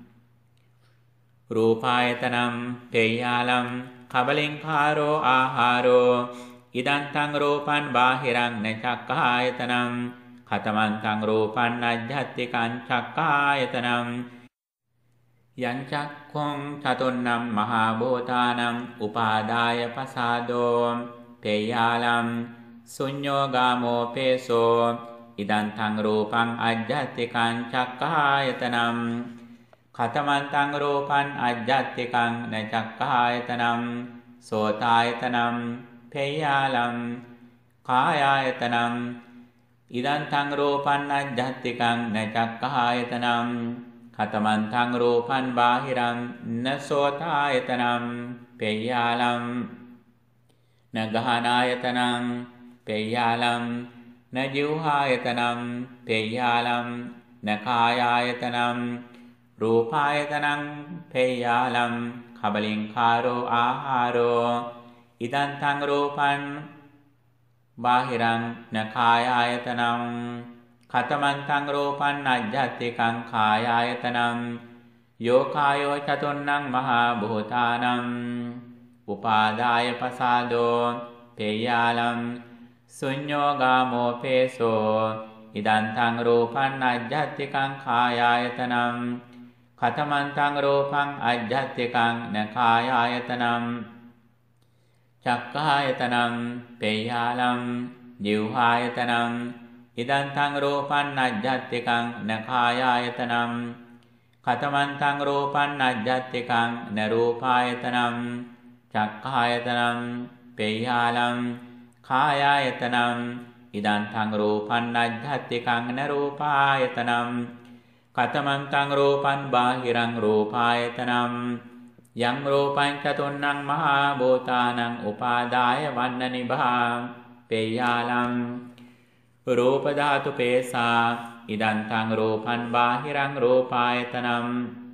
රූපායතනං පේයාලං කබලින්කාරෝ ආහාරෝ ඉදං තං රූපං බාහිරං න චක්ඛායතනං කතමං තං රූපං අජ්ජත්තිකං චක්ඛායතනං යං චක්ඛුං චතුන්නම් මහා භූතානම් උපාදාය පසාදෝ පේයාලං ශුඤ්ඤෝ ගාමෝ පේසෝ ඉදං තං රූපං අජ්ජත්තිකං චක්ඛායතනං කතමං තං රූපං අජ්ජත්තිකං න චක්ඛායතනං සෝතායතනං පේයාලං කායායතනං ඉදං තං රූපං අජ්ජත්තිකං න චක්ඛායතනං කතමං තං රූපං බාහිරං න සෝතායතනං පේයාලං න ගහනායතනං පේයාලං න ජීවහායතනං පේයාලං න කායායතනං රූපායතනං පේයාලං කබලින්කාරෝ ආහාරෝ ඉදං තං රූපං බාහිරං න කායායතනං කතමං තං රූපං අජ්ජත්තිකං කායායතනං යෝ කායෝ චතුන්නං මහා භූතානං උපාදාය පසාදෝ පේයාලං ශුඤ්ඤෝ ගාමෝ පේසෝ ඉදං තං රූපං අජ්ජත්තිකං කායායතනං කතමං තං රූපං අජ්ජත්තිකං න කායායතනං චක්ඛායතනං පේයාලං ජීවහායතනං ඉදං තං රූපං අජ්ජත්තිකං න කායායතනං කතමං තං රූපං අජ්ජත්තිකං න රූපායතනං චක්ඛායතනං පේයාලං කායායතනං ඉදං තං රූපං අජ්ජත්තිකං න රූපායතනං කතමං තං රූපං බාහිරං රූපායතනං යං රූපං චතුන්නං මහා භූතානං උපාදාය වන්න නිභා පේයාලං රූප ධාතු පේසා ඉදං තං රූපං බාහිරං රූපායතනං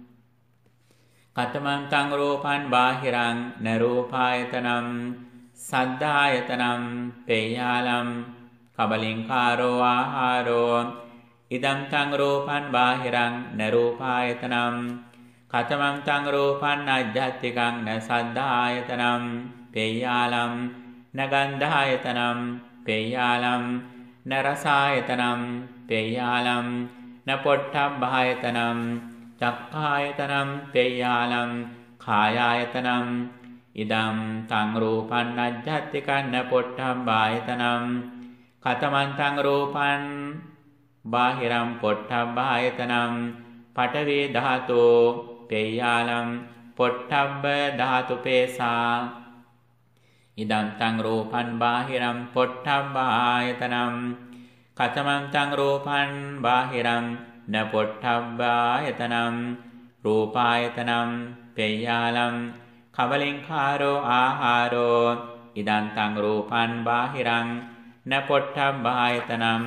කතමං තං රූපං බාහිරං න රූපායතනං සද්ධායතනං පේයාලං කබලින්කාරෝ ආහාරෝ ඉදං තං රූපං බාහිරං න රූපායතනං කතමං තං රූපං අජ්ජත්තිකං න සද්ධායතනං පේයාලං න ගන්ධායතනං පේයාලං න රසායතනං පේයාලං න පොට්ටබ්බායතනං චක්ඛායතනං පේයාලං කායායතනං ඉදං තං රූපං අජ්ජත්තිකං න පොට්ටබ්බායතනං කතමං තං රූපං බාහිරං පොට්ටබ්බායතනං පඨවි ධාතෝ පේයාලං පොට්ටබ්බ ධාතු පේසා ඉදං තං රූපං බාහිරං පොට්ටබ්බායතනං කතමං තං රූපං බාහිරං න පොට්ටබ්බායතනං රූපායතනං පේයාලං කබලින්කාරෝ ආහාරෝ ඉදං තං රූපං බාහිරං න පොට්ටබ්බායතනං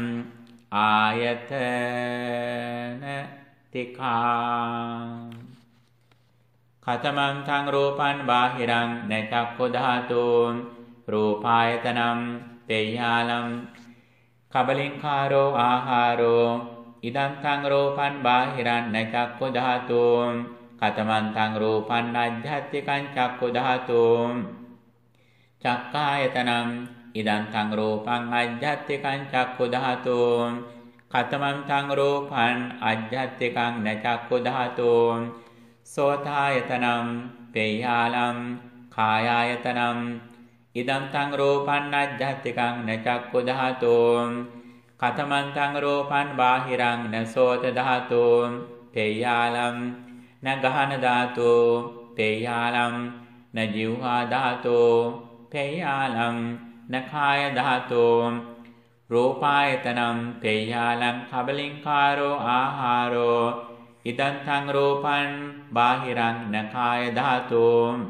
ආයතන තිකා කතමං තං රූපං බාහිරං න චක්ඛු ධාතුං රූපායතනං පේයාලං කබලින්කාරෝ ආහාරෝ ඉදං තං රූපං බාහිරං න චක්ඛු ධාතුං කතමං තං රූපං අජ්ජත්තිකං චක්ඛු ධාතුං චක්ඛායතනං ඉදං තං රූපං අජ්ජත්තිකං චක්ඛු ධාතුං කතමං තං රූපං අජ්ජත්තිකං න චක්ඛු ධාතුං සෝතායතනං පේයාලං කායායතනං ඉදං තං රූපං අජ්ජත්තිකං න චක්ඛු ධාතුං කතමන්තං රූපං බාහිරං න සෝත ධාතු පේයාලම් න ගහන ධාතු පේයාලම් න ජීවහා ධාතු පේයාලම් න කාය ධාතු රූපායතනම් පේයාලම් කබලින්කාරෝ ආහාරෝ ඉදන්තං රූපං බාහිරං න කාය ධාතු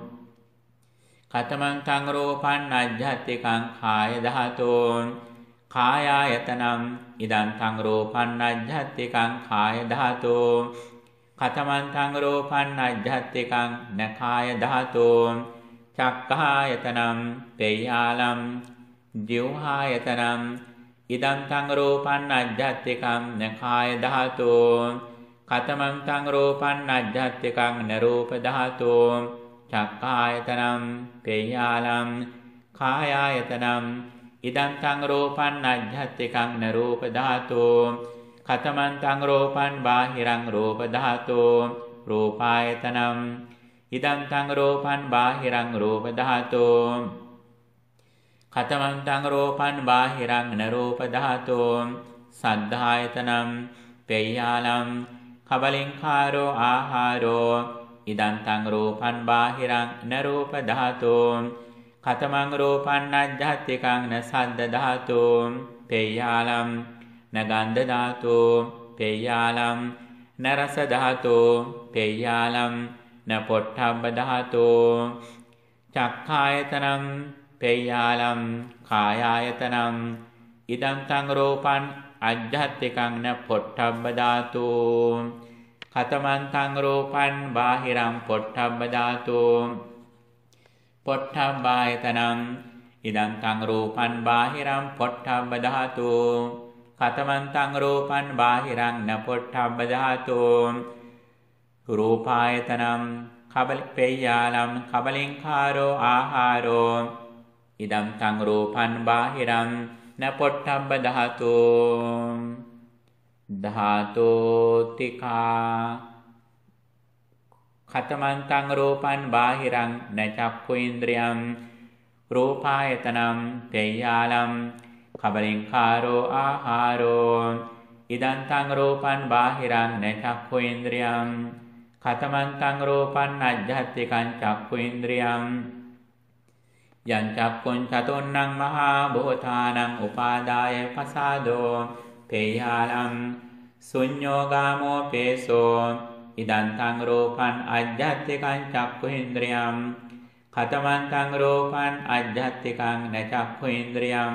කතමන්තං රූපං අජ්ජත්තිකං කාය ධාතු කායායතනම් ඉදන්තං රූපං අජ්ජත්තිකං කාය ධාතු කතමන්තං රූපං අජ්ජත්තිකං න කාය ධාතු චක්ඛායතනම් පේයාලම් ජීවහායතනම් ඉදන්තං රූපං අජ්ජත්තිකං න කාය ධාතු කතමන්තං රූපං අජ්ජත්තිකං න රූප ධාතු චක්ඛායතනම් පේයාලම් කායායතනම් ඉදන්තං රූපං අජ්ජත්තිකං න රූප ධාතු කතමන්තං රූපං බාහිරං රූප ධාතු රූපායතනම් ඉදන්තං රූපං බාහිරං රූප ධාතු කතමන්තං රූපං බාහිරං න රූප ධාතු සද්ධායතනම් පේයාලම් කබලින්කාරෝ ආහාරෝ ඉදන්තං රූපං බාහිරං න රූප ධාතු කතමං රූපං අජ්ජත්තිකං න සද්ද ධාතු පේයාලම් න ගන්ධ ධාතු පේයාලම් න රස ධාතු පේයාලම් න පොට්ඨබ්බ ධාතු චක්ඛායතනම් පේයාලම් කායායතනම් ඉදන්තං රූපං අජ්ජත්තිකං න පොට්ඨබ්බ ධාතු කතමන්තං රූපං බාහිරං පොට්ඨබ්බ ධාතු පොට්ඨබ්බායතනම් ඉදන්තං රූපං බාහිරං පොට්ඨබ්බ ධාතු කතමන්තං රූපං බාහිරං න පොට්ඨබ්බ ධාතු රූපායතනම් කබලි පේයාලම් කබලින්කාරෝ ආහාරෝ ඉදන්තං රූපං බාහිරං න පොට්ඨබ්බ ධාතු ධාතෝතිකා කතමන්තං රූපං බාහිරං න චක්ඛු ඉන්ද්‍රියං රූපායතනම් පේයාලම් කබලින්කාරෝ ආහාරෝ ඉදන්තං රූපං බාහිරං න චක්ඛු ඉන්ද්‍රියං කතමන්තං රූපං අජ්ජත්තිකං චක්ඛු ඉන්ද්‍රියං යං චක්ඛුං චතුන්නං මහා භූතානං උපාදාය පසාදෝ පේයාලම් ශුඤ්ඤෝ ගාමෝ පේසෝ ඉදන්තං රූපං අජ්ජත්තිකං චක්ඛු ඉන්ද්‍රියං කතමන්තං රූපං අජ්ජත්තිකං න චක්ඛු ඉන්ද්‍රියං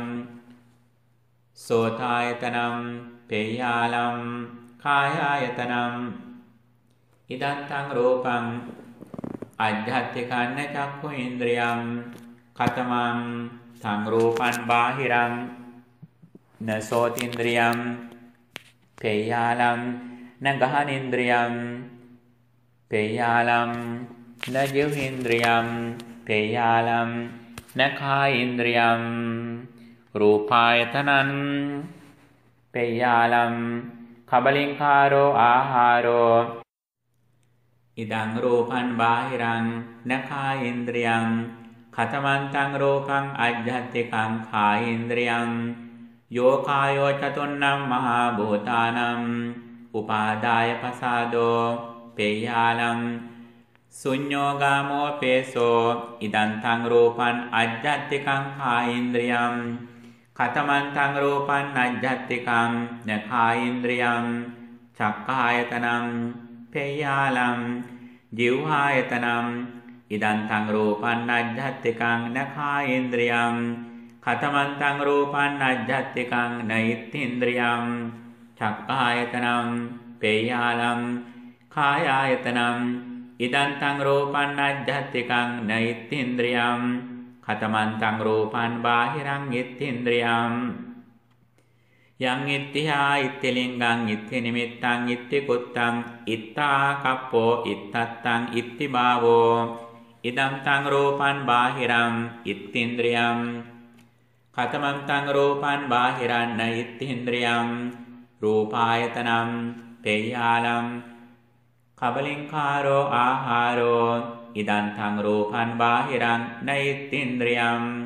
සෝතායතනම් පේයාලම් කායායතනම් ඉදන්තං රූපං අජ්ජත්තිකං න චක්ඛු ඉන්ද්‍රියං කතමං තං රූපං බාහිරං න සෝතින්ද්‍රියං පේයාලම් න ගහනේන්ද්‍රියං පේයාලම් න ජීවේන්ද්‍රියං පේයාලම් න කායේන්ද්‍රියං රූපායතනං පේයාලම් කබලින්කාරෝ ආහාරෝ ඉදං රූපං බාහිරං න කායේන්ද්‍රියං කතමන්තං රූපං අජ්ජත්තිකං කායේන්ද්‍රියං යෝ කායෝ චතුන්නම් මහා භූතානම් උපාදාය පසාදෝ පේයාලම් ශුඤ්ඤෝ ගාමෝ පේසෝ ඉදන්තං රූපං අජ්ජත්තිකං කායේන්ද්‍රියං කතමන්තං රූපං අජ්ජත්තිකං න කායේන්ද්‍රියං චක්ඛායතනං පේයාලම් ජීවහායතනං ඉදන්තං රූපං අජ්ජත්තිකං න කායේන්ද්‍රියං කතමන්තං රූපං අජ්ජත්තිකං න ඉත්තේන්ද්‍රියං චක්ඛායතනං පේයාලම් කායායතනං ඉදන්තං රූපං අජ්ජත්තිකං න ඉත්තේන්ද්‍රියං කතමන්තං රූපං බාහිරං ඉත්තේන්ද්‍රියං යං ඉත්තිහා ඉත්තිලිංගං ඉත්ති නිමිත්තං ඉත්ති කුත්තං ඉත්තා කප්පෝ ඉත්තත්තං ඉත්ති භාවෝ ඉදන්තං රූපං බාහිරං ඉත්තේන්ද්‍රියං කතමන්තං රූපං බාහිරං න ඉත්තේන්ද්‍රියං රූපායතනං පේයාලම් කබලින්කාරෝ ආහාරෝ ඉදන්තං රූපං බාහිරං න ඉත්තේන්ද්‍රියං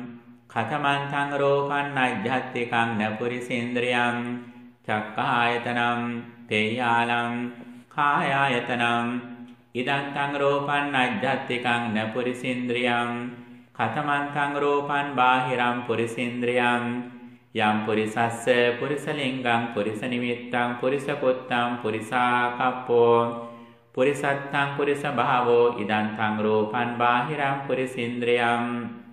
කතමන්තං රූපං අජ්ජත්තිකං න පුරිසේන්ද්‍රියං චක්ඛායතනං තේයාලං කායායතනං ඉදං තං රූපං අජ්ජත්තිකං න පුරිසේන්ද්‍රියං කතමන්තං රූපං බාහිරං පුරිසේන්ද්‍රියං යම් පුරිසස්ස පුරිසලිංගං පුරිස නිමිත්තං පුරිස කුත්තං පුරිසාකප්පෝ පුරිසත්තං පුරිස භාවෝ ඉදං තං රූපං බාහිරං පුරිසේන්ද්‍රියං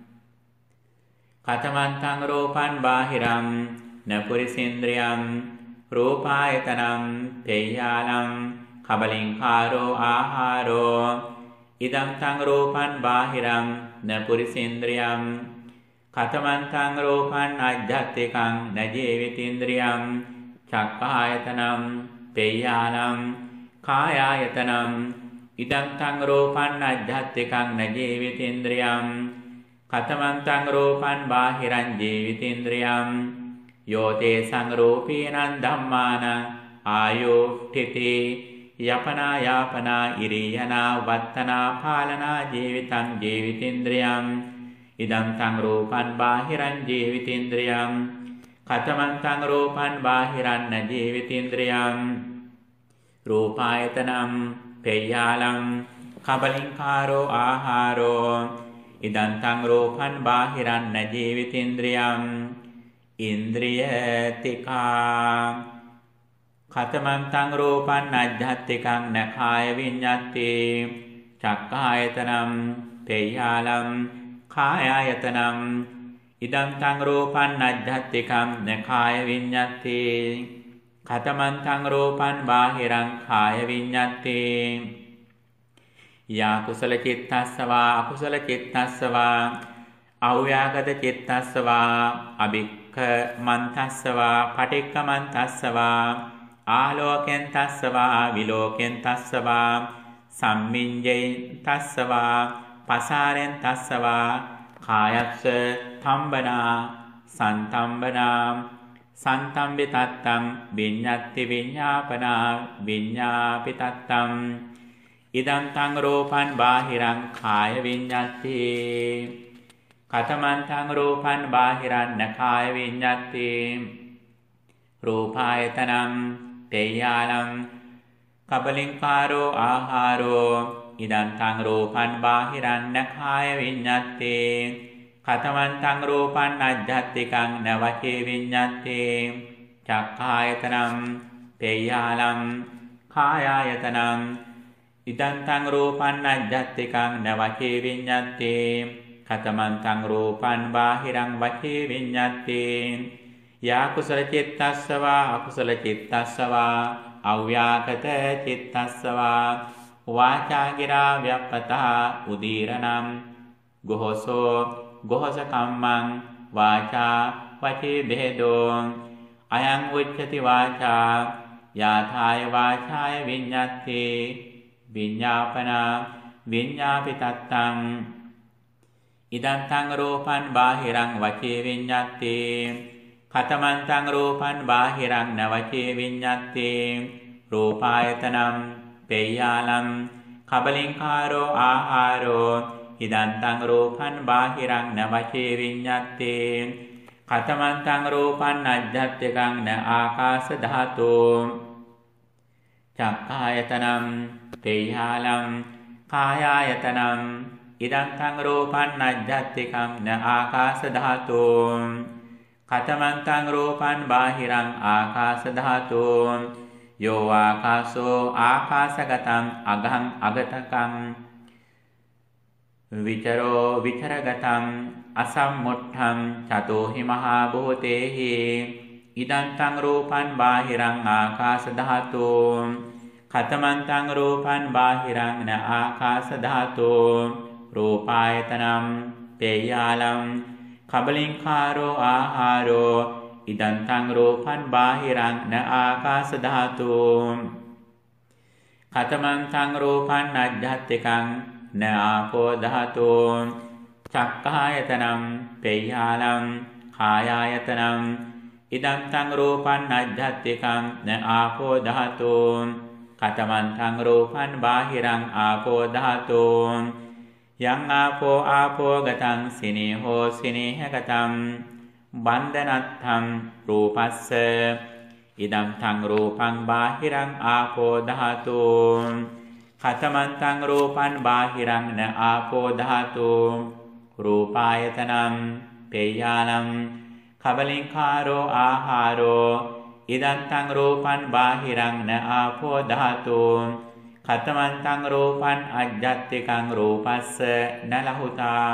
කතමන්තං රූපං බාහිරං න පුරිසේන්ද්‍රියං රූපායතනං තේයාලං කබලින්කාරෝ ආහාරෝ ඉදං තං රූපං බාහිරං න පුරිසේන්ද්‍රියං කතමන්තං රූපං අජ්ජත්තිකං න ජීවිතේන්ද්‍රියං චක්ඛායතනං තේයාලං කායායතනං ඉදං තං රූපං අජ්ජත්තිකං න ජීවිතේන්ද්‍රියං කතමන්තං රූපං බාහිරං ජීවිතේන්ද්‍රියං යෝතේ සංරූපීනං ධම්මාන ආයෝක්ඛිති යපනා යාපනා ඉරියනා වත්තනා පාලනා ජීවිතං ජීවිතේන්ද්‍රියං ඉදං තං රූපං බාහිරං ජීවිතේන්ද්‍රියං කතමන්තං රූපං බාහිරං න ජීවිතේන්ද්‍රියං රූපායතනං පේයාලං කබලින්කාරෝ ආහාරෝ ඉදං තං රූපං බාහිරං න ජීවිතේන්ද්‍රියං ඉන්ද්‍රියතිකා කතමන්තං රූපං අජ්ජත්තිකං න කාය විඤ්ඤාති චක්ඛායතනං තේයාලං කායායතනං ඉදං තං රූපං අජ්ජත්තිකං න කාය විඤ්ඤාති කතමන්තං රූපං බාහිරං කාය විඤ්ඤාති යා කුසල චිත්තස්සවා අකුසල චිත්තස්සවා අව්‍යාගත චිත්තස්සවා අභික්ඛ මන්තස්සවා පටික්ඛ මන්තස්සවා ආලෝකෙන් තස්සවා විලෝකෙන් තස්සවා සම්මිඤ්ජෙන් තස්සවා පසාරෙන් තස්සවා කායස්ස තම්බනා සන්තම්බනා සන්තම්බි තත්තං විඤ්ඤාති විඤ්ඤාපනා විඤ්ඤාපි තත්තං ඉදං තං රූපං බාහිරං කාය විඤ්ඤාති කතමන්තං රූපං බාහිරං න කාය විඤ්ඤාති රූපායතනං තේයාලං කබලින්කාරෝ ආහාරෝ ඉදං තං රූපං බාහිරං න කාය විඤ්ඤාති කතමන්තං රූපං අජ්ජත්තිකං න වචේ විඤ්ඤාති චක්ඛායතනං තේයාලං කායායතනං ඉදං තං රූපං අජ්ජත්තිකං න වචේ විඤ්ඤාති කතමන්තං රූපං බාහිරං වචේ විඤ්ඤාති යා කුසල චිත්තස්සවා අකුසල චිත්තස්සවා අව්‍යාකත චිත්තස්සවා වාචා ගිරා ව්‍යප්පතः උදීරණං ගොහසෝ ගොහස කම්මං වාචා වචේ බෙහෙදෝ අයං උච්චති වාචා යාථාය වාචාය විඤ්ඤාති විඤ්ඤාපනා විඤ්ඤාපි තත්තං ඉදං තං රූපං බාහිරං වචේ විඤ්ඤාති කතමන්තං රූපං බාහිරං න වචේ විඤ්ඤාති රූපායතනං පේයාලං කබලින්කාරෝ ආහාරෝ ඉදං තං රූපං බාහිරං න වචේ විඤ්ඤාති කතමන්තං රූපං අජ්ජත්තිකං න ආකාශ ධාතෝ චක්ඛායතනං තේයාලං කායායතනං ඉදං තං රූපං අජ්ජත්තිකං න ආකාශ ධාතෝ කතමන්තං රූපං බාහිරං ආකාශ ධාතෝ යෝ ආකාශෝ ආකාශගතං අගං අගතකං විචරෝ විචරගතං අසම්මුට්ඨං චතෝහි මහා භූතේහි ඉදං තං රූපං බාහිරං ආකාශ ධාතෝ කතමන්තං රූපං බාහිරං න ආකාශ ධාතෝ රූපායතනං පේයාලං කබලින්කාරෝ ආහාරෝ ඉදං තං රූපං බාහිරං න ආකාශ ධාතෝ කතමන්තං රූපං අජ්ජත්තිකං න ආපෝ ධාතෝ චක්ඛායතනං පේයාලං කායායතනං ඉදං තං රූපං අජ්ජත්තිකං න ආපෝ ධාතෝ කතමන්තං රූපං බාහිරං ආපෝ ධාතෝ යං ආපෝ ආපෝ ගතං සිනේහෝ සිනේහගතං බන්ධනත්තං රූපස්ස ඉදං තං රූපං බාහිරං ආපෝ ධාතු කතමං තං රූපං බාහිරං න ආපෝ ධාතු රූපායතනං පේයානං කබලින්කාරෝ ආහාරෝ ඉදං තං රූපං බාහිරං න ආපෝ ධාතු කතමං තං රූපං අජ්ජත්තිකං රූපස්ස න ලහුතා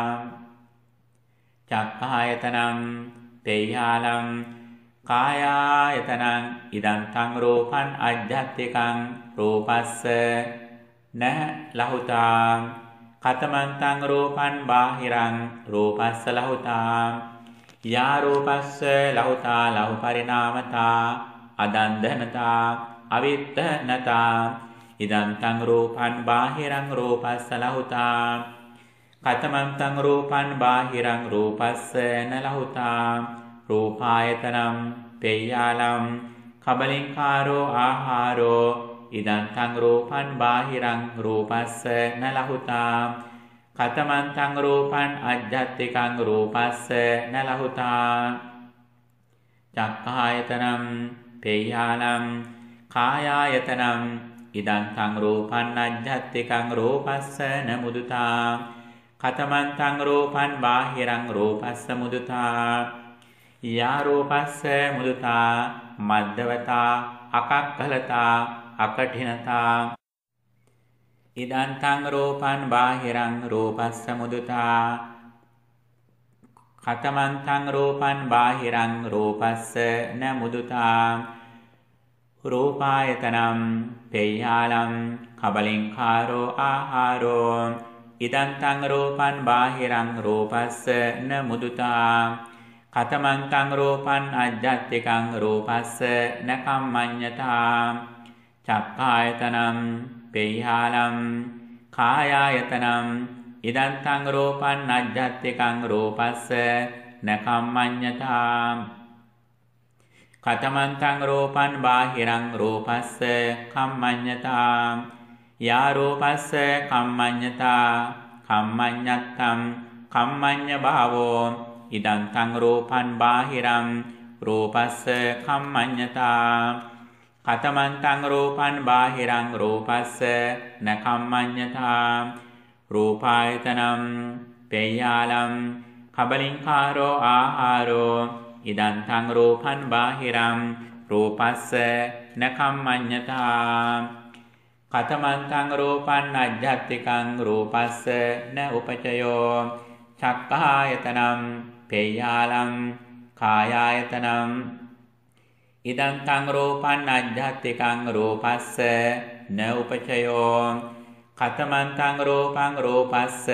චක්ඛායතනං පේයානං කායායතනං ඉදං තං රූපං අජ්ජත්තිකං රූපස්ස න ලහුතා කතමං තං රූපං බාහිරං රූපස්ස ලහුතා යා රූපස්ස ලහුතා ලහු පරිණාමතා අදන්දනතා අවිත්තනතා ඉදං තං රූපං බාහිරං රූපස්ස ලහුතා කතමං තං රූපං බාහිරං රූපස්ස න ලහුතා රූපායතනං පේයාලං කබලින්කාරෝ ආහාරෝ ඉදං තං රූපං බාහිරං රූපස්ස න ලහුතා කතමං තං රූපං අජ්ජත්තිකං රූපස්ස න ලහුතා චක්ඛායතනං පේයාලං කායායතනං ඉදං තං රූපං අජ්ජත්තිකං රූපස්ස න මුදුතා කතමං තං රූපං බාහිරං රූපස්ස මුදුතා යා රූපස්ස මුදුතා මද්දවතා අකක්කලතා අකඨිනතා ඉදං තං රූපං බාහිරං රූපස්ස මුදුතා කතමං තං රූපං බාහිරං රූපස්ස න මුදුතා රූපායතනං පේයාලං කබලින්කාරෝ ආහාරෝ ඉදං තං රූපං බාහිරං රූපස්ස න මුදුතා කතමං තං රූපං අජ්ජත්තිකං රූපස්ස න කම්මඤ්ඤතා චක්ඛායතනං පේයාලං කායායතනං ඉදං තං රූපං අජ්ජත්තිකං රූපස්ස න කම්මඤ්ඤතා කතමං තං රූපං බාහිරං රූපස්ස කම්මඤ්ඤතා යා රූපස්ස කම්මඤ්ඤතා කම්මඤ්ඤත්තං කම්මඤ්ඤ භාවෝ ඉදං තං රූපං බාහිරං රූපස්ස කම්මඤ්ඤතා කතමං තං රූපං බාහිරං රූපස්ස න කම්මඤ්ඤතා රූපායතනං පේයාලං කබලින්කාරෝ ආහාරෝ ඉදං තං රූපං බාහිරං රූපස්ස න කම්මඤ්ඤතා කතමං තං රූපං අජ්ජත්තිකං රූපස්ස න උපචයෝ චක්ඛායතනං පේයාලං කායායතනං ඉදං තං රූපං අජ්ජත්තිකං රූපස්ස න උපචයෝ කතමං තං රූපං රූපස්ස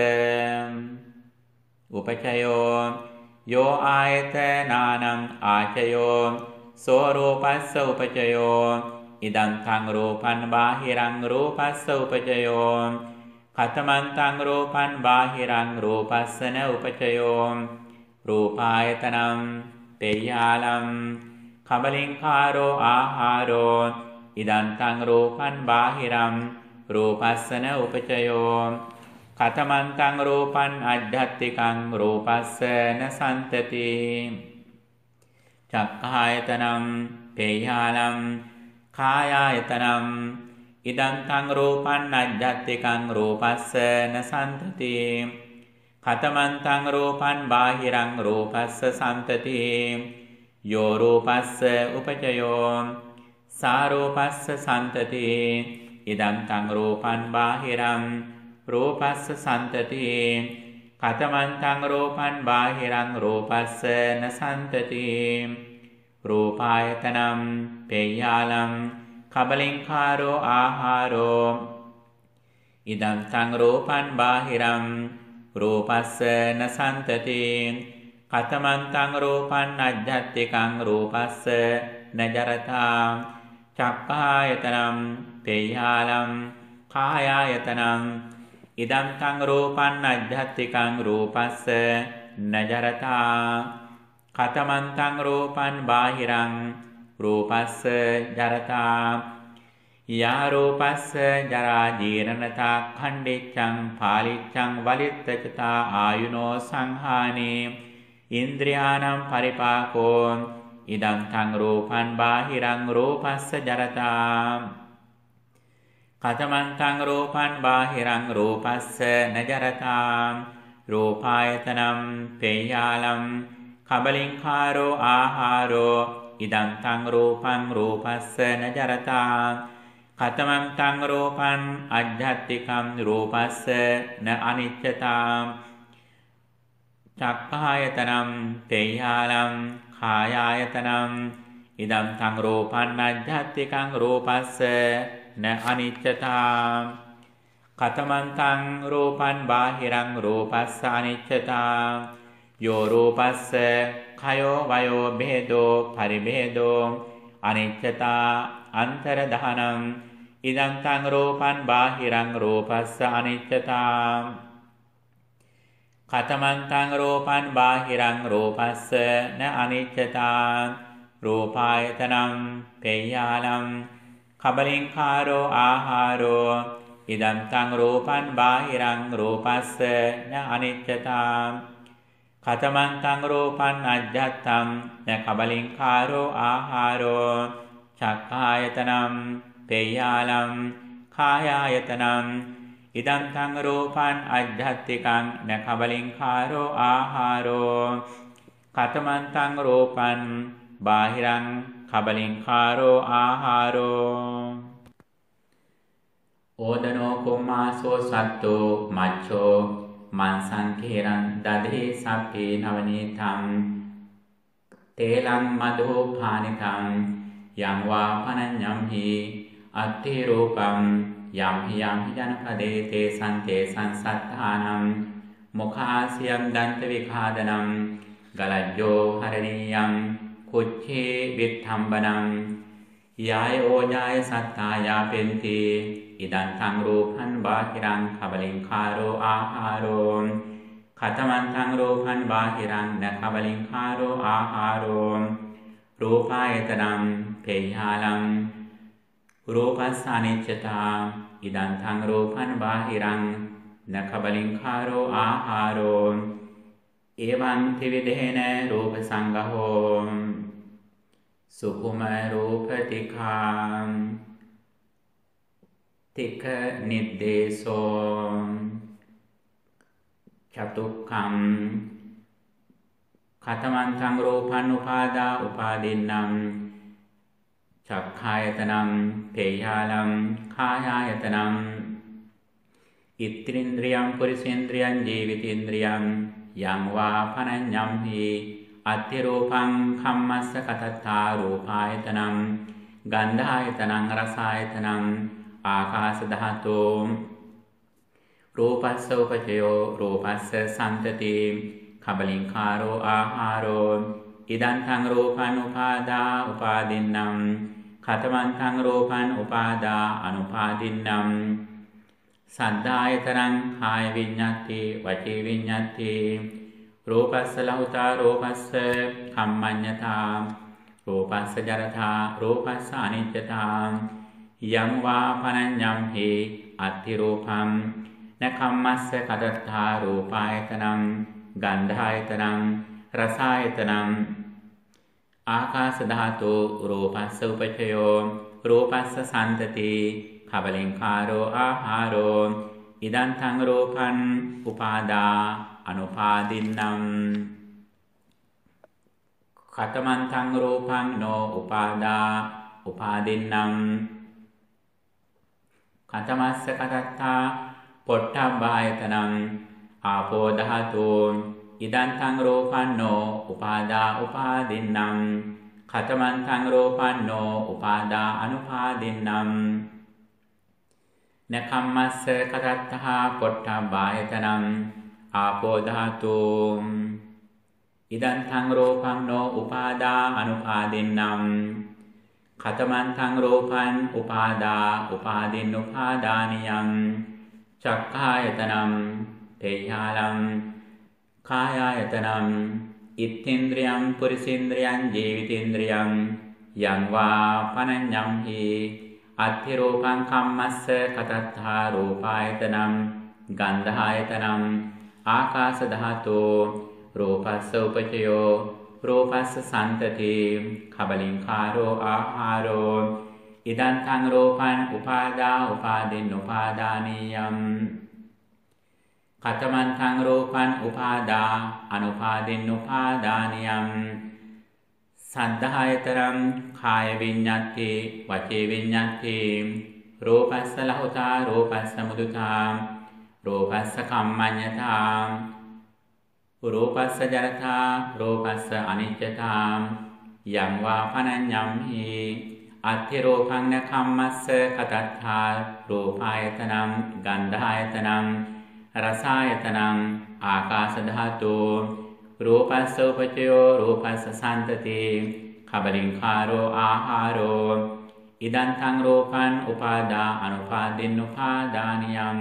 උපචයෝ යෝ ආයතනානං ආචයෝ සෝ රූපස්ස උපචයෝ ඉදං තං රූපං බාහිරං රූපස්ස උපචයෝ කතමං තං රූපං බාහිරං රූපස්ස න උපචයෝ රූපායතනං පේයාලං කබලින්කාරෝ ආහාරෝ ඉදං තං රූපං බාහිරං රූපස්ස න උපචයෝ කතමං තං රූපං අජ්ජත්තිකං රූපස්ස න සන්තති චක්ඛායතනං පේයාලං කායායතනං ඉදං තං රූපං අජ්ජත්තිකං රූපස්ස න සන්තති කතමං තං රූපං බාහිරං රූපස්ස සන්තති යෝ රූපස්ස උපචයෝ සා රූපස්ස සන්තති ඉදං තං රූපං බාහිරං රූපස්ස සන්තති කතමං තං රූපං බාහිරං රූපස්ස න සන්තති රූපායතනං පේයාලං කබලින්කාරෝ ආහාරෝ ඉදං තං රූපං බාහිරං රූපස්ස න සන්තති කතමං තං රූපං අජ්ජත්තිකං රූපස්ස න ජරතා චක්ඛායතනං පේයාලං කායායතනං ඉදං තං රූපං අජ්ජත්තිකං රූපස්ස න ජරතා කතමං තං රූපං බාහිරං රූපස්ස ජරතා යා රූපස්ස ජරා ජීර්ණතා ඛණ්ඩිච්ඡං පාලිච්ඡං වලිත්තචතා ආයුනෝ සංහානේ ඉන්ද්‍රියානම් පරිපාකෝ ඉදං තං රූපං බාහිරං රූපස්ස ජරතා කතමං තං රූපං බාහිරං රූපස්ස නජරතා රූපායතනම් පේයාලම් කබලින්කාරෝ ආහාරෝ ඉදං තං රූපං රූපස්ස නජරතා කතමං තං රූපං අජ්ජත්තිකං රූපස්ස න අනිච්චතා චක්ඛායතනම් පේයාලම් කායායතනම් ඉදං තං රූපං අජ්ජත්තිකං රූපස්ස න අනිච්චතා කතමං තං රූපං බාහිරං රූපස්ස අනිච්චතා යෝ රූපස්ස කයෝ වයෝ භේදෝ පරිභේදෝ අනිච්චතා අන්තරදහනං ඉදං තං රූපං බාහිරං රූපස්ස අනිච්චතා කතමං තං රූපං බාහිරං රූපස්ස න අනිච්චතා රූපායතනම් පේයාලම් කබලින්කාරෝ ආහාරෝ ඉදං තං රූපං බාහිරං රූපස්ස න අනිච්චතා කතමං තං රූපං අජ්ජත්තං න කබලින්කාරෝ ආහාරෝ චක්ඛායතනම් පේයාලම් කායායතනම් ඉදං තං රූපං අජ්ජත්තිකං න කබලින්කාරෝ ආහාරෝ කතමං තං රූපං බාහිරං කබලින්කාරෝ ආහාරෝ ඕදනෝ කුම්මාසෝ සත්තෝ මච්ඡෝ මන්සංකේරං දදේ සප්පේ නවනීතං තේලං මදෝ පානිතං යං වා පනඤ්ඤම් හි අත්ථි රූපං යම් හි යම් හි ජනපදේ තේ සන්තේ සංසත්තානම් මුඛාසියං දන්ත විඛාදනම් ගලජ්ජෝ හරණීයං කුච්චේ විත්තම්බනං යාය ඕජාය සත්තායාපෙන්ති ඉදං තං රූපං බාහිරං කබලින්කාරෝ ආහාරෝ කතමං තං රූපං බාහිරං න කබලින්කාරෝ ආහාරෝ රූපායතනම් පේයාලම් රූපස්ස අනිච්චතා ඉදං තං රූපං බාහිරං න කබලින්කාරෝ ආහාරෝ එවං ත්‍රිවිධේන රූප සංගහෝ සුකුම රූපතිකා තික නිද්දේසෝ චතුක්ඛං කතමං තං රූපං උපාදා උපාදින්නම් චක්ඛායතනම් පේයාලම් කායායතනම් ඉත්ත්‍රින්ද්‍රියං පුරිසේන්ද්‍රියං ජීවිතේන්ද්‍රියං යං වා පනඤ්ඤම් හි අත්ථි රූපං කම්මස්ස කතත්තා රූපායතනම් ගන්ධායතනං රසායතනං ආකාශ ධාතෝ රූපස්ස උපචයෝ රූපස්ස සම්තති කබලින්කාරෝ ආහාරෝ ඉදං තං රූපං උපාදා උපාදින්නම් කතමං තං රූපං උපාදා අනුපාදින්නම් සද්ධායතනං කාය විඤ්ඤාති වචී විඤ්ඤාති රූපස්ස ලහුතා රූපස්ස කම්මඤ්ඤතා රූපස්ස ජරතා රූපස්ස අනිච්චතා යං වා පනඤ්ඤම් හි අත්ථි රූපං න කම්මස්ස කදත්තා රූපායතනං ගන්ධායතනං රසායතනං ආකාශ ධාතු රූපස්ස උපචයෝ රූපස්ස සම්තති කබලින්කාරෝ ආහාරෝ ඉදං තං රූපං උපාදා අනුපාදින්නම් කතමං තං රූපං නෝ උපාදා උපාදින්නම් කතමස්ස කතත්තා පොට්ටබ්බායතනං ආපෝ ධාතෝ ඉදං තං රූපං නෝ උපාදා උපාදින්නම් කතමං තං රූපං නෝ උපාදා අනුපාදින්නම් නකම්මස්ස කතත්තා පොට්ටබ්බායතනං ආපෝ ධාතෝ ඉදං තං රූපං නෝ උපාදා අනුපාදින්නම් කතමං තං රූපං උපාදා උපාදින්න උපාදානියං චක්ඛායතනං පේයාලම් කායායතනං ඉත්තේන්ද්‍රියං පුරිසේන්ද්‍රියං ජීවිතේන්ද්‍රියං යං වා පනඤ්ඤම් හි අත්ථි රූපං කම්මස්ස කතත්ථා රූපායතනං ගන්ධායතනං ආකාශ ධාතෝ රූපස්ස උපචයෝ රූපස්ස සන්තති කබලින්කාරෝ ආහාරෝ ඉදං තං රූපං උපාදා උපාදින් උපාදානීයම් කතමං තං රූපං උපාදා අනුපාදින් උපාදානීයම් සද්ධායතරං කාය විඤ්ඤාති වචේ විඤ්ඤාති රූපස්ස ලහුතා රූපස්ස මුදුතා රූපස්ස කම්මඤ්ඤතා රූපස්ස ජරතා රූපස්ස අනිච්චතා යං වා පනඤ්ඤම් හි අත්ථි රූපං න කම්මස්ස කතත්ථා රූපායතනං ගන්ධායතනං රසායතනං ආකාශ ධාතෝ රූපස්ස උපචයෝ රූපස්ස සන්තති කබලින්කාරෝ ආහාරෝ ඉදං තං රූපං උපාදා අනුපාදින් උපාදානියම්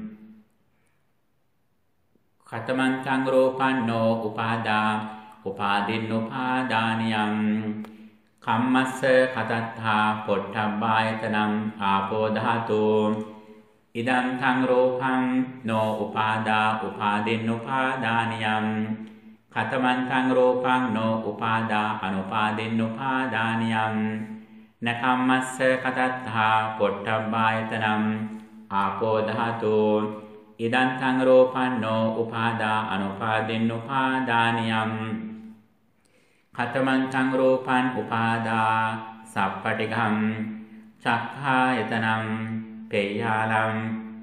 කතමං තං රූපං නෝ උපාදා උපාදින් උපාදානියම් කම්මස්ස කතත්ථා පොට්ටබ්බායතනං ආපෝ ධාතෝ ඉදං තං රූපං නෝ උපාදා උපාදින් උපාදානියම් කතමං තං රූපං නෝ උපාදා අනුපාදින් උපාදානියම් නකම්මස්ස කතත්ථා පොට්ටබ්බායතනං ආපෝ ධාතෝ ඉදං තං රූපං නෝ උපාදා අනුපාදින් උපාදානියම් කතමං තං රූපං උපාදා සප්පටිඝං චක්ඛායතනං පේයාලං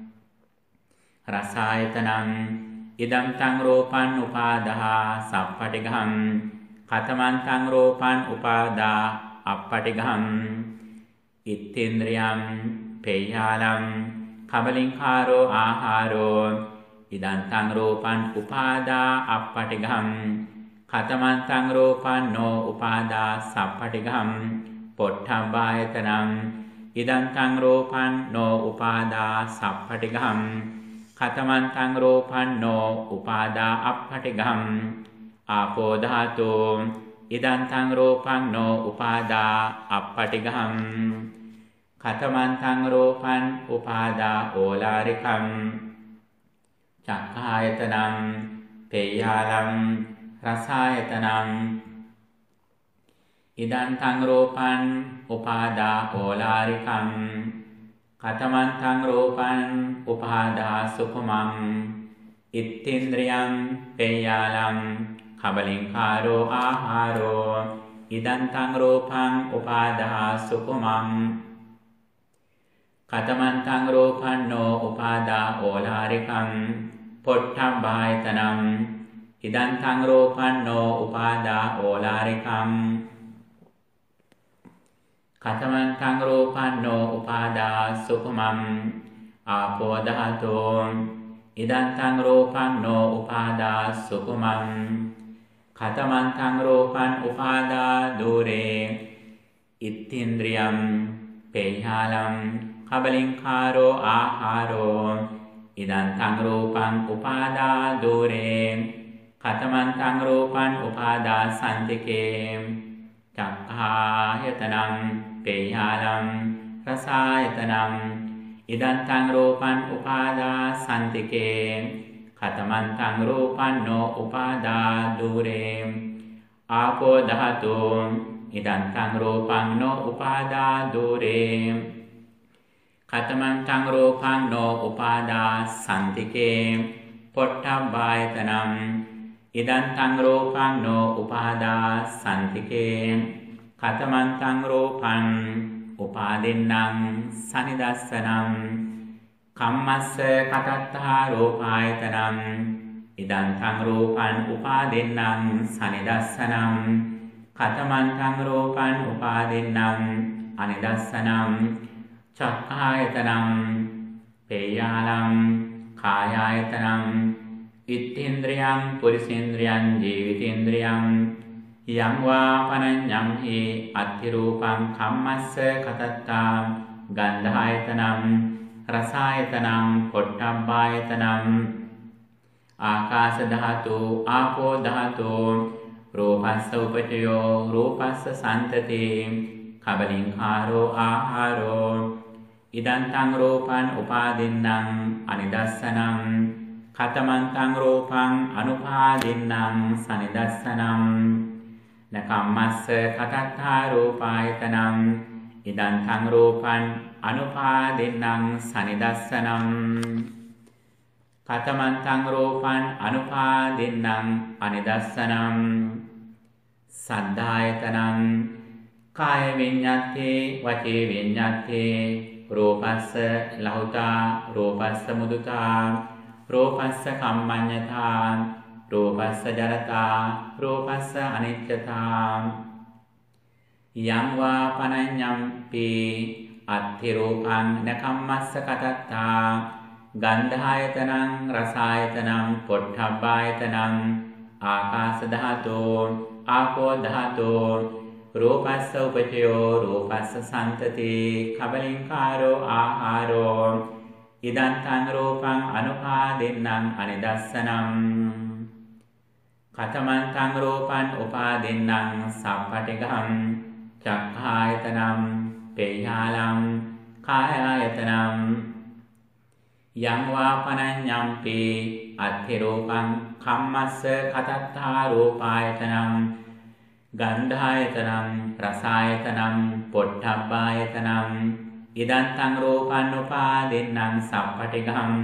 රසායතනං ඉදං තං රූපං උපාදා සප්පටිඝං කතමං තං රූපං උපාදා අප්පටිඝං ඉත්තේන්ද්‍රියං පේයාලං කබලින්කාරෝ ආහාරෝ ඉදං තං රූපං උපාදා අප්පටිඝං කතමං තං රූපං නෝ උපාදා සප්පටිඝං පොට්ටබ්බායතනං ඉදං තං රූපං නෝ උපාදා සප්පටිඝං කතමං තං රූපං නෝ උපාදා අප්පටිඝං ආපෝ ධාතෝ ඉදං තං රූපං නෝ උපාදා අප්පටිඝං කතමං තං රූපං උපාදා ඕලාරිකං චක්ඛායතනං පේයාලං රසායතනං ඉදං තං රූපං උපාදා ඕලාරිකං කතමං තං රූපං උපාදා සුඛමං ඉත්තේන්ද්‍රියං පේයාලං කබලින්කාරෝ ආහාරෝ ඉදං තං රූපං උපාදා සුඛමං කතමං තං රූපං නෝ උපාදා ඕලාරිකං පොට්ටබ්බායතනං ඉදං තං රූපං නෝ උපාදා ඕලාරිකං කතමං තං රූපං නෝ උපාදා සුඛමං ආපෝ ධාතෝ ඉදං තං රූපං නෝ උපාදා සුඛමං කතමං තං රූපං උපාදා දූරේ ඉත්තේන්ද්‍රියං පේයාලං කබලින්කාරෝ ආහාරෝ ඉදං තං රූපං උපාදා දූරේ කතමං තං රූපං උපාදා සන්තිකේ චක්ඛායතනං පේයාලං රසායතනං ඉදං තං රූපං උපාදා සන්තිකේ කතමං තං රූපං නෝ උපාදා දූරේ ආපෝ ධාතෝ ඉදං තං රූපං නෝ උපාදා දූරේ කතමං තං රූපං නෝ උපාදා සන්තිකේ පොට්ටබ්බායතනං ඉදං තං රූපං නෝ උපාදා සන්තිකේ කතමං තං රූපං උපාදින්නම් සනිදස්සනං කම්මස්ස කතත්ථා රූපායතනං ඉදං තං රූපං උපාදින්නම් සනිදස්සනං කතමං තං රූපං උපාදින්නම් අනිදස්සනං චක්ඛායතනං පේයාලං කායායතනං ඉත්තේන්ද්‍රියං පුරිසේන්ද්‍රියං ජීවිතේන්ද්‍රියං යං වා පනඤ්ඤං හි අත්ථි රූපං කම්මස්ස කතත්තා ගන්ධායතනං රසායතනං පොට්ටබ්බායතනං ආකාශ ධාතු ආපෝ ධාතු රූපස්ස උපචයෝ රූපස්ස සන්තති කබලින්කාරෝ ආහාරෝ ඉදං තං රූපං උපාදින්නම් අනිදස්සනං කතමං තං රූපං අනුපාදින්නම් සනිදස්සනං නකම්මස්ස කතත්තා රූපායතනං ඉදං තං රූපං අනුපාදින්නම් සනිදස්සනං කතමං තං රූපං අනුපාදින්නම් අනිදස්සනං සද්ධායතනං කාය විඤ්ඤාත්තේ වචේ විඤ්ඤාත්තේ රූපස්ස ලහුතා රූපස්ස මුදුතා රූපස්ස කම්මඤ්ඤතා රූපස්ස ජරතා රූපස්ස අනිච්චතා යං වා පනඤ්ඤම්පි අත්ථි රූපං නකම්මස්ස කතත්තා ගන්ධායතනං රසායතනං පොට්ඨබ්බායතනං ආකාශ ධාතෝ ආපෝ ධාතෝ රූපස්ස උපචයෝ රූපස්ස සන්තති කබලින්කාරෝ ආහාරෝ ඉදං තං රූපං අනුපාදින්නම් අනිදස්සනං කතමං තං රූපං උපාදින්නම් සම්පටිඝං චක්ඛායතනං පේයාලං කායායතනං යං වා පනඤ්ඤම්පි අත්ථි රූපං කම්මස්ස කතත්තා රූපායතනං ගන්ධායතනං රසායතනං පොට්ඨබ්බායතනං ඉදං තං රූපං උපාදින්නම් සම්පටිඝං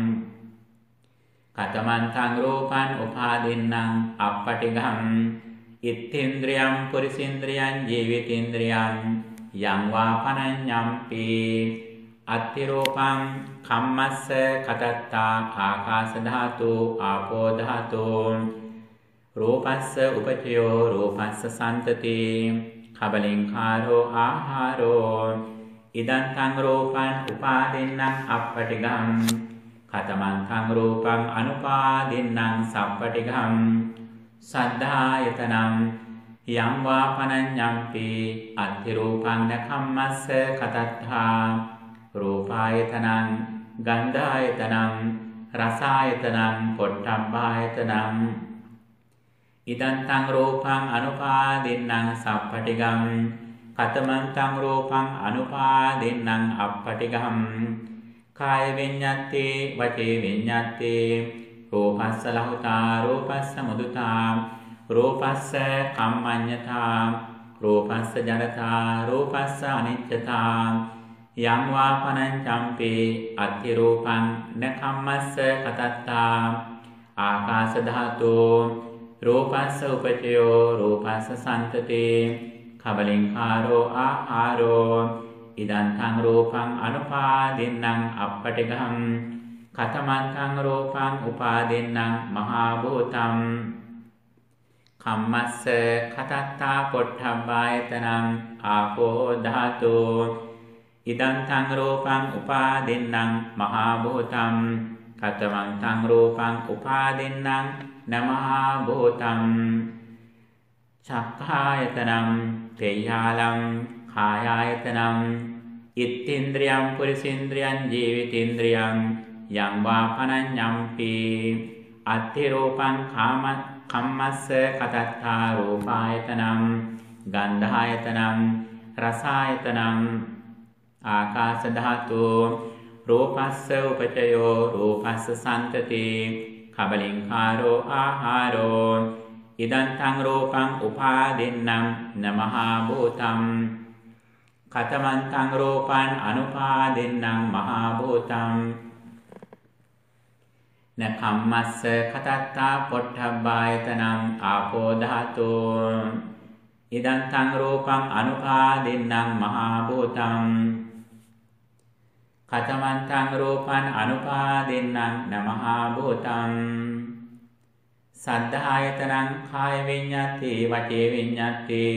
කතමං තං රූපං උපාදින්නම් අප්පටිඝං ඉත්තේන්ද්‍රයං පුරිසේන්ද්‍රයං ජීවිතේන්ද්‍රයං යං වා පනඤ්ඤම්පි අත්ථි රූපං කම්මස්ස කතත්තා ආකාශ ධාතු ආපෝ ධාතු රූපස්ස උපචයෝ රූපස්ස සන්තති කබලින්කාරෝ ආහාරෝ ඉදං තං රූපං උපාදින්නම් අප්පටිඝං කතමං තං රූපං අනුපාදින්නම් සම්පටිඝං සද්ධායතනං යං වා පනඤ්ඤම්පි අත්ථි රූපං නකම්මස්ස කතත්තා රූපායතනං ගන්ධායතනං රසායතනං පොට්ඨබ්බායතනං ඉදං තං රූපං අනුපාදින්නම් සම්පටිඝං කතමං තං රූපං අනුපාදින්නම් අප්පටිඝං කාය විඤ්ඤාත්තේ වචේ විඤ්ඤාත්තේ රූපස්ස ලහුතා රූපස්ස මුදුතා රූපස්ස කම්මඤ්ඤතා රූපස්ස ජරතා රූපස්ස අනිච්චතා යං වා පනඤ්ඤම්පි අත්ථි රූපං නකම්මස්ස කතත්තා ආකාශ ධාතෝ රූපස්ස උපචයෝ රූපස්ස සන්තති කබලින්කාරෝ ආහාරෝ ඉදං තං රූපං අනුපාදින්නම් අප්පටිඝං කතමං තං රූපං උපාදින්නම් මහා භූතං කම්මස්ස කතත්තා පොට්ඨබ්බායතනං ආපෝ ධාතෝ ඉදං තං රූපං උපාදින්නම් මහා භූතං කතමං තං රූපං උපාදින්නම් නමහා භූතං චක්ඛායතනං පේයාලං කායායතනං ඉත්තේන්ද්‍රයං පුරිසේන්ද්‍රයං ජීවිතේන්ද්‍රයං යං වා පනඤ්ඤම්පි අත්ථි රූපං කාම කම්මස්ස කතත්තා රූපායතනං ගන්ධායතනං රසායතනං ආකාශ ධාතු රූපස්ස උපචයෝ රූපස්ස සන්තති කබලින්කාරෝ ආහාරෝ ඉදං තං රූපං උපාදින්නම් නමහා භූතං කතමං තං රූපං අනුපාදින්නම් මහා භූතං නකම්මස්ස කතත්තා පොට්ඨබ්බායතනං ආපෝ ධාතු ඉදං තං රූපං අනුපාදින්නම් මහා භූතං කතමං තං රූපං අනුපාදින්නම් නමහා භූතං සද්ධායතනං කාය විඤ්ඤාත්තේ වචේ විඤ්ඤාත්තේ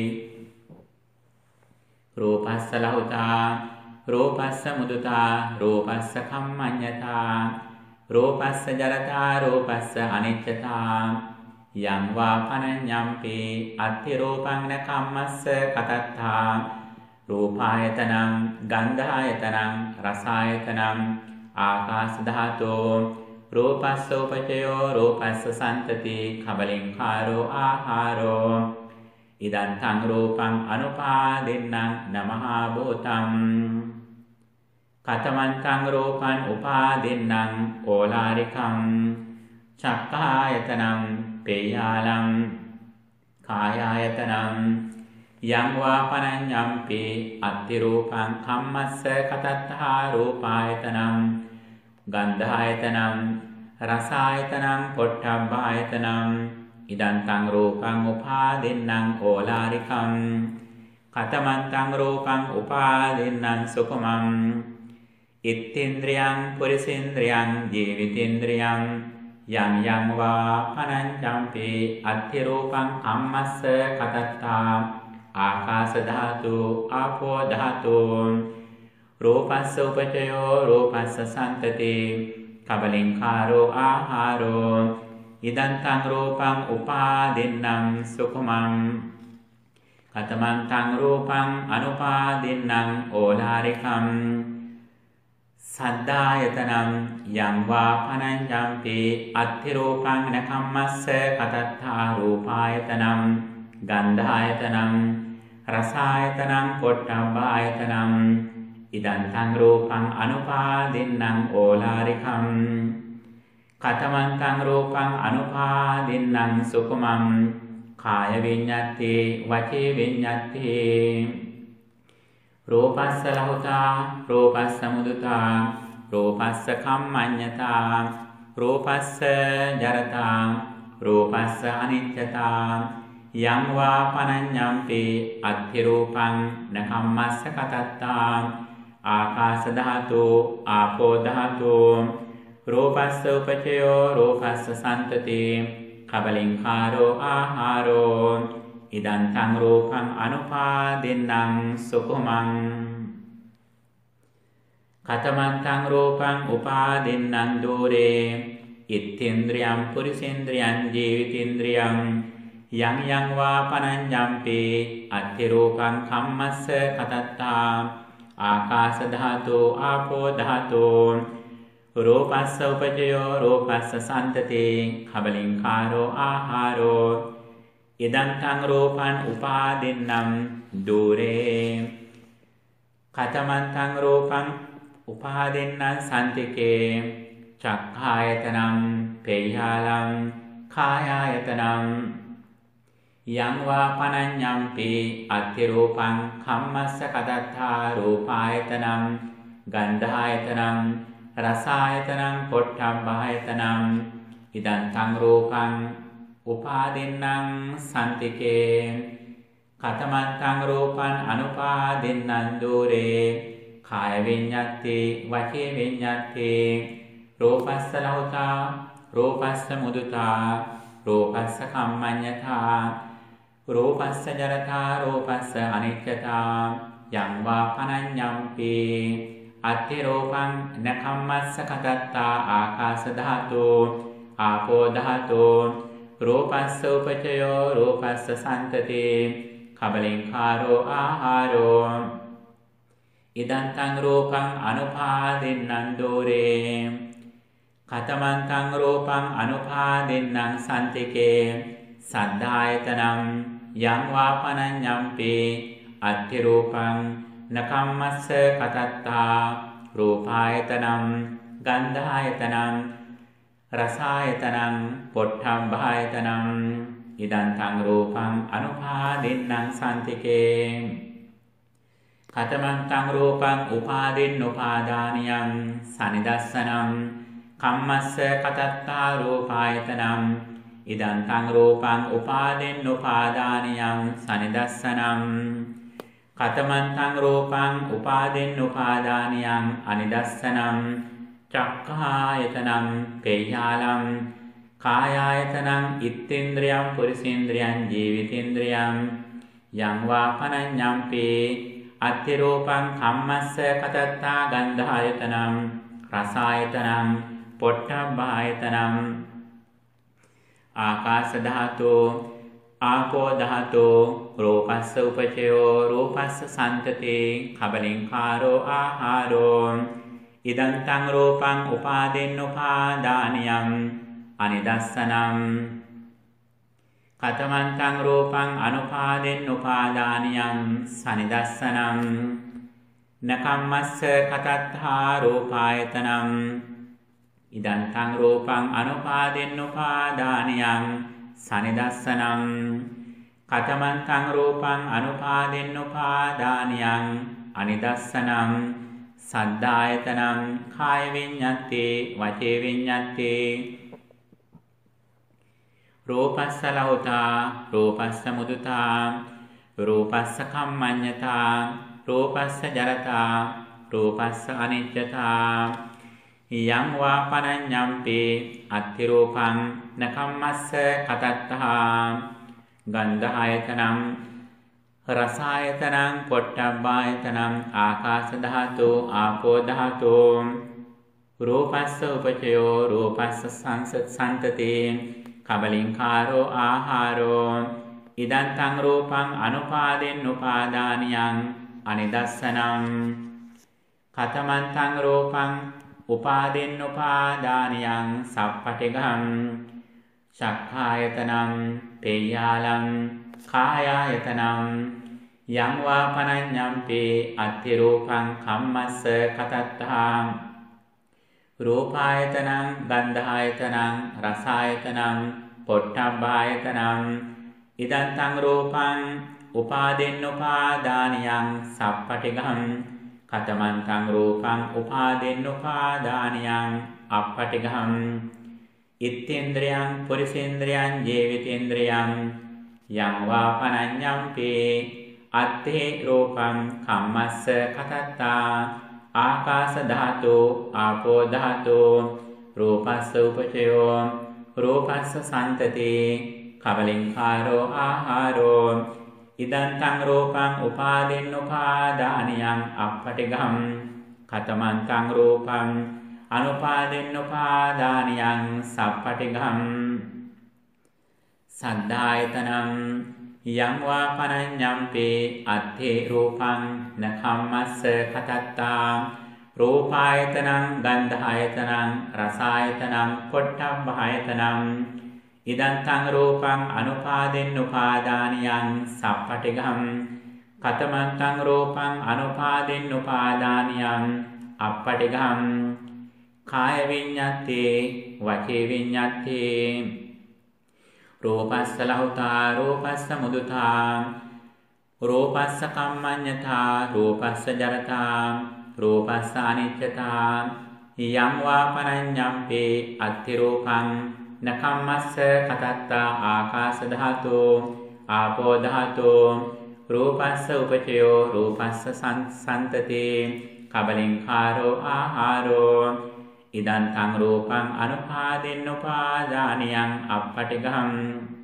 රූපස්ස ලහුතා රූපස්ස මුදුතා රූපස්ස කම්මඤ්ඤතා රූපස්ස ජරතා රූපස්ස අනිච්චතා යං වා පනඤ්ඤම්පි අත්ථි රූපං නකම්මස්ස කතත්තා රූපායතනං ගන්ධායතනං රසායතනං ආකාශ ධාතෝ රූපස්ස උපචයෝ රූපස්ස සන්තති කබලින්කාරෝ ආහාරෝ ඉදං තං රූපං අනුපාදින්නම් නමහා භූතං කතමන්තං රූපං උපාදින්නම් ඕලාරිකං චක්ඛායතනං පේයාලං කායායතනං යං වා පනඤ්ඤම්පි අත්ති රූපං කම්මස්ස කතත්තා රූපායතනං ගන්ධායතනං රසායතනං පොට්ටබ්බායතනං ඉදං තං රූපං උපාදින්නම් ඕලාරිකං කතමන්තං රූපං උපාදින්නම් සුඛමං ඉත්තේන්ද්‍රයං පුරිසේන්ද්‍රයං ජීවිතේන්ද්‍රයං යං යං වා පනඤ්ඤම්පි අත්ථි රූපං කම්මස්ස කතත්තා ආකාශ ධාතු ආපෝ ධාතු රූපස්ස උපචයෝ රූපස්ස සම්තති කබලින්කාරෝ ආහාරෝ ඉදං තං රූපං උපාදින්නම් සුඛමං කතමන්තං රූපං අනුපාදින්නම් ඕලාරිකං සද්ධායතනං යං වා පනඤ්ඤම්පි අත්ථි රූපං නකම්මස්ස කතත්තා රූපායතනං ගන්ධායතනං රසායතනං පොට්ටබ්බායතනං ඉදං තං රූපං අනුපාදින්නම් ඕලාරිකං කතමන්තං රූපං අනුපාදින්නම් සුඛමං කාය විඤ්ඤාති වචේ විඤ්ඤාති රූපස්ස ලහුතා රූපස්ස මුදුතා රූපස්ස කම්මඤ්ඤතා රූපස්ස ජරතා රූපස්ස අනිච්චතා යං වා පනඤ්ඤම්පි අත්ථි රූපං නකම්මස්ස කතත්තා ආකාශ ධාතු ආපෝ ධාතු රූපස්ස උපචයෝ රූපස්ස සම්තති කබලින්කාරෝ ආහාරෝ ඉදං තං රූපං අනුපාදින්නම් සුඛමං කතමන්තං රූපං උපාදින්නම් දූරේ ඉත්තේන්ද්‍රයං පුරිසේන්ද්‍රයං ජීවිතේන්ද්‍රයං යං යං වා පනඤ්ඤම්පි අත්ථි රූපං කම්මස්ස කතත්තා ආකාශ ධාතු ආපෝ ධාතු රූපස්ස උපජයෝ රූපස්ස සම්තති කබලින්කාරෝ ආහාරෝ ඉදං තං රූපං උපාදින්නම් දූරේ කතමන්තං රූපං උපාදින්නම් සම්තිකේ චක්ඛායතනං පේයාලං කායායතනං යං වා පනඤ්ඤම්පි අත්ථි රූපං කම්මස්ස කතත්තා රූපායතනං ගන්ධායතනං රසායතනං පොට්ටබ්බායතනං ඉදං තං රූපං උපාදින්නම් සම්තිකේ කතමන්තං රූපං අනුපාදින්නම් දූරේ කාය විඤ්ඤාති වචේ විඤ්ඤාති රූපස්ස ලහුතා රූපස්ස මුදුතා රූපස්ස කම්මඤ්ඤතා රූපස්ස ජරතා රූපස්ස අනිච්චතා යං වා පනඤ්ඤම්පි අත්ථි රූපං නකම්මස්ස කතත්තා ආකාශ ධාතු ආපෝ ධාතු රූපස්ස උපචයෝ රූපස්ස සම්තති කබලින්කාරෝ ආහාරෝ ඉදං තං රූපං අනුපාදින්නම් දූරේ කතමන්තං රූපං අනුපාදින්නම් සම්තිකේ සද්ධායතනං යං වා පනඤ්ඤම්පි අත්ථි රූපං නකම්මස්ස කතත්තා රූපායතනං ගන්ධායතනං රසායතනං පොට්ටබ්බායතනං ඉදං තං රූපං අනුපාදින්නම් සම්තිකේ කතමන්තං රූපං උපාදින්නුපාදානියං සනිදස්සනං කම්මස්ස කතත්තා රූපායතනං ඉදං තං රූපං උපාදින්නුපාදානියං සනිදස්සනං කතමන්තං රූපං උපාදින්නුපාදානියං අනිදස්සනං චක්ඛායතනං පේයාලං කායායතනං ඉත්තේන්ද්‍රයං පුරිසේන්ද්‍රයං ජීවිතේන්ද්‍රයං යං වා පනඤ්ඤම්පි අත්ථි රූපං කම්මස්ස කතත්තා ගන්ධායතනං රසායතනං පොට්ටබ්බායතනං ආකාශ ධාතු ආපෝ ධාතු රූපස්ස උපචයෝ රූපස්ස සම්තති කබලින්කාරෝ ආහාරෝ ඉදං තං රූපං උපාදින්නුපාදානියං අනිදස්සනං කතමන්තං රූපං අනුපාදින්නුපාදානියං සනිදස්සනං නකම්මස්ස කතත්තා රූපායතනං ඉදං තං රූපං අනුපාදින්නුපාදානියං සනිදස්සනං කතමං තං රූපං අනුපාදින්නුපාදානියං අනිදස්සනං සද්ධායතනං කාය විඤ්ඤාති වචේ විඤ්ඤාති රූපස්ස ලහුතා රූපස්ස මුදුතා රූපස්ස කම්මඤ්ඤතා රූපස්ස ජරතා රූපස්ස අනිච්චතා යං වා පනඤ්ඤම්පි අත්ථි රූපං නකම්මස්ස කතත්තහා ගන්ධායතනං රසායතනං පොට්ටබ්බායතනං ආකාශ ධාතු ආපෝ ධාතු රූපස්ස උපචයෝ රූපස්ස සංසති කබලින්කාරෝ ආහාරෝ ඉදං තං රූපං අනුපාදින්නුපාදානියං අනිදස්සනං කතමං තං රූපං උපාදින්නුපාදානියං සප්පටිඝං චක්ඛායතනං පේයාලං කායායතනං යං වා පනඤ්ඤම්පි අත්ථි රූපං කම්මස්ස කතත්තා රූපායතනං ගන්ධායතනං රසායතනං පොට්ටබ්බායතනං ඉදං තං රූපං උපාදින්නුපාදානියං සප්පටිඝං කතමං තං රූපං උපාදින්නුපාදානියං අප්පටිඝං ඉත්තේන්ද්‍රයං පුරිසේන්ද්‍රයං ජීවිතේන්ද්‍රයං යං වා පනඤ්ඤම්පි අත්ථි රූපං කම්මස්ස කතත්තා ආකාශ ධාතු ආපෝ ධාතු රූපස්ස උපචයෝ රූපස්ස සන්තති කබලින්කාරෝ ආහාරෝ ඉදං තං රූපං උපාදින්නුපාදානියං අප්පටිඝං කතමං තං රූපං අනුපාදින්නුපාදානියං සප්පටිඝං සද්ධායතනං යං වා පනඤ්ඤම්පි අත්ථි රූපං නඛම්මස්ස කතත්තා රූපායතනං ගන්ධායතනං රසායතනං පොට්ටබ්බායතනං ඉදං තං රූපං අනුපාදින්නුපාදානියං සප්පටිඝං කතමං තං රූපං අනුපාදින්නුපාදානියං අප්පටිඝං කාය විඤ්ඤාති වචේ විඤ්ඤාති රූපස්ස ලහුතා රූපස්ස මුදුතා රූපස්ස කම්මඤ්ඤතා රූපස්ස ජරතා රූපස්ස අනිච්චතා යං වා පනඤ්ඤම්පි අත්ථි රූපං නකම්මස්ස කතත්තා ආකාශ ධාතු ආපෝ ධාතු රූපස්ස උපචයෝ රූපස්ස සන්තති කබලින්කාරෝ ආහාරෝ ඉදං තං රූපං අනුපාදින්නුපාදානියං අප්පටිඝං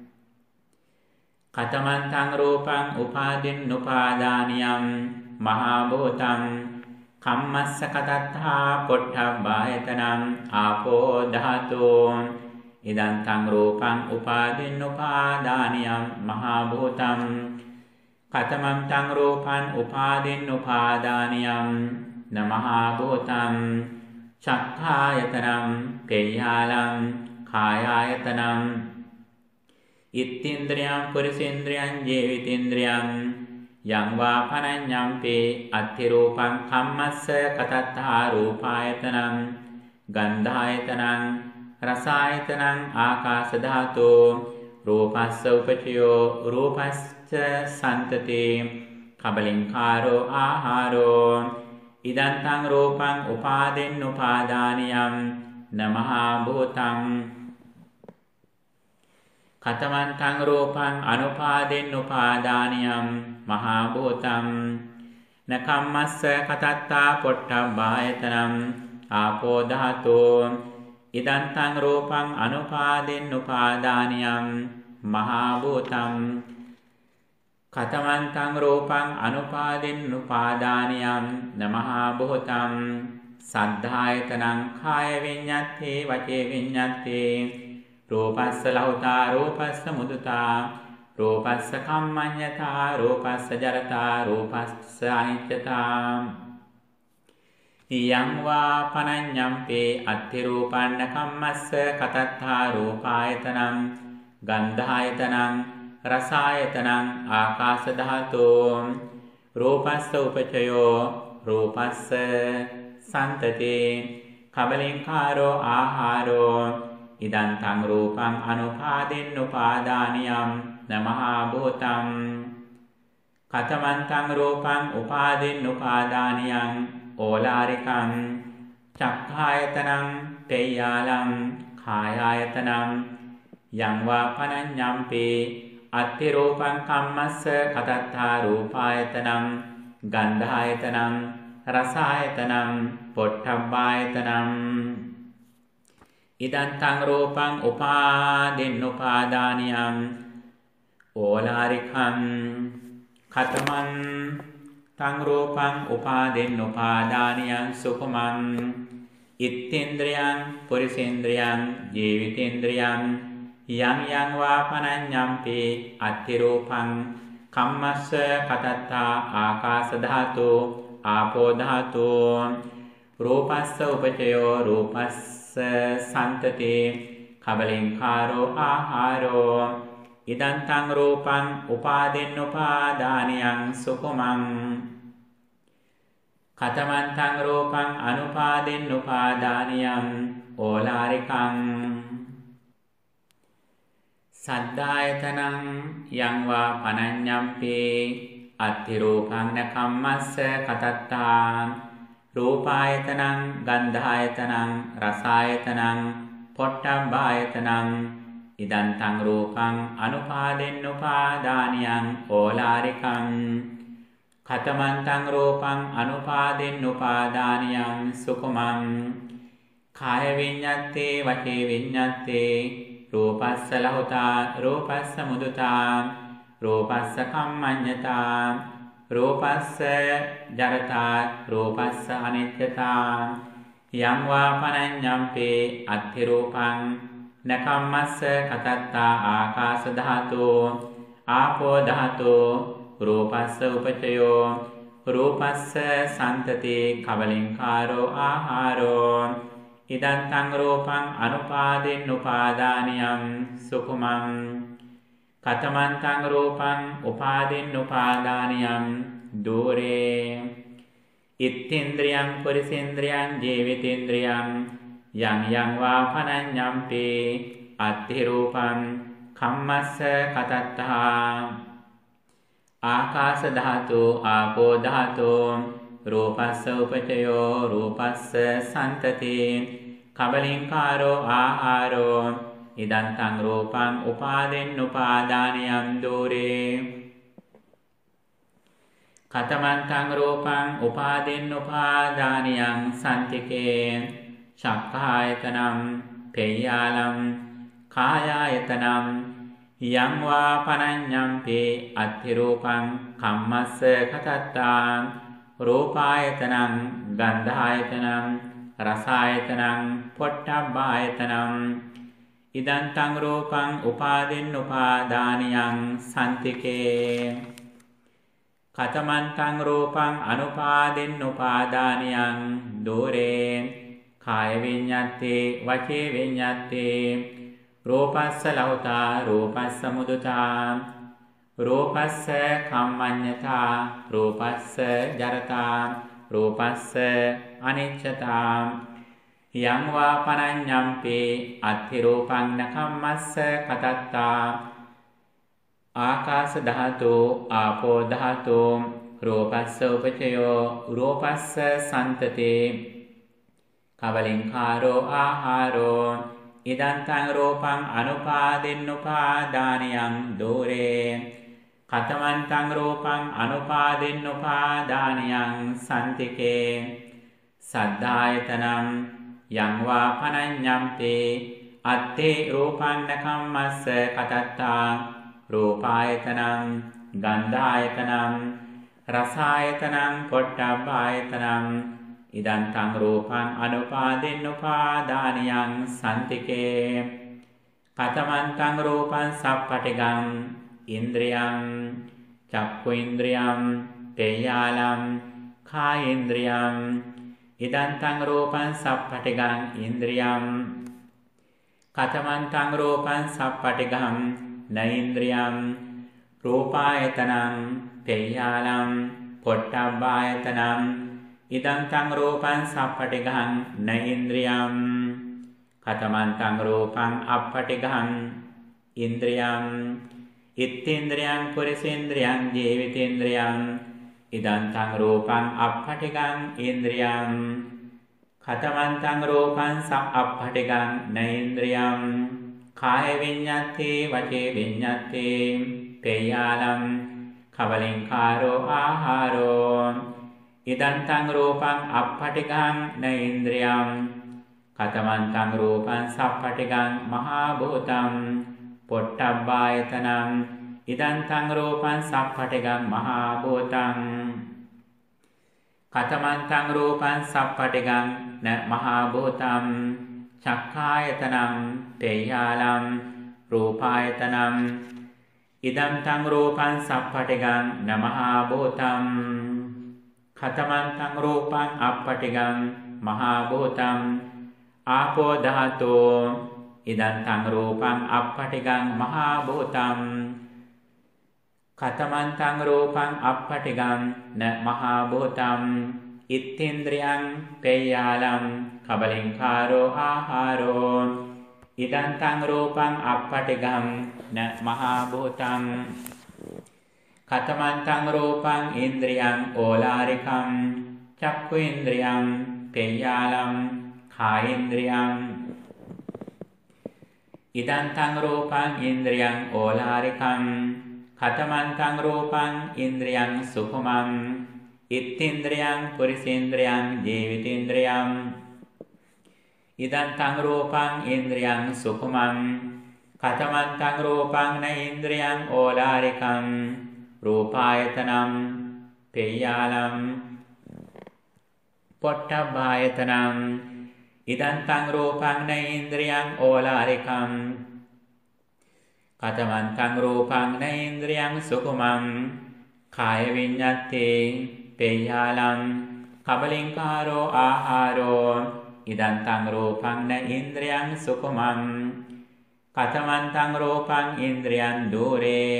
කතමං තං රූපං උපාදින්නුපාදානියං මහා භූතං කම්මස්ස කතත්තා පොට්ටබ්බායතනං ආපෝ ධාතු ඉදං තං රූපං උපාදින්නුපාදානියං මහා භූතං කතමං තං රූපං උපාදින්නුපාදානියං නමහා භූතං චක්ඛායතනං පේයාලං කායායතනං ඉත්තේන්ද්‍රයං පුරිසේන්ද්‍රයං ජීවිතේන්ද්‍රයං යං වා පනඤ්ඤම්පි අත්ථි රූපං කම්මස්ස කතත්තා රූපායතනං ගන්ධායතනං රසායතනං ආකාශ ධාතු රූපස්ස උපචයෝ රූපස්ස සන්තති කබලින්කාරෝ ආහාරෝ ඉදං තං රූපං උපාදින්නුපාදානියං නමහා භූතං කතමං තං රූපං අනුපාදින්නුපාදානියං මහා භූතං නකම්මස්ස කතත්තා පොට්ටබ්බායතනං ආපෝ ධාතු ඉදං තං රූපං අනුපාදින්නුපාදානියං මහා භූතං කතමං තං රූපං අනුපාදින්නුපාදානියං නමහා භූතං සද්ධායතනං කාය විඤ්ඤාති වචේ විඤ්ඤාති රූපස්ස ලහුතා රූපස්ස මුදුතා රූපස්ස කම්මඤ්ඤතා රූපස්ස ජරතා රූපස්ස අනිච්චතා යං වා පනඤ්ඤම්පි අත්ථි රූපං කම්මස්ස කතත්තා රූපායතනං ගන්ධායතනං රසායතනං ආකාශ ධාතු රූපස්ස උපචයෝ රූපස්ස සන්තති කබලින්කාරෝ ආහාරෝ ඉදං තං රූපං අනුපාදින් උපාදානියම් නමහා භූතං කතමං තං රූපං උපාදින් උපාදානියං ඕලාරිකං චක්ඛායතනං තේයාලං කායායතනං යං වා පනඤ්ඤම්පි අත්ති රූපං කම්මස්ස කතත්තා රූපායතනං ගන්ධායතනං රසායතනං පොට්ඨබ්බායතනං ඉදං තං රූපං උපාදින් උපාදානියං ඕලාරිකං කතමං තං රූපං උපාදින් උපාදානියං සුඛමං ඉත්තේන්ද්‍රයං පුරිසේන්ද්‍රයං ජීවිතේන්ද්‍රයං යං යං වා පනඤ්ඤම්පි අත්ති රූපං කම්මස්ස කතත්තා ආකාශ ධාතු ආපෝ ධාතු රූපස්ස උපචයෝ රූපස්ස සන්තති කබලින්කාරෝ ආහාරෝ ඉදං තං රූපං උපාදින් උපාදානියං සුඛමං කතමං තං රූපං අනුපාදින් උපාදානියං ඕලාරිකං සද්ධායතනං යං වා පනඤ්ඤම්පි අත්ති රූපං න කම්මස්ස කතත්තා රූපායතනං ගන්ධායතනං රසායතනං පොට්ඨබ්බායතනං ඉදං තං රූපං අනුපාදින් උපාදානියං ඕලාරිකං කතමං තං රූපං අනුපාදින් උපාදානියං සුඛමං කාය විඤ්ඤත්තේ වචේ විඤ්ඤත්තේ රූපස්ස ලහුතා රූපස්ස මුදුතා රූපස්ස කම්මඤ්ඤතා රූපස්ස ජරතා රූපස්ස අනිච්චතා යං වා පනඤ්ඤම්පි අත්ථි රූපං න කම්මස්ස කතත්තා ආකාශ ධාතු ආපෝ ධාතු රූපස්ස උපචයෝ රූපස්ස සන්තති කබලින්කාරෝ ආහාරෝ ඉදං තං රූපං අනුපාදින් උපාදානියං සුඛමං කතමං තං රූපං උපාදින් උපාදානියං දූරේ ඉත්තේන්ද්‍රයං පුරිසේන්ද්‍රයං ජීවිතේන්ද්‍රයං යං යං වා පනඤ්ඤම්පි අත්ථි රූපං කම්මස්ස කතත්තා ආකාශ ධාතු ආපෝ ධාතු රූපස්ස උපචයෝ රූපස්ස සන්තති කබලින්කාරෝ ආහාරෝ ඉදං තං රූපං උපාදින් උපාදානියං දූරේ කතමං තං රූපං උපාදින් උපාදානියං සන්තිකේ චක්ඛායතනං තේයාලං කායායතනං යං වා පනඤ්ඤම්පි අත්ථි රූපං කම්මස්ස කතත්තා රූපායතනං ගන්ධායතනං රසායතනං පොට්ඨබ්බායතනං ඉදං තං රූපං උපාදින් උපාදානියං සන්තිකේ කතමං තං රූපං අනුපාදින් උපාදානියං දූරේ කාය විඤ්ඤත්තේ වචේ විඤ්ඤත්තේ රූපස්ස ලහුතා රූපස්ස මුදුතා රූපස්ස කම්මඤ්ඤතා රූපස්ස ජරතා රූපස්ස අනිච්චතා යං වා පනඤ්ඤම්පි අත්ථි රූපං න කම්මස්ස කතත්තා ආකාශ ධාතු ආපෝ ධාතු රූපස්ස උපචයෝ රූපස්ස සන්තති කබලින්කාරෝ ආහාරෝ ඉදං තං රූපං අනුපාදින් උපාදානියං දූරේ කතමං තං රූපං අනුපාදින් උපාදානියං සන්තිකේ සද්ධායතනං යං වා පනඤ්ඤම්පි අත්ථි රූපං න කම්මස්ස කතත්තා රූපායතනං ගන්ධායතනං රසායතනං පොට්ඨබ්බායතනං ඉදං තං රූපං අනුපාදින් උපාදානියං සන්තිකේ කතමං තං රූපං සප්පටිගං ඉන්ද්‍රියං චක්ඛු ඉන්ද්‍රියං තේයාලං කායේන්ද්‍රියං ඉදං තං රූපං සප්පටිගං ඉන්ද්‍රියං කතමං තං රූපං සප්පටිගං නෛන්ද්‍රියං රූපායතනං තේයාලං පොට්ඨබ්බායතනං ඉදං තං රූපං සප්පටිඝං න ඉන්ද්‍රියං කතමං තං රූපං අප්පටිඝං ඉන්ද්‍රියං ඉත්තේන්ද්‍රයං පුරිසේන්ද්‍රයං ජීවිතේන්ද්‍රයං ඉදං තං රූපං අප්පටිඝං ඉන්ද්‍රියං කතමං තං රූපං සප්පටිඝං න ඉන්ද්‍රියං කාය විඤ්ඤාත්තේ වචේ විඤ්ඤාත්තේ පේයාලම් කබලින්කාරෝ ආහාරෝ ඉදං තං රූපං අප්පටිඝං න ඉන්ද්‍රියං කතමං තං රූපං සප්පටිඝං මහා භූතං පොට්ටබ්බායතනං ඉදං තං රූපං සප්පටිඝං මහා භූතං කතමං තං රූපං සප්පටිඝං න මහා භූතං චක්ඛායතනං තේයාලම් රූපායතනං ඉදං තං රූපං සප්පටිඝං න මහා භූතං කතමං තං රූපං අප්පටිඝං මහා භූතං ආපෝ ධාතෝ ඉදං තං රූපං අප්පටිඝං මහා භූතං කතමං තං රූපං අප්පටිඝං න මහා භූතං ඉත්තේන්ද්‍රයං පේයාලම් කබලින්කාරෝ ආහාරෝ ඉදං තං රූපං අප්පටිඝං න මහා භූතං කතමං තං රූපං ඉන්ද්‍රියං ඕලාරිකං චක්ඛු ඉන්ද්‍රියං පේයාලම් කායේන්ද්‍රියං ඉදං තං රූපං ඉන්ද්‍රියං ඕලාරිකං කතමං තං රූපං ඉන්ද්‍රියං සුඛමං ඉත්තේන්ද්‍රයං පුරිසේන්ද්‍රයං ජීවිතේන්ද්‍රයං ඉදං තං රූපං ඉන්ද්‍රියං සුඛමං කතමං තං රූපං න ඉන්ද්‍රියං ඕලාරිකං රූපායතනං පේයාලම් පොට්ටබ්බායතනං ඉදං තං රූපං න ඉන්ද්‍රියං ඕලාරිකං කතමං තං රූපං න ඉන්ද්‍රියං සුඛමං කාය විඤ්ඤාත්තේ පේයාලම් කබලින්කාරෝ ආහාරෝ ඉදං තං රූපං න ඉන්ද්‍රියං සුඛමං කතමං තං රූපං ඉන්ද්‍රියං දූරේ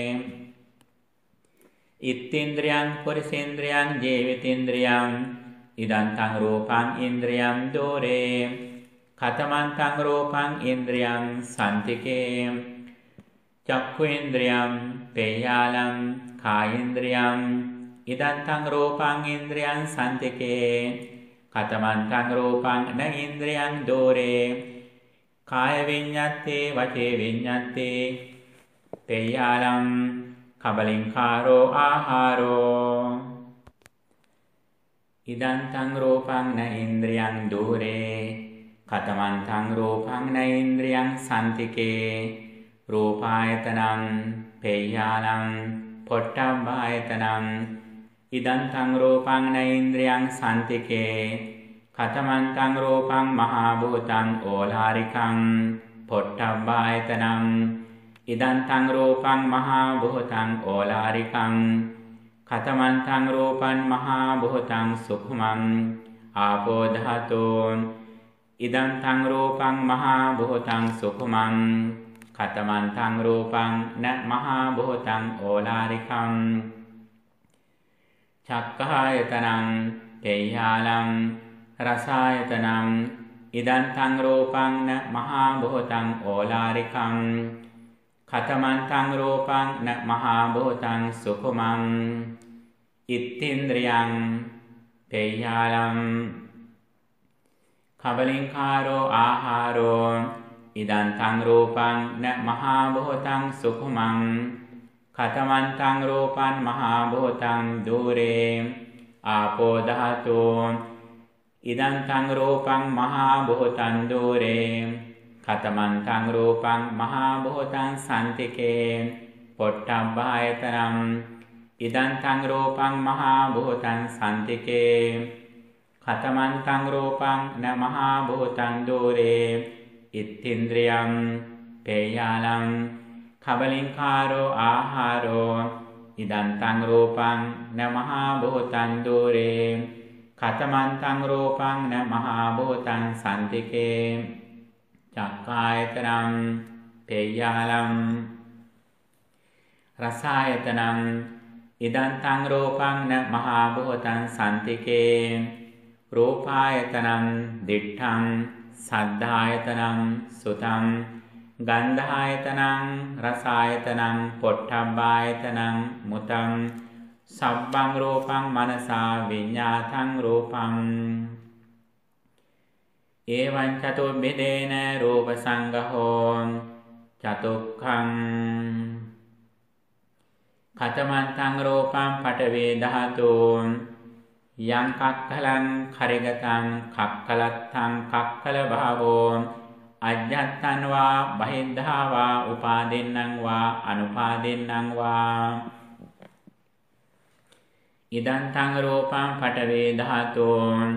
ඉත්තේන්ද්‍රයං පුරිසේන්ද්‍රයං ජීවිතේන්ද්‍රයං ඉදං තං රූපං ඉන්ද්‍රියං දූරේ කතමං තං රූපං ඉන්ද්‍රියං සන්තිකේ චක්ඛු ඉන්ද්‍රියං පේයාලම් කායේන්ද්‍රියං ඉදං තං රූපං ඉන්ද්‍රියං සන්තිකේ කතමං තං රූපං න ඉන්ද්‍රියං දූරේ කාය විඤ්ඤාත්තේ වචේ විඤ්ඤාත්තේ පේයාලම් කබලින්කාරෝ ආහාරෝ ඉදං තං රූපං න ඉන්ද්‍රියං දූරේ කතමං තං රූපං න ඉන්ද්‍රියං සන්තිකේ රූපායතනං පේයාලං පොට්ටබ්බායතනං ඉදං තං රූපං න ඉන්ද්‍රියං සන්තිකේ කතමං තං රූපං මහා භූතං ඕලාරිකං පොට්ටබ්බායතනං ඉදං තං රූපං මහා භූතං ඕලාරිකං කතමං තං රූපං මහා භූතං සුඛමං ආපෝ ධාතෝ ඉදං තං රූපං මහා භූතං සුඛමං කතමං තං රූපං න මහා භූතං ඕලාරිකං චක්ඛායතනං පේයාලං රසායතනං ඉදං තං රූපං න මහා භූතං ඕලාරිකං කතමං තං රූපං න මහා භූතං සුඛමං ඉත්තේන්ද්‍රයං පේයාලං කබලින්කාරෝ ආහාරෝ ඉදං තං රූපං න මහා භූතං සුඛමං කතමං තං රූපං මහා භූතං දූරේ ආපෝ ධාතෝ ඉදං තං රූපං මහා භූතං දූරේ කතමං තං රූපං මහා භූතං සන්තිකේ පොට්ටබ්බායතනං ඉදං තං රූපං මහා භූතං සන්තිකේ කතමං තං රූපං න මහා භූතං දූරේ ඉත්තේන්ද්‍රයං පේයාලං කබලින්කාරෝ ආහාරෝ ඉදං තං රූපං න මහා භූතං දූරේ කතමං තං රූපං න මහා භූතං සන්තිකේ චක්ඛායතනං පේයාලං රසායතනං ඉදං තං රූපං න මහා භූතං සන්තිකේ රූපායතනං දිඨං සද්ධායතනං සුතං ගන්ධායතනං රසායතනං පොට්ටබ්බායතනං මුතං සබ්බං රූපං මනසා විඤ්ඤාතං රූපං එවං චතුබ්බේදේන රූප සංගහෝ චතුක්ඛං කතමන්තං රූපං පඨවේ ධාතුං යං කක්ඛලං කරිගතං කක්ඛලත්තං කක්ඛල භාවෝ අජ්ජත්තං වා බහිද්ධා වා උපාදින්නං වා අනුපාදින්නං වා ඉදං තං රූපං පඨවේ ධාතුං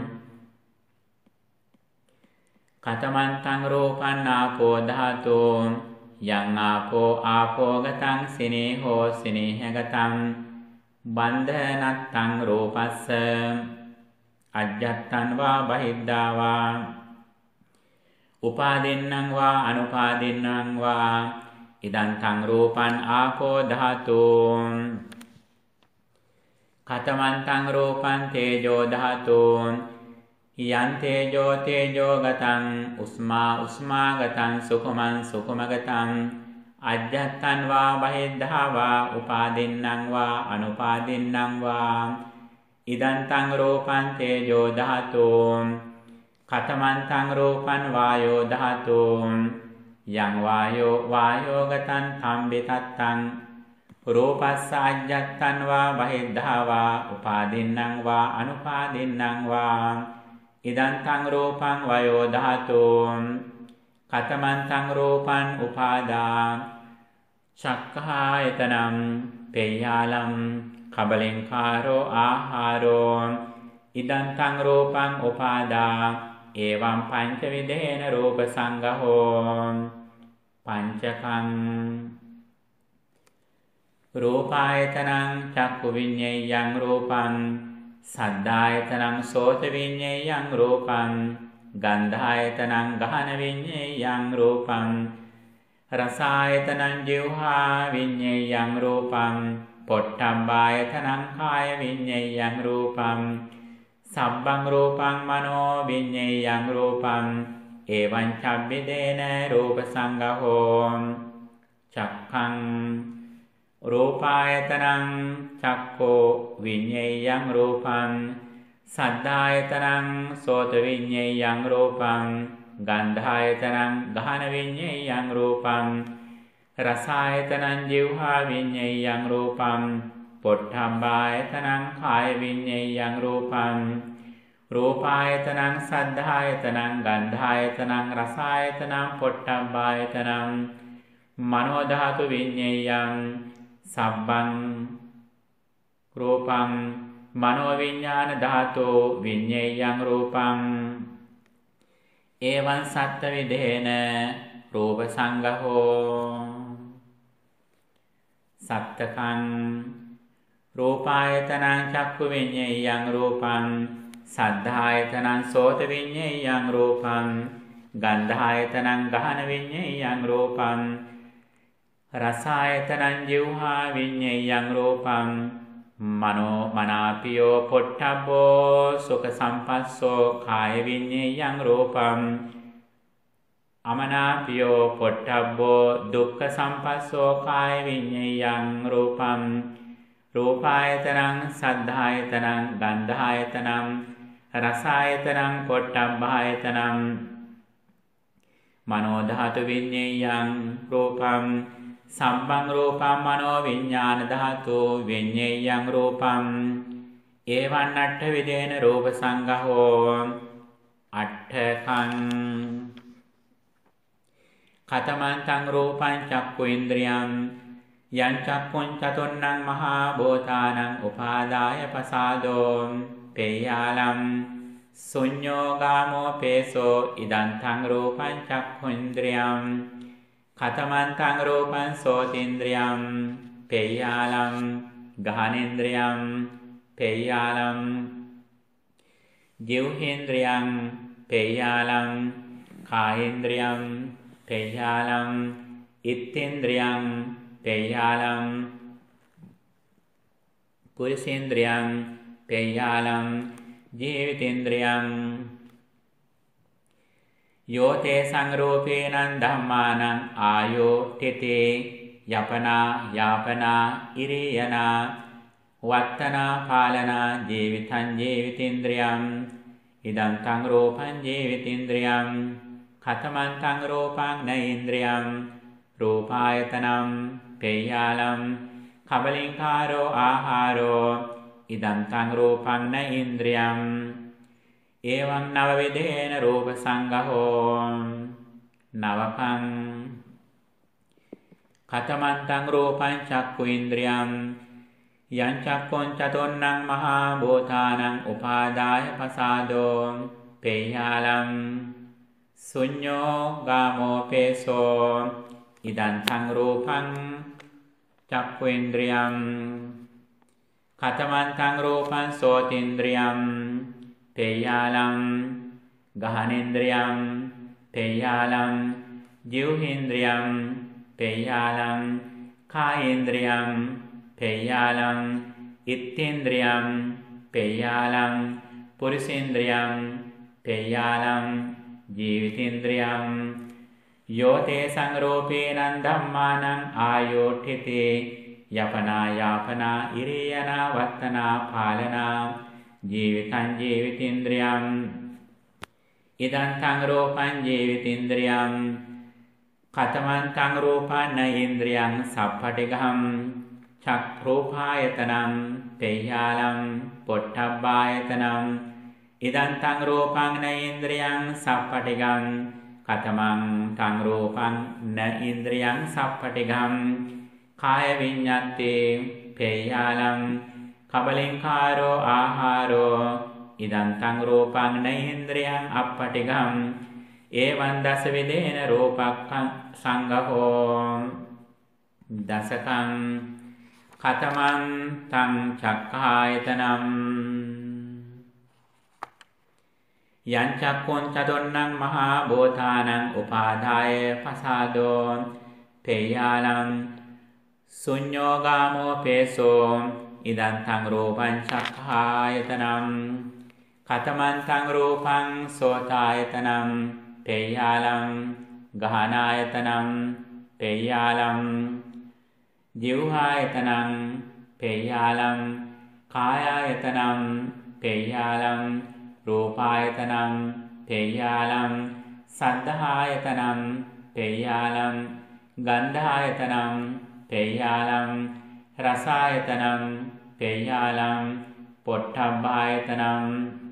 කතමන්තං රූපං ආපෝ ධාතුං යං ආපෝ ආපෝගතං සිනේහෝ සිනේහගතං බන්ධනත්තං රූපස්ස අජ්ජත්තං වා බහිද්ධා වා උපාදින්නං වා අනුපාදින්නං වා ඉදං තං රූපං ආපෝ ධාතුං කතමන්තං රූපං තේජෝ ධාතුං යං තේජෝ තේජෝ ගතං උස්මා උස්මා ගතං සුඛමං සුඛමගතං අජ්ජත්තං වා බහිද්ධා වා උපාදින්නං වා අනුපාදින්නං වා ඉදං තං රූපං තේජෝ ධාතුං කතමන්තං රූපං වායෝ ධාතුං යං වායෝ වායෝ ගතං තම්බිතත්තං රූපස්ස අජ්ජත්තං වා බහිද්ධා වා උපාදින්නං වා අනුපාදින්නං වා ඉදං තං රූපං වයෝ ධාතුං කතමන්තං රූපං උපාදා චක්ඛායතනං පේයාලං කබලෙන්කාරෝ ආහාරෝ ඉදං තං රූපං උපාදා එවං පංච විදේන රූප සංගහෝ පංචකං රූපායතනං චක්ඛු විඤ්ඤේයං රූපං සද්ධායතනං සෝත විඤ්ඤේයං රූපං ගන්ධායතනං ගහන විඤ්ඤේයං රූපං රසායතනං ජීවහා විඤ්ඤේයං රූපං පොට්ටම්බායතනං කාය විඤ්ඤේයං රූපං සබ්බං රූපං මනෝ විඤ්ඤේයං රූපං එවං චබ්බේදේන රූප සංගහෝ චක්ඛං රූපායතනං චක්ඛෝ විඤ්ඤේයං රූපං සද්ධායතනං සෝත විඤ්ඤේයං රූපං ගන්ධායතනං ගහන විඤ්ඤේයං රූපං රසායතනං ජීවහා විඤ්ඤේයං රූපං පොට්ටම්බායතනං කාය විඤ්ඤේයං රූපං රූපායතනං සද්ධායතනං ගන්ධායතනං රසායතනං පොට්ටම්බායතනං මනෝ ධාතු විඤ්ඤේයං සබ්බං රූපං මනෝ විඥාන ධාතෝ විඤ්ඤේයං රූපං එවං සත්ත විදේන රූප සංගහෝ සත්තකං රූපායතනං චක්ඛු විඤ්ඤේයං රූපං සද්ධායතනං සෝත විඤ්ඤේයං රූපං ගන්ධායතනං ගහන විඤ්ඤේයං රූපං රසායතනං ජීවහා විඤ්ඤේයං රූපං මනෝ මනාපියෝ පොට්ටබ්බෝ සුඛ සම්පස්සෝ කාය විඤ්ඤේයං රූපං අමනාපියෝ පොට්ටබ්බෝ දුක්ඛ සම්පස්සෝ කාය විඤ්ඤේයං රූපං රූපායතනං සද්ධායතනං ගන්ධායතනං රසායතනං පොට්ටබ්බායතනං මනෝ ධාතු විඤ්ඤේයං රූපං සම්බං රූපං මනෝ විඥාන ධාතු විඤ්ඤේයං රූපං එවං අට්ඨ විදේන රූප සංගහෝ අට්ඨකං කතමන්තං රූපං චක්ඛු ඉන්ද්‍රියං යං චක්ඛුං චතුන්නං මහා භූතානං උපාදාය පසාදෝ පේයාලං ශුඤ්ඤෝ ගාමෝ පේසෝ ඉදං තං රූපං චක්ඛු ඉන්ද්‍රියං කතමන්තං රූපං සෝතින්ද්‍රියං පේයාලං ගහනේන්ද්‍රියං පේයාලං ජීවහේන්ද්‍රියං පේයාලං කායේන්ද්‍රියං පේයාලං ඉත්තේන්ද්‍රියං පේයාලං පුරිසේන්ද්‍රියං පේයාලං ජීවිතේන්ද්‍රයන් යෝතේ සංරූපේනං ධම්මානං ආයෝ තිතේ යපනා යාපනා ඉරියනා වත්තනා පාලනා ජීවිතං ජීවිතේන්ද්‍රයන් ඉදං තං රූපං ජීවිතේන්ද්‍රයන් කතමං තං රූපං නේන්ද්‍රයන් රූපායතනං පේයාලං කබලින්කාරෝ ආහාරෝ ඉදං තං රූපං නේන්ද්‍රයන් එවං නව විදේන රූප සංගහෝ නවකං කතමං තං රූපං චක්ඛු ඉන්ද්‍රියං යං චක්ඛුං චතුන්නං මහා භූතානං උපාදාය පසාදෝ පේයාලං ශුඤ්ඤෝ ගාමෝ පේසෝ ඉදං තං රූපං චක්ඛු ඉන්ද්‍රියං කතමං තං රූපං සෝතින්ද්‍රියං පේයාලං ගහනේන්ද්‍රයං පේයාලං ජීවහේන්ද්‍රයං පේයාලං කායේන්ද්‍රයං පේයාලං ඉත්තේන්ද්‍රයං පේයාලං පුරිසේන්ද්‍රයං පේයාලං ජීවිතේන්ද්‍රයං යෝතේ සංරූපේනං ධම්මානං ආයෝඨිතේ යපනා යාපනා ඉරියනා වත්තනා පාලනා ජීවිතං ජීවිතේන්ද්‍රයං ඉදං තං රූපං ජීවිතේන්ද්‍රයං කතමං තං රූපං නේන්ද්‍රයං සප්පටිඝං චක්ඛුපායතනං පේයාලං පොට්ටබ්බායතනං ඉදං තං රූපං නේන්ද්‍රයං සප්පටිඝං කතමං තං රූපං නේන්ද්‍රයං සප්පටිඝං කාය විඤ්ඤාත්තේ පේයාලං කබලින්කාරෝ ආහාරෝ ඉදං තං රූපං නේන්ද්‍රයං අප්පටිඝං එවං දස විදේන රූපක්ඛං සංගහෝ දසකං කතමං තං චක්ඛායතනං යං චක්ඛුං චතුන්නං මහා භූතානං උපාදාය පසාදෝ පේයාලං ශුඤ්ඤෝ ගාමෝ පේසෝ ඉදං තං රූපං චක්ඛායතනං කතමං තං රූපං සෝතායතනං පේයාලං ගහනායතනං පේයාලං ජීවහායතනං පේයාලං කායායතනං පේයාලං රූපායතනං පේයාලං සද්ධායතනං පේයාලං ගන්ධායතනං පේයාලං රසායතනං පේයාලං පොට්ටබ්බායතනං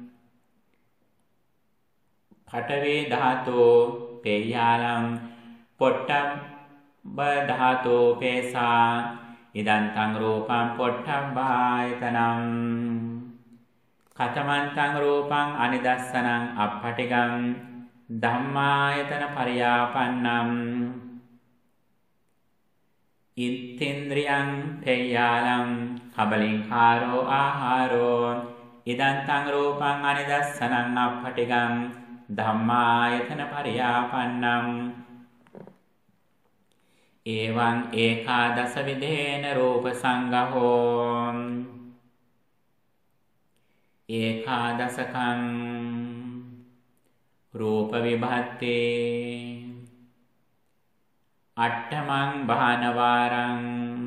පඨවි ධාතු පේයාලං පොට්ටබ්බ ධාතු පේසා ඉදං තං රූපං පොට්ටබ්බායතනං කතමං තං රූපං අනිදස්සනං අප්පටිඝං ධම්මායතන පරියාපන්නං ඉත්තේන්ද්‍රයං පේයාලං කබලින්කාරෝ ආහාරෝ ඉදං තං රූපං අනිදස්සනං අප්පටිඝං ධම්මායතන පරියාපන්නං එවං ඒකාදස විදේන රූප සංගහෝ ඒකාදසකං රූප විභත්තේ අට්ඨමං භානවාරං